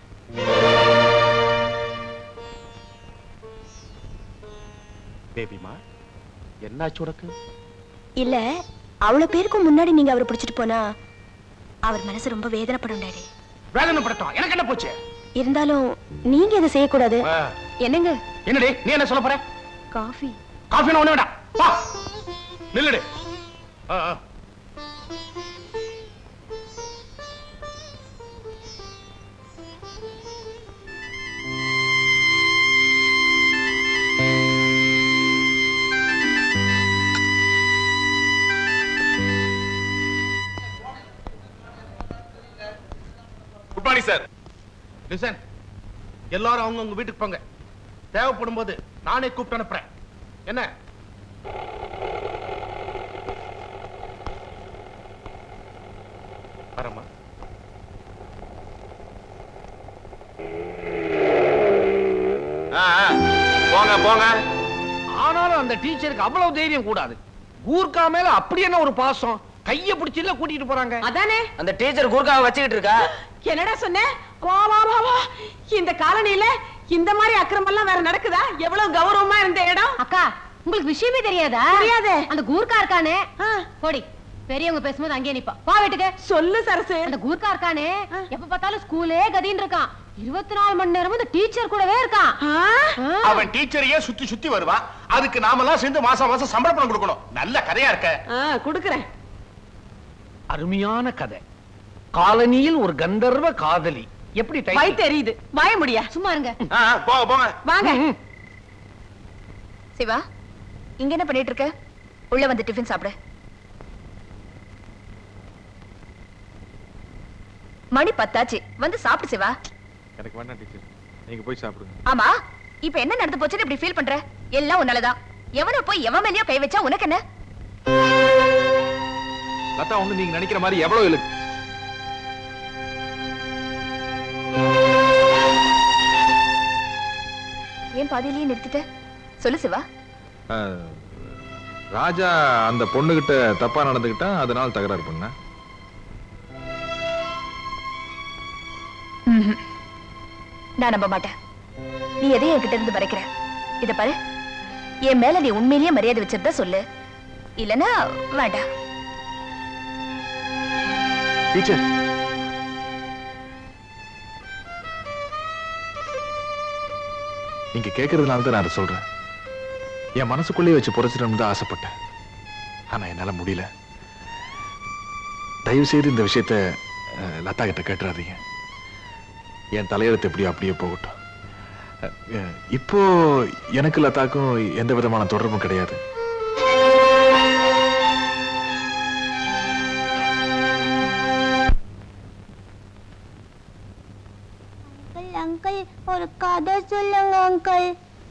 பேபிமா, என்னாச்சு உனக்கு? இல்ல, அவ்வளவு பேருக்கு முன்னாடி நீங்க அவரை பிடிச்சிட்டு போனா அவர் மனசு ரொம்ப வேதனைப்படும் டாடி. வேதனைப்படட்டும், எனக்கு என்ன போச்சு? இருந்தாலும் நீங்க இதை செய்யக்கூடாது. என்னங்க? என்னடி நீ என்ன சொல்ல போற? காஃபி. காஃபி ஒண்ணு வேண்டாம். வா, நில்லுடு. Good morning sir. லிசன், எல்லாரும் அவங்க உங்க வீட்டுக்கு போங்க. தேவைப்படும் போது நானே கூப்பிட்டு அனுப்புறேன். என்ன? வரமா? போங்க போங்க. ஆனாலும் அந்த டீச்சருக்கு அவ்வளவு தைரியம் கூடாது. கூர்க்கா மேல அப்படி என்ன ஒரு பாசம்? கைய பிடிச்சில கூட்டிட்டு போறாங்க. அதானே அந்த டீச்சர் கூர்க்காவை வச்சுக்கிட்டு இருக்கா. என்னடா சொன்ன? வா வா வா வா. இந்த காலனில இந்த மாதிரி அக்கிரமம் எல்லாம் வேற நடக்குதா? எவ்வளவு கௌரவமா இருந்த இடம். அக்கா, உங்களுக்கு விஷயமே தெரியாதா? தெரியாதே. அந்த கூர்க்கா இருக்கானே, போடி. பெரியவங்க பேசும்போது அங்கேயே நிப்பா. வா வீட்டுக்கு. சொல்லு சரசு. அந்த கூர்க்கா இருக்கானே, எப்ப பார்த்தாலும் ஸ்கூலே கதின்னு இருக்கான். 24 மணி நேரமும் இந்த டீச்சர் கூடவே இருக்கான். அவன் டீச்சரையே சுத்தி சுத்தி வருவான். அதுக்கு நாமெல்லாம் சேர்ந்து மாசம் மாசம் சம்பளம் பணம் கொடுக்கணும். நல்ல கதையா இருக்க. குடுக்குறேன். அருமையான கதை. காலனியில் ஒரு கந்தர்வ காதலி. எப்படி வாய் தெரியுது. வாய முடியா? சும்மா இருங்க. போங்க போங்க. வாங்க. சிவா, இங்க என்ன பண்ணிட்டு இருக்க? உள்ள வந்து டிஃபன் சாப்பிடு. மணி 10 ஆச்சு. வந்து சாப்பிடு சிவா. எனக்கு வேண்டாம் டீச்சர், நீங்க போய் சாப்பிடுங்க. ஆமா, இப்ப என்ன நடந்து போச்சுன்னு இப்படி ஃபீல் பண்ற? எல்லாம் உன்னாலதான். எவனோ போய் எவன் மேலயோ கை வச்சா உனக்கு என்ன? லதா, ஒண்ணு நீங்க நினைக்கிற மாதிரி எவ்வளவு இருக்கு. ஏன் பாதியிலேயே நிறுத்திட்ட? சொல்லு சிவா. ராஜா அந்த பொண்ணுகிட்ட தப்பா நடந்துகிட்டா, அதனால தகராறு பண்ண. நான் நம்ப மாட்டேன். நீ எதையும் என்கிட்ட இருந்து மறைக்கிற. இத பாரு, என் மேல நீ உண்மையிலேயே மரியாதை வச்சிருந்தா சொல்லு, இல்லனா வேண்டாம். டீச்சர், நீங்க கேட்கறதுனால தான் நான் அதை சொல்றேன். என் மனசுக்குள்ளேயே வச்சு புதைச்சிடணும்னு தான் ஆசைப்பட்டேன். ஆனா என்னால முடியல. தயவு செய்து இந்த விஷயத்த லதா கிட்ட கேட்டுறாதீங்க. என் தலையெழுத்து எப்படியோ அப்படியே போகட்டும். இப்போ எனக்கு லதாக்கும் எந்த விதமான தொடர்பும் கிடையாது. அங்கிள், ஒரு கதை சொல்லுங்க அங்கிள்.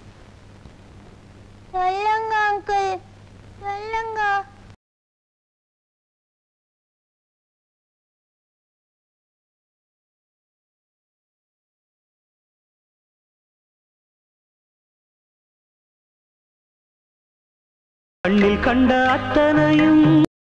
சொல்லுங்க அங்கிள், சொல்லுங்க. கண்ணில் கண்ட அத்தனையும்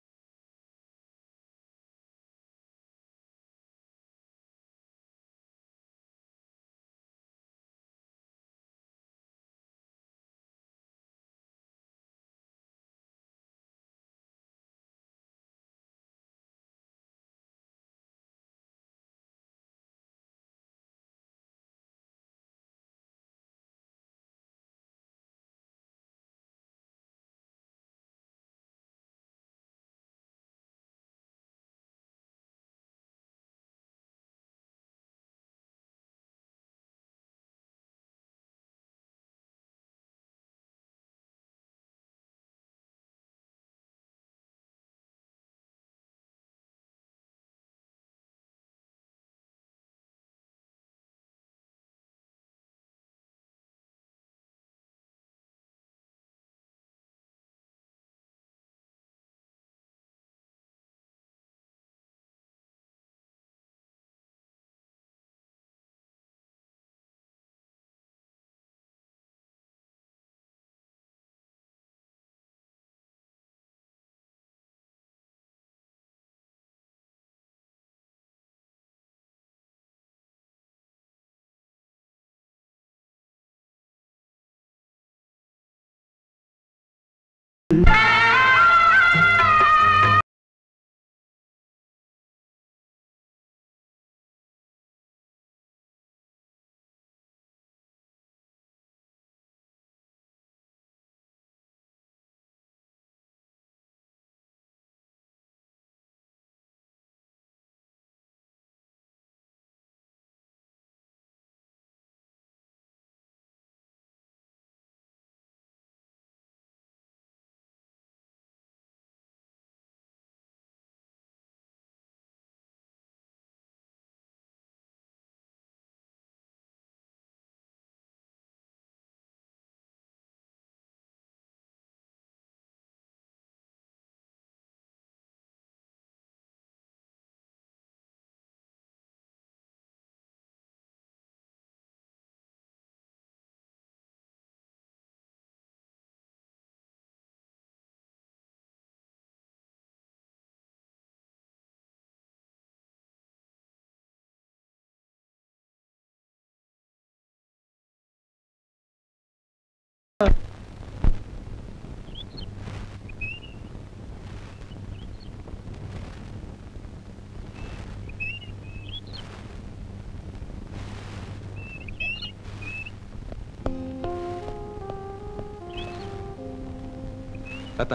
லதா,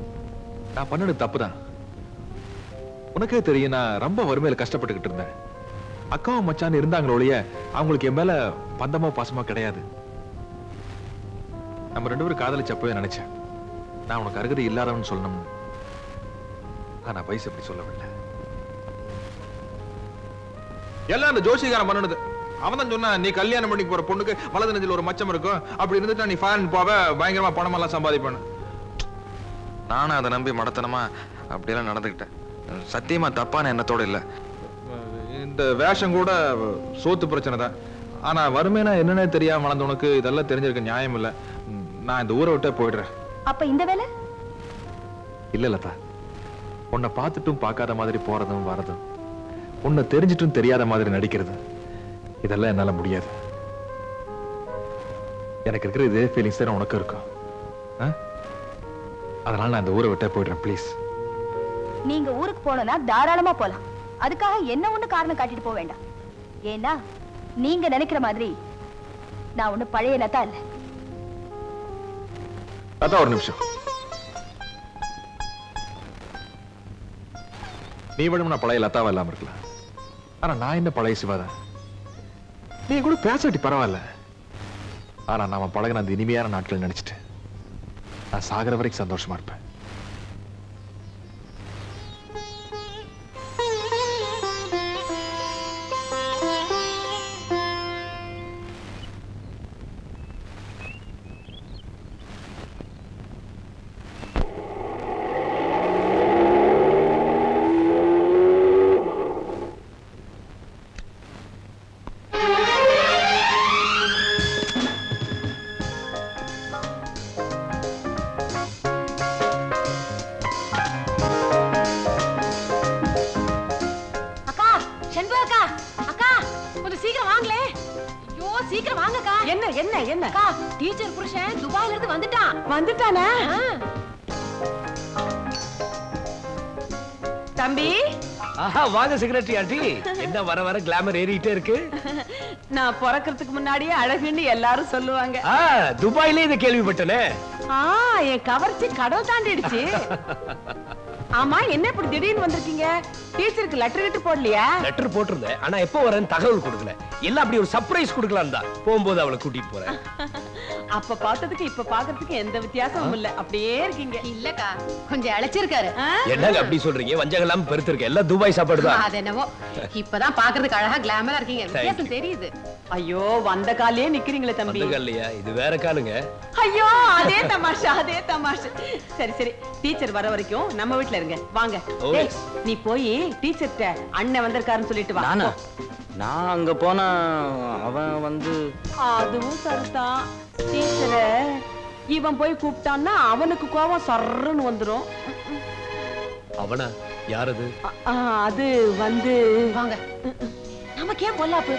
நான் பண்ணது தப்புதான். உனக்கே தெரியும், நான் ரொம்ப வறுமையில கஷ்டப்பட்டுக்கிட்டு இருந்தேன். அக்காவும் மச்சான் இருந்தாங்களோடைய அவங்களுக்கு என் மேல பந்தமோ பாசமோ கிடையாது. நம்ம ரெண்டு பேரும் காதலிச்சப்பவே நினைச்சேன், நான் உனக்கு அருகதை இல்லாதவன்னு சொல்லணும்னு. ஆனா வயசு அப்படி சொல்லவில்லை. எல்லாம் அந்த ஜோசிகாரன் பண்ணது. அவன் தான் சொன்னா, நீ கல்யாணம் பண்ணி போற பொண்ணுக்கு வலது நெஞ்சில் ஒரு மச்சம் இருக்கும், அப்படி இருந்துட்டு நீ ஃபாரின் போவ, பயங்கரமா பணமெல்லாம் சம்பாதிப்பேன்னு. நானும் அதை நம்பி மடத்தனமா அப்படியெல்லாம் நடந்துக்கிட்டேன். சத்தியமா தப்பான எண்ணத்தோட இல்ல. இந்த வேஷம் கூட சோத்து பிரச்சனை தான். ஆனா வறுமைனா என்னன்னே தெரியாம வளர்ந்த உனக்கு இதெல்லாம் தெரிஞ்சிருக்க நியாயம் இல்ல. நான் இந்த ஊரை விட்டே போயிடுறேன். அப்ப இந்த வேலை இல்ல லதா, உன்னை பார்த்துட்டும் பார்க்காத மாதிரி போறதும் வரதும், உன்னை தெரிஞ்சிட்டும் தெரியாத மாதிரி நடிக்கிறது, இதெல்லாம் என்னால முடியாது. எனக்கு இருக்கிற இதே ஃபீலிங்ஸ் தான் உனக்கு இருக்கும். அதனால நான் இந்த ஊரை விட்டே போயிடுறேன், ப்ளீஸ். நீங்க ஊருக்கு போனா தாராளமா போலாம். அதுக்காக என்ன ஒண்ணு காரணம் காட்டிட்டு போக வேண்டாம். ஏன்னா நீங்க நினைக்கிற மாதிரி நான் ஒண்ணு பழைய லதா இல்ல. லதா, ஒரு நிமிஷம். நீ விட நான் பழைய லதாவா இல்லாம இருக்கலாம். ஆனா நான் என்ன பழைய சிவாதான். நீ கூட பேசாட்டி பரவாயில்ல. ஆனா நாம பழகின அந்த இனிமையான நாட்கள் நினைச்சிட்டு நான் சாகர வரைக்கும் சந்தோஷமா இருப்பேன். என்ன என்ன என்ன அக்கா டீச்சர் புருஷன் துபாயில இருந்து வந்துட்டான். வந்துட்டானா? தம்பி வாங்க செக்ரட்டரி ஆண்டி. என்ன வர வர கிளாமர் ஏறிட்டே இருக்கு. நான் பிறக்கிறதுக்கு முன்னாடியே அழகுன்னு எல்லாரும் சொல்லுவாங்க. துபாயிலே இதை கேள்விப்பட்டனே. என் கவர்ச்சி கடல் தாண்டிடுச்சு. ஆமா, என்ன இப்படி திடீர்னு வந்திருக்கீங்க? டீச்சருக்கு லெட்டர் கிட்ட போடலையா? லெட்டர் போட்டிருந்தேன், ஆனா எப்போ வரேன்னு தகவல் கொடுக்கல. எல்லாம் அப்படி ஒரு சர்ப்ரைஸ் கொடுக்கலாம் தான். போகும்போது அவளை கூட்டிட்டு போறேன். அப்ப பார்த்ததுக்கு இப்ப பாக்குறதுக்கு எந்த வித்தியாசமும் இல்ல, அப்படியே இருக்கீங்க. இல்லக்கா கொஞ்சம் அழைச்சிருக்காரு. என்னங்க அப்படி சொல்றீங்க? வஞ்சகெல்லாம் பெருத்திருக்க, எல்லாம் துபாய் சாப்பாடு தான். அது என்னவோ இப்பதான் பாக்குறதுக்கு அழகா கிளாமரா இருக்கீங்க, வித்தியாசம் தெரியுது. ஐயோ, வந்த காலையே நிக்கிறீங்களே தம்பி. வந்த காலையா? இது வேற காலுங்க. ஐயோ, அதே தமாஷா அதே தமாஷா. சரி சரி, டீச்சர் வர வரைக்கும் நம்ம வீட்ல இருங்க. வாங்க. நீ போய் டீச்சர்ட்ட அண்ணன் வந்திருக்காருன்னு சொல்லிட்டு வா. நானா? நான் அங்க போனா அவன் வந்து அதுவும் சரிதான். டீச்சரை இவன் போய் கூப்பிட்டான்னா அவனுக்கு கோபம் சர்ன்னு வந்துரும். அவனா? யார் அது? அது வந்து வாங்க. நமக்கு ஏன் பொல்லாப்பு?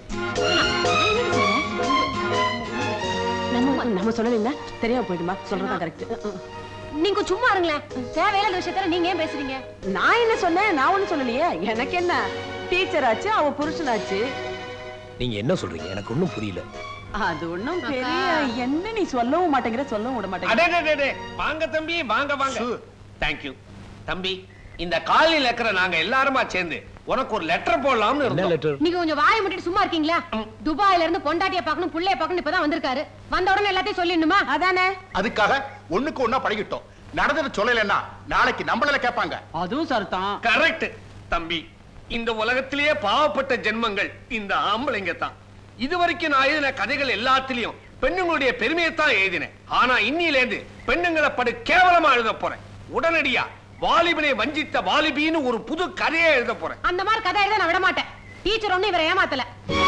நம்ம சொல்லல தெரியாம போயிடுமா? சொல்றதா கரெக்ட். நீங்க சும்மா இருங்களேன். தேவையில்லாத விஷயத்துல நீங்க ஏன் பேசுறீங்க? நான் என்ன சொன்னேன்? நான் ஒண்ணு சொல்லலையே. எனக்கு என்ன, டீச்சர் ஆச்சு, அவ புருஷனாச்சு. நீங்க என்ன சொல்றீங்க? எனக்கு ஒண்ணும் புரியல. அது ஒண்ணும் பெரிய என்ன நீ சொல்லவும் மாட்டேங்கிற, சொல்லவும் விட மாட்டேங்கிற. வாங்க தம்பி, வாங்க வாங்க. தேங்க் யூ தம்பி. இந்த காலையில இருக்கிற நாங்க எல்லாருமா சேர்ந்து உனக்கு ஒரு லெட்டர் போடலாம்னு இருந்தோம். லெட்டர்? நீங்க கொஞ்சம் வாயை மூடிட்டு சும்மா இருக்கீங்களா? துபாயில இருந்து பொண்டாட்டிய பார்க்கணும், புள்ளைய பார்க்கணும், இப்பதான் வந்திருக்காரு. வந்த உடனே எல்லாத்தையும் சொல்லிடணுமா? அதானே. அதுக்காக ஒண்ணுக்கு ஒண்ணா பழகிட்டோம். நடந்தது சொல்லலைன்னா நாளைக்கு நம்மள கேட்பாங்க. அதுவும் சரிதான். கரெக்ட் தம்பி. இந்த உலகத்திலேயே பாவப்பட்ட ஜென்மங்கள் இந்த ஆம்பளைங்க தான். இதுவரைக்கும் நான் எழுதின கதைகள் எல்லாத்திலையும் பெண்ணுங்களுடைய பெருமையை தான் எழுதினேன். ஆனா இன்னில இருந்து பெண்ணுங்களை படு கேவலமா எழுத போறேன். உடனடியா வாலிபனை வஞ்சித்த வாலிபின்னு ஒரு புது கதையை எழுத போறேன். அந்த மாதிரி கதை எழுத நான் விட மாட்டேன். டீச்சர் ஒண்ணு இவரை ஏமாத்தல.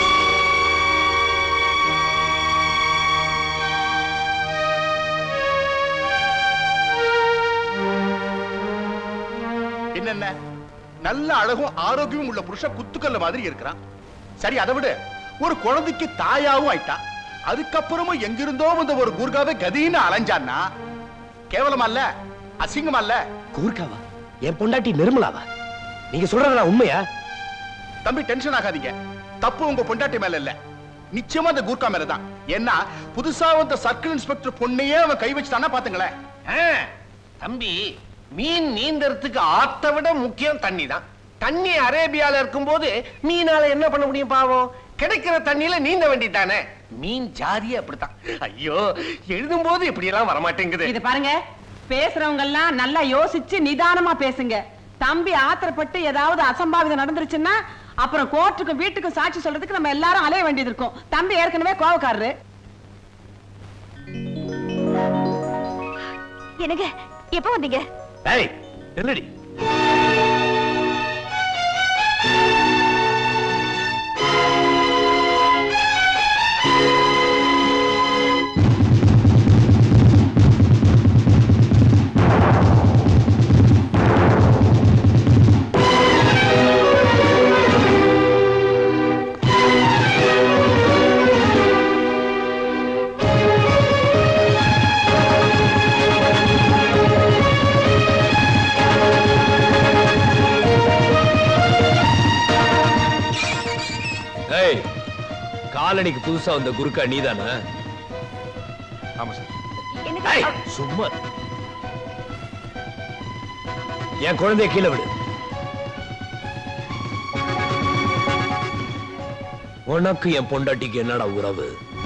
என்னென்ன நல்ல அழகும் ஆரோக்கியமும் உள்ள புருஷன் குத்துக்கல்ல மாதிரி இருக்கிறான். சரி, அதை விட ஒரு குழந்தைக்கு தாயாவும் ஆயிட்டா. அதுக்கப்புறமும் எங்கிருந்தோ வந்த ஒரு கூர்காவை கதின்னு அலைஞ்சான்னா கேவலமா இல்ல? அசிங்கமா இல்ல? கூர்காவா? என் பொண்டாட்டி நிர்மலாவா? நீங்க சொல்றதா உண்மையா? தம்பி, டென்ஷன் ஆகாதீங்க. தப்பு உங்க பொண்டாட்டி மேல இல்ல, நிச்சயமா அந்த கூர்கா மேலதான். ஏன்னா புதுசா வந்த சர்க்கிள் இன்ஸ்பெக்டர் பொண்ணையே அவன் கை வச்சுட்டானா பாத்துங்களேன். தம்பி, மீன் நீந்தறதுக்கு ஆத்த விட முக்கியம் தண்ணி தான். தண்ணி அரேபியால இருக்கும்போது மீனால என்ன பண்ண முடியும்? பாவம், கிடைக்கிற தண்ணியில நீந்த வேண்டிட்டானே. மீன் ஜாதியே அப்படித்தான். ஐயோ, எழுதும் போது இப்படி எல்லாம் வரமாட்டேங்குது. இது பாருங்க, பேசுறவங்க எல்லாம் நல்லா யோசிச்சு நிதானமா பேசுங்க. தம்பி ஆத்திரப்பட்டு ஏதாவது அசம்பாவிதம் நடந்துருச்சுன்னா அப்புறம் கோர்ட்டுக்கும் வீட்டுக்கும் சாட்சி சொல்றதுக்கு நம்ம எல்லாரும் அலைய வேண்டியது இருக்கும். தம்பி ஏற்கனவே கோவக்காரரு. எனக்கு எப்ப வந்தீங்க? ஏய், என்னடி? காலனிக்கு புதுசா வந்த குருக்கா நீதானா? ஆமா சார். சும்மா என் குழந்தைய கீழே விடு. உனக்கு என் பொண்டாட்டிக்கு என்னடா உறவு?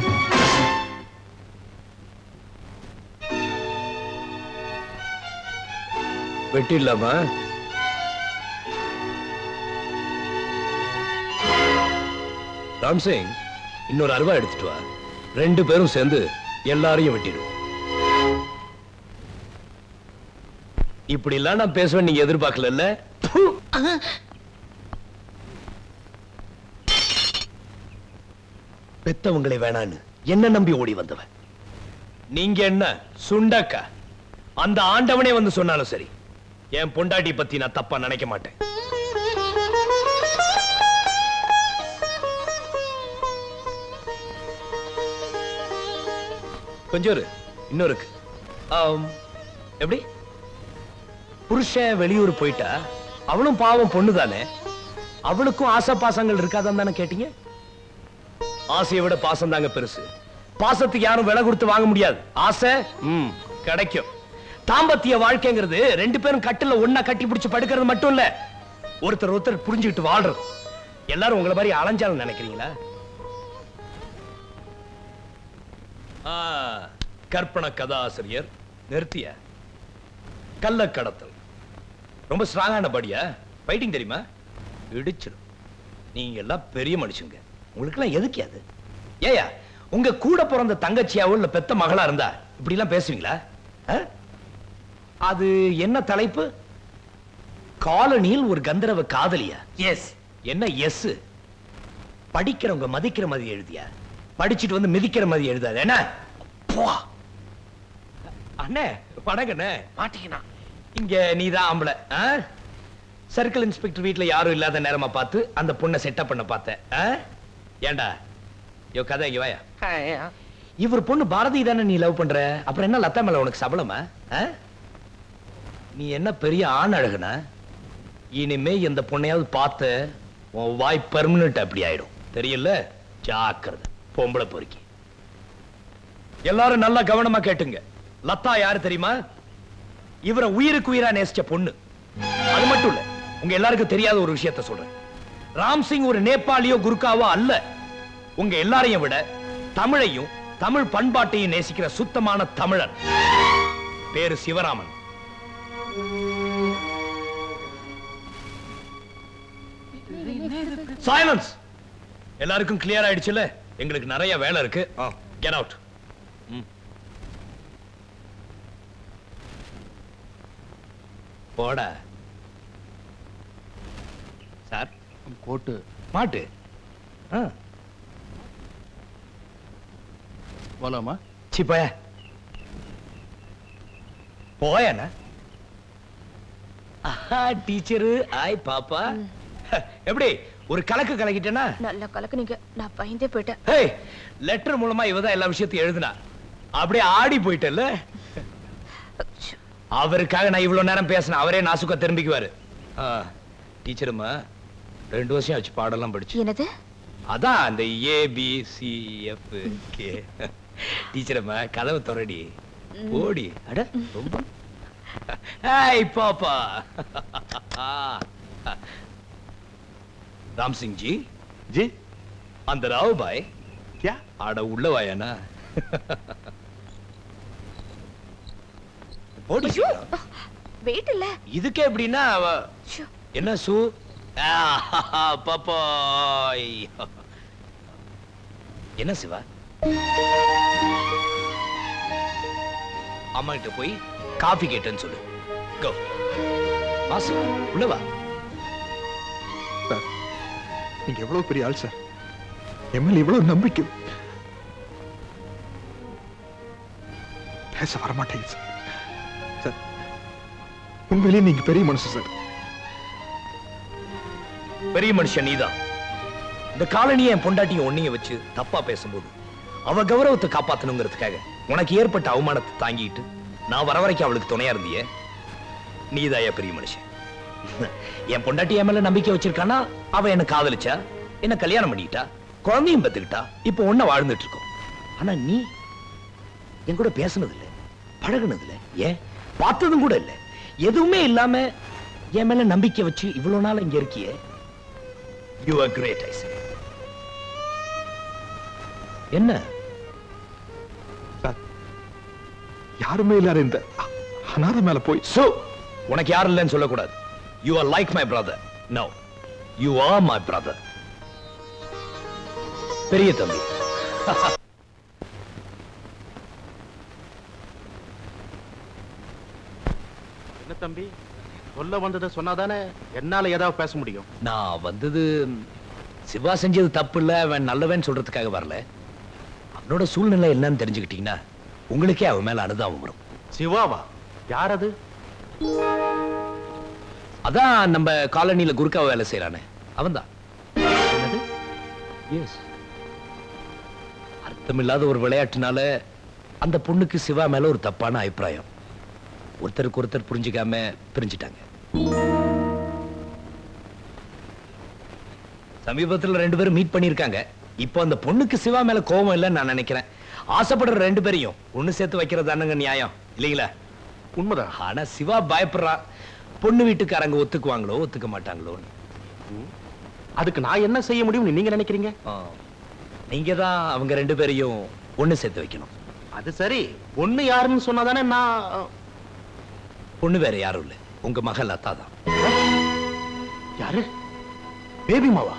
வெட்டிடலாமா? ராம்சிங், இன்னொரு அருவா எடுத்துட்டு வா. 2 பேரும் சேர்ந்து எல்லாரையும் வெட்டிடும். இப்படி எல்லாம் நான் பேசுவேன் நீங்க எதிர்பார்க்கல. பெத்தவங்களை வேணான்னு என்ன நம்பி ஓடி வந்தவன் நீங்க. என்ன சுண்டக்கா? அந்த ஆண்டவனே வந்து சொன்னாலும் சரி, என் பொண்டாட்டி பத்தி நான் தப்பா நினைக்க மாட்டேன். கொஞ்சம் இன்னும் இருக்கு. எப்படி புருஷன் வெளியூர் போயிட்டா அவளும் பாவம் பொண்ணுதானே, அவளுக்கும் ஆசை பாசங்கள் இருக்காதான் தானே கேட்டீங்க? ஆசையை விட பாசம் தாங்க பெருசு. பாசத்துக்கு யாரும் விலை கொடுத்து வாங்க முடியாது. ஆசை கிடைக்கும். தாம்பத்திய வாழ்க்கைங்கிறது ரெண்டு பேரும் கட்டில ஒன்னா கட்டி பிடிச்சு படுக்கிறது மட்டும் இல்ல, ஒருத்தர் புரிஞ்சுக்கிட்டு வாழ்றது. எல்லாரும் உங்களை மாதிரி அலைஞ்சாலும் நினைக்கிறீங்களா? கற்பனை கதாசிரியர் நிறுத்திய கள்ள கடத்தல் ரொம்ப ஸ்ட்ராங்கான படியா? ஃபைட்டிங் தெரியுமா? இடிச்சிடும். நீங்க எல்லாம் பெரிய மனுஷங்க, உங்களுக்கு எல்லாம் எதுக்கு அது? ஏயா உங்க கூட பிறந்த தங்கச்சியாவோ இல்ல பெத்த மகளா இருந்தா இப்படி எல்லாம் பேசுவீங்களா? அது என்ன தலைப்பு? காலனியில் ஒரு கந்தரவ காதலியா? எஸ். என்ன எஸ்? படிக்கிறவங்க மதிக்கிற மாதிரி எழுதியா? படிச்சுட்டு வந்து மிதிக்கிற மாதிரி எழுதாது என்ன? அண்ணே வணக்கண்ணே. மாட்டிக்கினா இங்க நீதான் ஆம்பளை. சர்க்கிள் இன்ஸ்பெக்டர் வீட்டுல யாரும் இல்லாத நேரமா பார்த்து அந்த பொண்ணை செட்டப் பண்ண பார்த்தேன். ஏண்டா யோ கதை இங்க வாயா. இவர் பொண்ணு பாரதி தானே நீ லவ் பண்ற, அப்புறம் என்ன லத்தா மேல உனக்கு சபலமா? நீ என்ன பெரிய ஆண் அழகுனா? இனிமே இந்த பொண்ணையாவது பார்த்த உன் வாய் பெர்மனன்ட் அப்படி ஆயிடும், தெரியல? ஜாக்கிரதை பொம்பளை பொறுக்கி. எல்லாரும் நல்லா கவனமா கேட்டுங்க. லதா யாரு தெரியுமா? இவரை உயிருக்கு உயிரா நேசிச்ச பொண்ணு. அது மட்டும் இல்ல, உங்க எல்லாருக்கும் தெரியாத ஒரு விஷயத்தை சொல்றேன். ராம் சிங் ஒரு நேபாளியோ குர்காவோ அல்ல. உங்க எல்லாரையும் விட தமிழையும் தமிழ் பண்பாட்டையும் நேசிக்கிற சுத்தமான தமிழன். பேரு சிவராமன். சைலன்ஸ். எல்லாருக்கும் கிளியர் ஆயிடுச்சுல? எங்களுக்கு நிறைய வேலை இருக்கு. Get out. போடா. சார் கோட்டு மாட்டு. போலாமா? சிப்ப போயண்ணா. டீச்சரு ஆய் பாப்பா. எப்படி ஒரு கலக்கு கலக்கிட்டேனா? நல்ல கலக்கு. நீங்க நான் பயந்தே போயிட்டேன். ஏய், லெட்டர் மூலமா இவதான் எல்லா விஷயத்தையும் எழுதுனா. அப்படியே ஆடி போயிட்டல்ல. அவருக்காக நான் இவ்வளவு நேரம் பேசினேன், அவரே நாசுக்கா திரும்பிக்குவாரு. டீச்சருமா 2 வருஷம் ஆச்சு பாடெல்லாம் படிச்சு. என்னது? அதான் அந்த ABCFK. டீச்சரம்மா கதவை தொடடி. ஓடி. அட ரொம்ப. ஹாய் பாப்பா. राम सिंह जी जी अंदर आओ भाई. क्या? आड़ा उள்ள வாயானா. ஓடி. வெயிட் இல்ல. இதுக்கு எப்படின்னா என்ன சூ? பாப்பாய். என்ன சிவா? அம்மா கிட்ட போய் காஃபி கேட்டேன்னு சொல்லு. கோ. வா சிவா, உள்ள வா. நீங்க எவ்வளவு பெரிய ஆள் சார், எம்எல்ஏ இவ்வளவு நம்பிக்கை. பேச வரமாட்டேங்க சார். சார் உண்மையிலேயே நீங்க பெரிய மனுஷன் சார். பெரிய மனுஷன் நீதான். இந்த காலனியை என் பொண்டாட்டியும் ஒன்னிய வச்சு தப்பா பேசும்போது அவ கௌரவத்தை காப்பாத்தணுங்கிறதுக்காக உனக்கு ஏற்பட்ட அவமானத்தை தாங்கிட்டு நான் வர வரைக்கும் அவளுக்கு துணையா இருந்தியே, நீதாயா பெரிய மனுஷன். என் பொண்டாட்டி என் மேல நம்பிக்கை வச்சிருக்கானா, அவ என்ன காதலிச்சா, என்ன கல்யாணம் பண்ணிட்டா, குழந்தையும் பெத்துக்கிட்டா, இப்ப ஒன்ன வாழ்ந்துட்டு இருக்கோம். ஆனா நீ என் கூட பேசுனது இல்ல, பழகுனது இல்ல, ஏன் பார்த்ததும் கூட இல்ல. எதுவுமே இல்லாம என் மேல நம்பிக்கை வச்சு இவ்வளவு நாள் இங்க இருக்கியே. You are great, I say. என்ன சார், யாருமே இல்லாத இந்த அனாதை மேல போய் உனக்கு யாரும் இல்லைன்னு சொல்லக்கூடாது. You are like my brother. No, you are my brother. பெரிய தம்பி. என்ன தம்பி சொல்ல வந்ததை சொன்னாதானே என்னால ஏதாவது பேச முடியும். நான் வந்தது சிவா செஞ்சது தப்பு இல்ல, அவன் நல்லவன் சொல்றதுக்காக வரல. அவனோட சூழ்நிலை என்னன்னு தெரிஞ்சுக்கிட்டீங்கன்னா உங்களுக்கே அவன் மேல அனுதாபம் வரும். சிவாவா? யார் அது? அதான் நம்ம காலனியில குர்காவ வேலை செய்யறானே அவன்தான். அர்த்தமில்லாத ஒரு விளையாட்டுனால அந்த பொண்ணுக்கு சிவா மேல ஒரு தப்பான அபிப்பிராயம். ஒருத்தருக்கு ஒருத்தர் புரிஞ்சுக்காம பிரிஞ்சிட்டாங்க. சமீபத்தில் 2 பேரும் மீட் பண்ணிருக்காங்க. இப்போ அந்த பொண்ணுக்கு சிவா மேல கோபம் இல்லைன்னு நான் நினைக்கிறேன். ஆசைப்படுற 2 பேரையும் ஒண்ணு சேர்த்து வைக்கிறது தானுங்க நியாயம் இல்லைங்களா? உண்மைதான். ஆனா சிவா பயப்படுறா, பொண்ணு வீட்டுக்காரங்க ஒத்துக்குவாங்களோ ஒத்துக்க மாட்டாங்களோன்னு. அதுக்கு நான் என்ன செய்ய முடியும்னு நீங்க நினைக்கிறீங்க? நீங்க தான் அவங்க 2 பேரையும் ஒண்ணு சேர்த்து வைக்கணும். அது சரி, பொண்ணு யாருன்னு சொன்னாதானே நான். பொண்ணு வேற யாரும் இல்ல, உங்க மகள் லதா தான். யாரு? பேபி மாவா?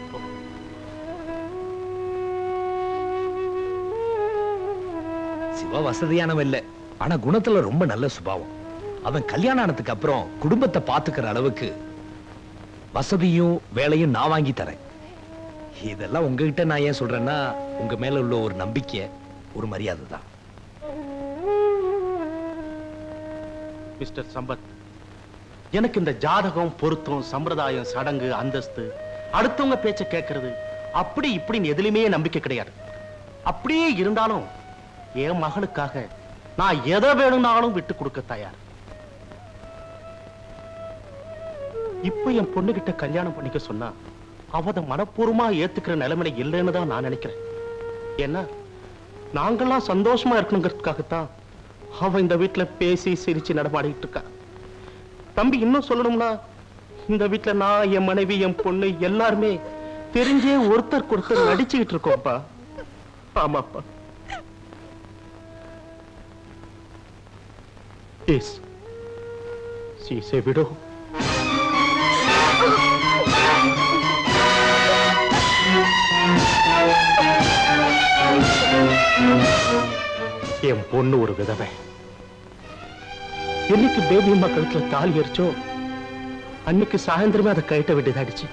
சிவா வசதியானவன் இல்ல, ஆனா குணத்துல ரொம்ப நல்ல சுபாவம். அவன் கல்யாணம் ஆனதுக்கு அப்புறம் குடும்பத்தை பாத்துக்கிற அளவுக்கு வசதியும் வேலையும் நான் வாங்கி தரேன். இதெல்லாம் உங்ககிட்ட நான் ஏன் சொல்றேன்னா, உங்க மேல உள்ள ஒரு நம்பிக்கை, ஒரு மரியாதை தான். மிஸ்டர் சம்பத், எனக்கு இந்த ஜாதகம், பொருத்தம், சம்பிரதாயம், சடங்கு, அந்தஸ்து, அடுத்தவங்க பேச்ச கேட்கறது அப்படி இப்படின்னு எதுலையுமே நம்பிக்கை கிடையாது. அப்படியே இருந்தாலும் என் மகளுக்காக நான் எதை வேணும்னாலும் விட்டு கொடுக்க தயார். இப்ப என் பொண்ணுகிட்ட கல்யாணம் பண்ணிக்க சொன்னா அவத மனப்பூர்வமா ஏத்துக்கிற நிலைமையில இல்லைன்னு தான் நான் நினைக்கிறேன். ஏன்னா நாங்கெல்லாம் சந்தோஷமா இருக்கணுங்கிறதுக்காகத்தான் அவ இந்த வீட்டுல பேசி சிரிச்சு நடமாடிட்டு இருக்கா. தம்பி, இன்னும் சொல்லணும்னா இந்த வீட்டுல நான், என் மனைவி, என் பொண்ணு எல்லாருமே தெரிஞ்சே ஒருத்தருக்கு ஒருத்தர் நடிச்சுக்கிட்டு இருக்கோம்ப்பா. ஆமாப்பா. Yes, she is a widow. என் பொண்ணு ஒரு விதவை. என்னைக்கு பேபி அம்மா கழுத்துல தாலி எரிச்சோ அன்னைக்கு சாயந்தரமே அதை கழட்ட வேண்டியதாயிடுச்சு.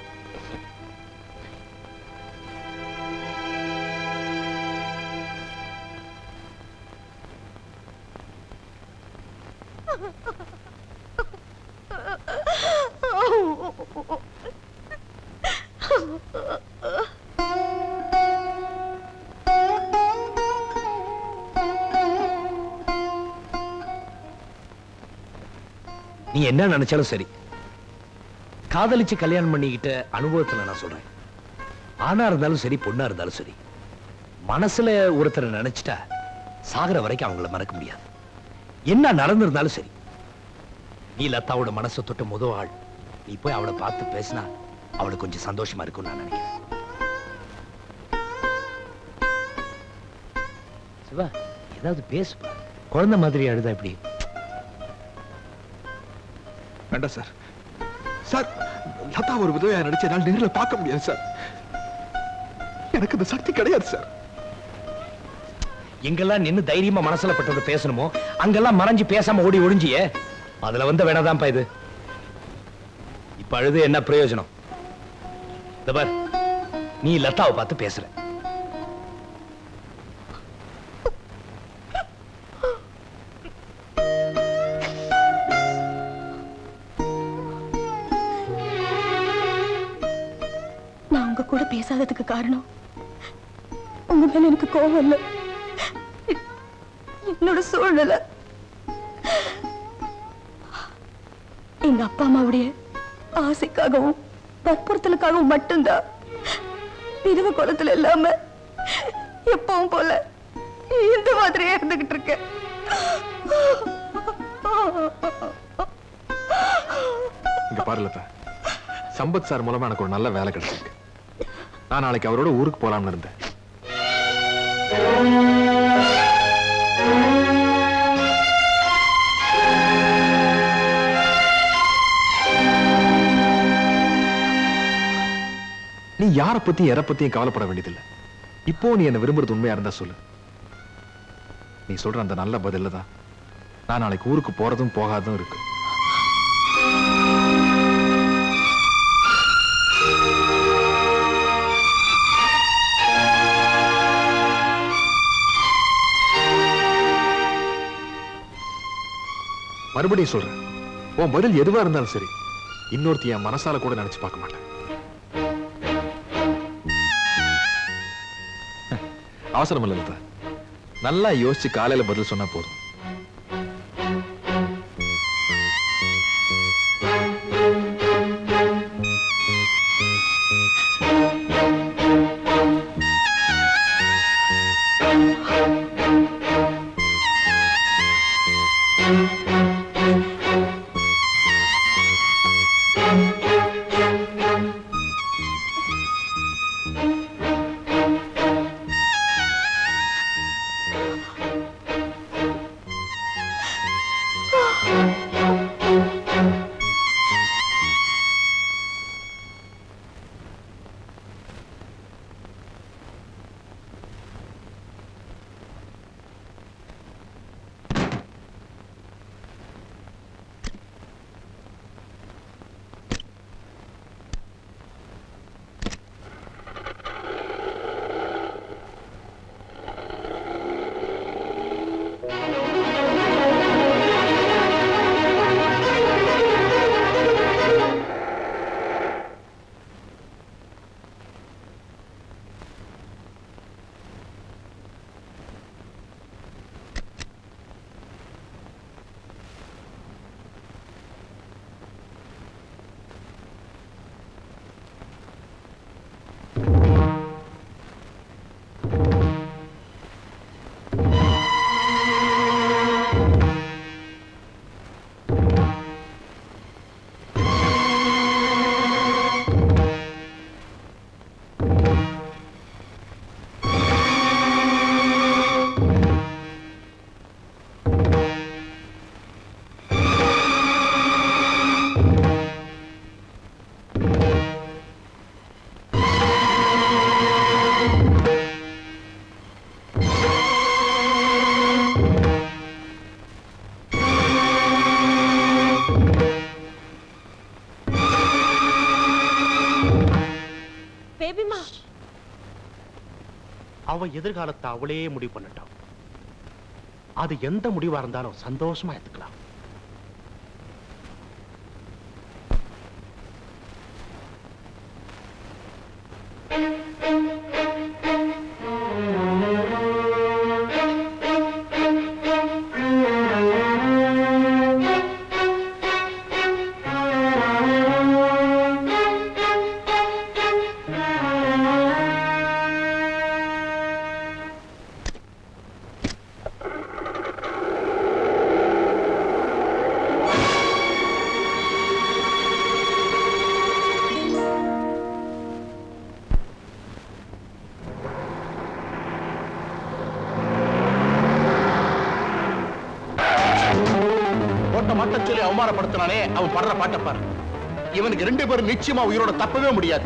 நீ என்ன நினைச்சாலும் சரி, காதலிச்சு கல்யாணம் பண்ணிக்கிட்ட அனுபவத்துல நான் சொல்றேன். ஆணா இருந்தாலும் சரி, பொண்ணா இருந்தாலும் சரி, மனசுல ஒருத்தரை நினைச்சிட்டா சாகர வரைக்கும் அவங்கள மறக்க முடியாது. என்ன நடந்திருந்தாலும் சரி, நீ லதாவோட மனசை தொட்ட முதல் ஆள். நீ போய் அவளை பார்த்து பேசினா அவளுக்கு கொஞ்சம் சந்தோஷமா இருக்கும்னு நான் நினைக்கிறேன். சிவா, ஏதாவது பேசுப்பா. குழந்தை மாதிரி அழுதா இப்படி? வேண்டாம் சார். சார், லதா ஒரு விதவையா நடிச்ச என்னால் நேரில் பார்க்க முடியாது சார். எனக்கு இந்த சக்தி கிடையாது சார். எங்கெல்லாம் நின்னு தைரியமா மனசுல பட்டது பேசணுமோ அங்கெல்லாம் மறைஞ்சு பேசாம ஓடி ஒழிஞ்சியே, அதுல வந்த வேணாதான்ப்பா இது. இப்ப அழுது என்ன பிரயோஜனம்? பார், நீ லதாவை பார்த்து பேசுற. நான் உங்க கூட பேசாததுக்கு காரணம் உங்க மேல எனக்கு கோபம் இல்ல, என்னோட சூழ்நிலை. எங்க அப்பா அம்மாவுடைய ஆசைக்காகவும் வற்புறுத்தலுக்காகவும் மட்டும்தான் விதவ குலத்துல இல்லாம எப்பவும் போல இந்த மாதிரியே இருந்துகிட்டு இருக்கேன். இங்க பாரு லதா, சம்பத் சார் மூலமா எனக்கு ஒரு நல்ல வேலை கிடைச்சிருக்கு. நான் நாளைக்கு அவரோட ஊருக்கு போலாம்னு இருந்தேன். நீ யார பத்தியும் எதை பத்தியும் கவலைப்பட வேண்டியதில்லை. இப்போ நீ என்ன விரும்புறது உண்மையா இருந்தா சொல்லு. நீ சொல்ற அந்த நல்ல பதில்ல தான் நான் நாளைக்கு ஊருக்கு போறதும் போகாதும் இருக்கு. மறுபடியும் சொல்றேன், உன் பதில் எதுவா இருந்தாலும் சரி, இன்னொருத்தி என் மனசால கூட நினைச்சு பார்க்க மாட்டேன். அவசரம் இல்ல லதா, நல்லா யோசிச்சு காலையில பதில் சொன்னா போதும். அவ எதிர்காலத்தை அவளே முடிவு பண்ணட்டும். அது எந்த முடிவா இருந்தாலும் சந்தோஷமா எடுத்துக்கலாம். சொல்லி அவமானப்படுத்தினானே அவன் படுற பாட்டை பாரு. இவனுக்கு 2 பேரும் நிச்சயமா உயிரோட தப்பவே முடியாது.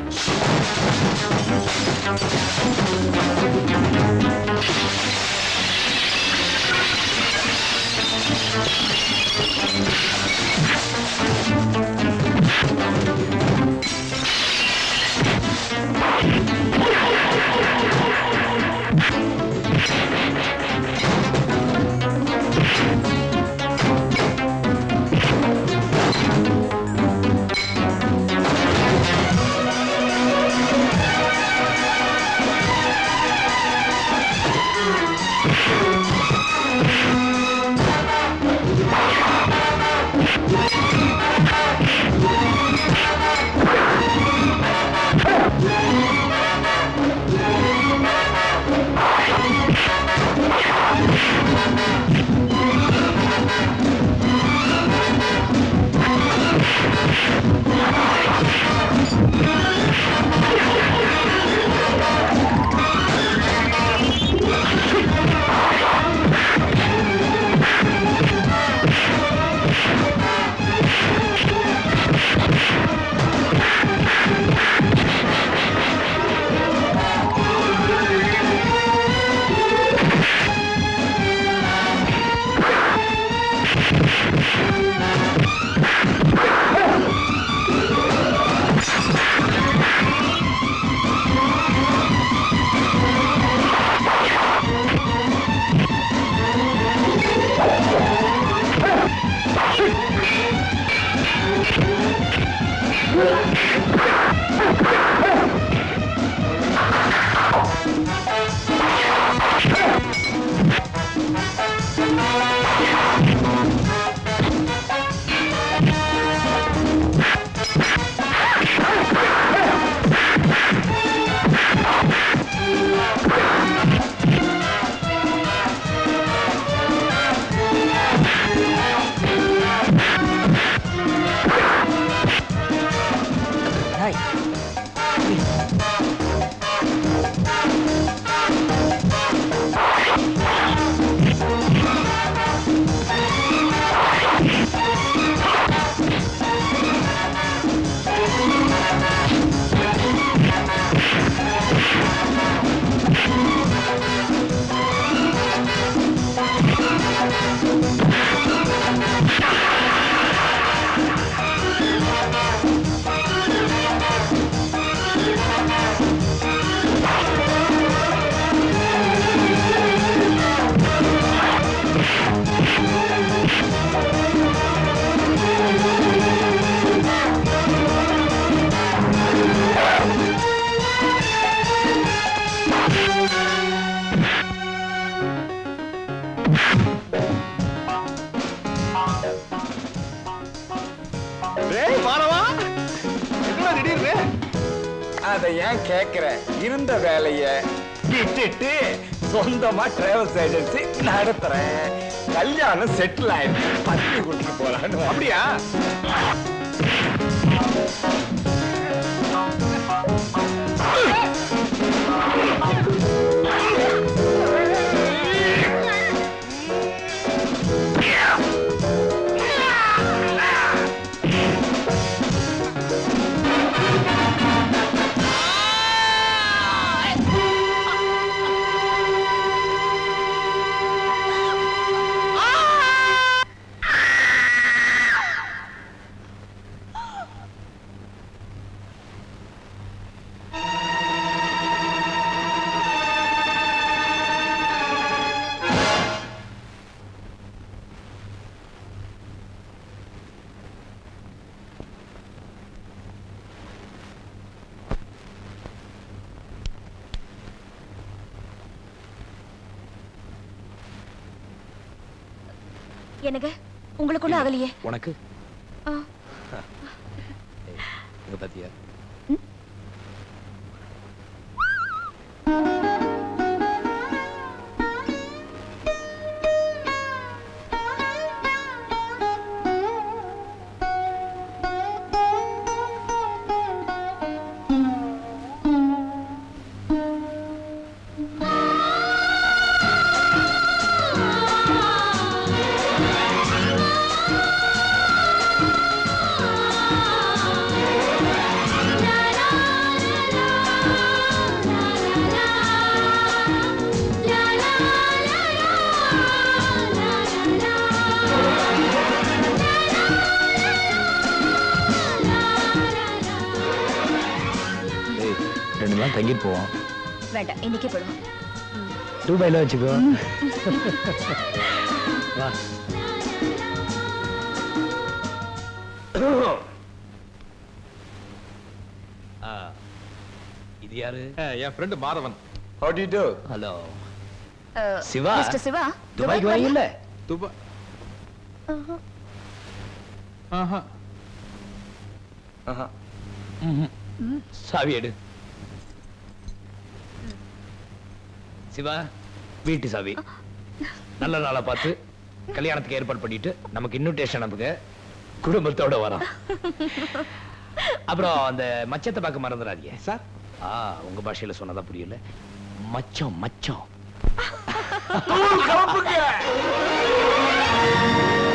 டேய் மாறவா என்ன திடீர்னு அதை ஏன் கேக்குற? இருந்த வேலைய விட்டுட்டு சொந்தமா டிராவல்ஸ் ஏஜென்சி நடத்துறேன். கல்யாணம் செட்டில் ஆயிடுச்சு. பத்தி கூட்டிட்டு போறான்னு. அப்படியா? எனக்கு உங்களுக்குள்ள அகலியே உனக்கு இங்க பாத்தியா? தங்கிட்டு போவோம். வேண்டாம், இன்னைக்கே போடுவோம். ரூபாயில வச்சுக்கோ. வா. இது யாரு? என் friend Madhavan. How do you do? Hello. Siva. Mister Siva, துபாய்க்கு வாங்கல? துபாய். சாவி எடு. சிவா, வீட்டு சாவி. நல்ல நாளா பார்த்து கல்யாணத்துக்கு ஏற்பாடு பண்ணிட்டு நமக்கு இன்விடேஷன் அனுப்புங்க. குடும்பத்தோட வரோம். அப்புறம் அந்த மச்சத்தை பார்க்க மறந்துடாதீங்க சார். உங்க பாஷையில சொன்னதா புரியல. மச்சம் மச்சம்.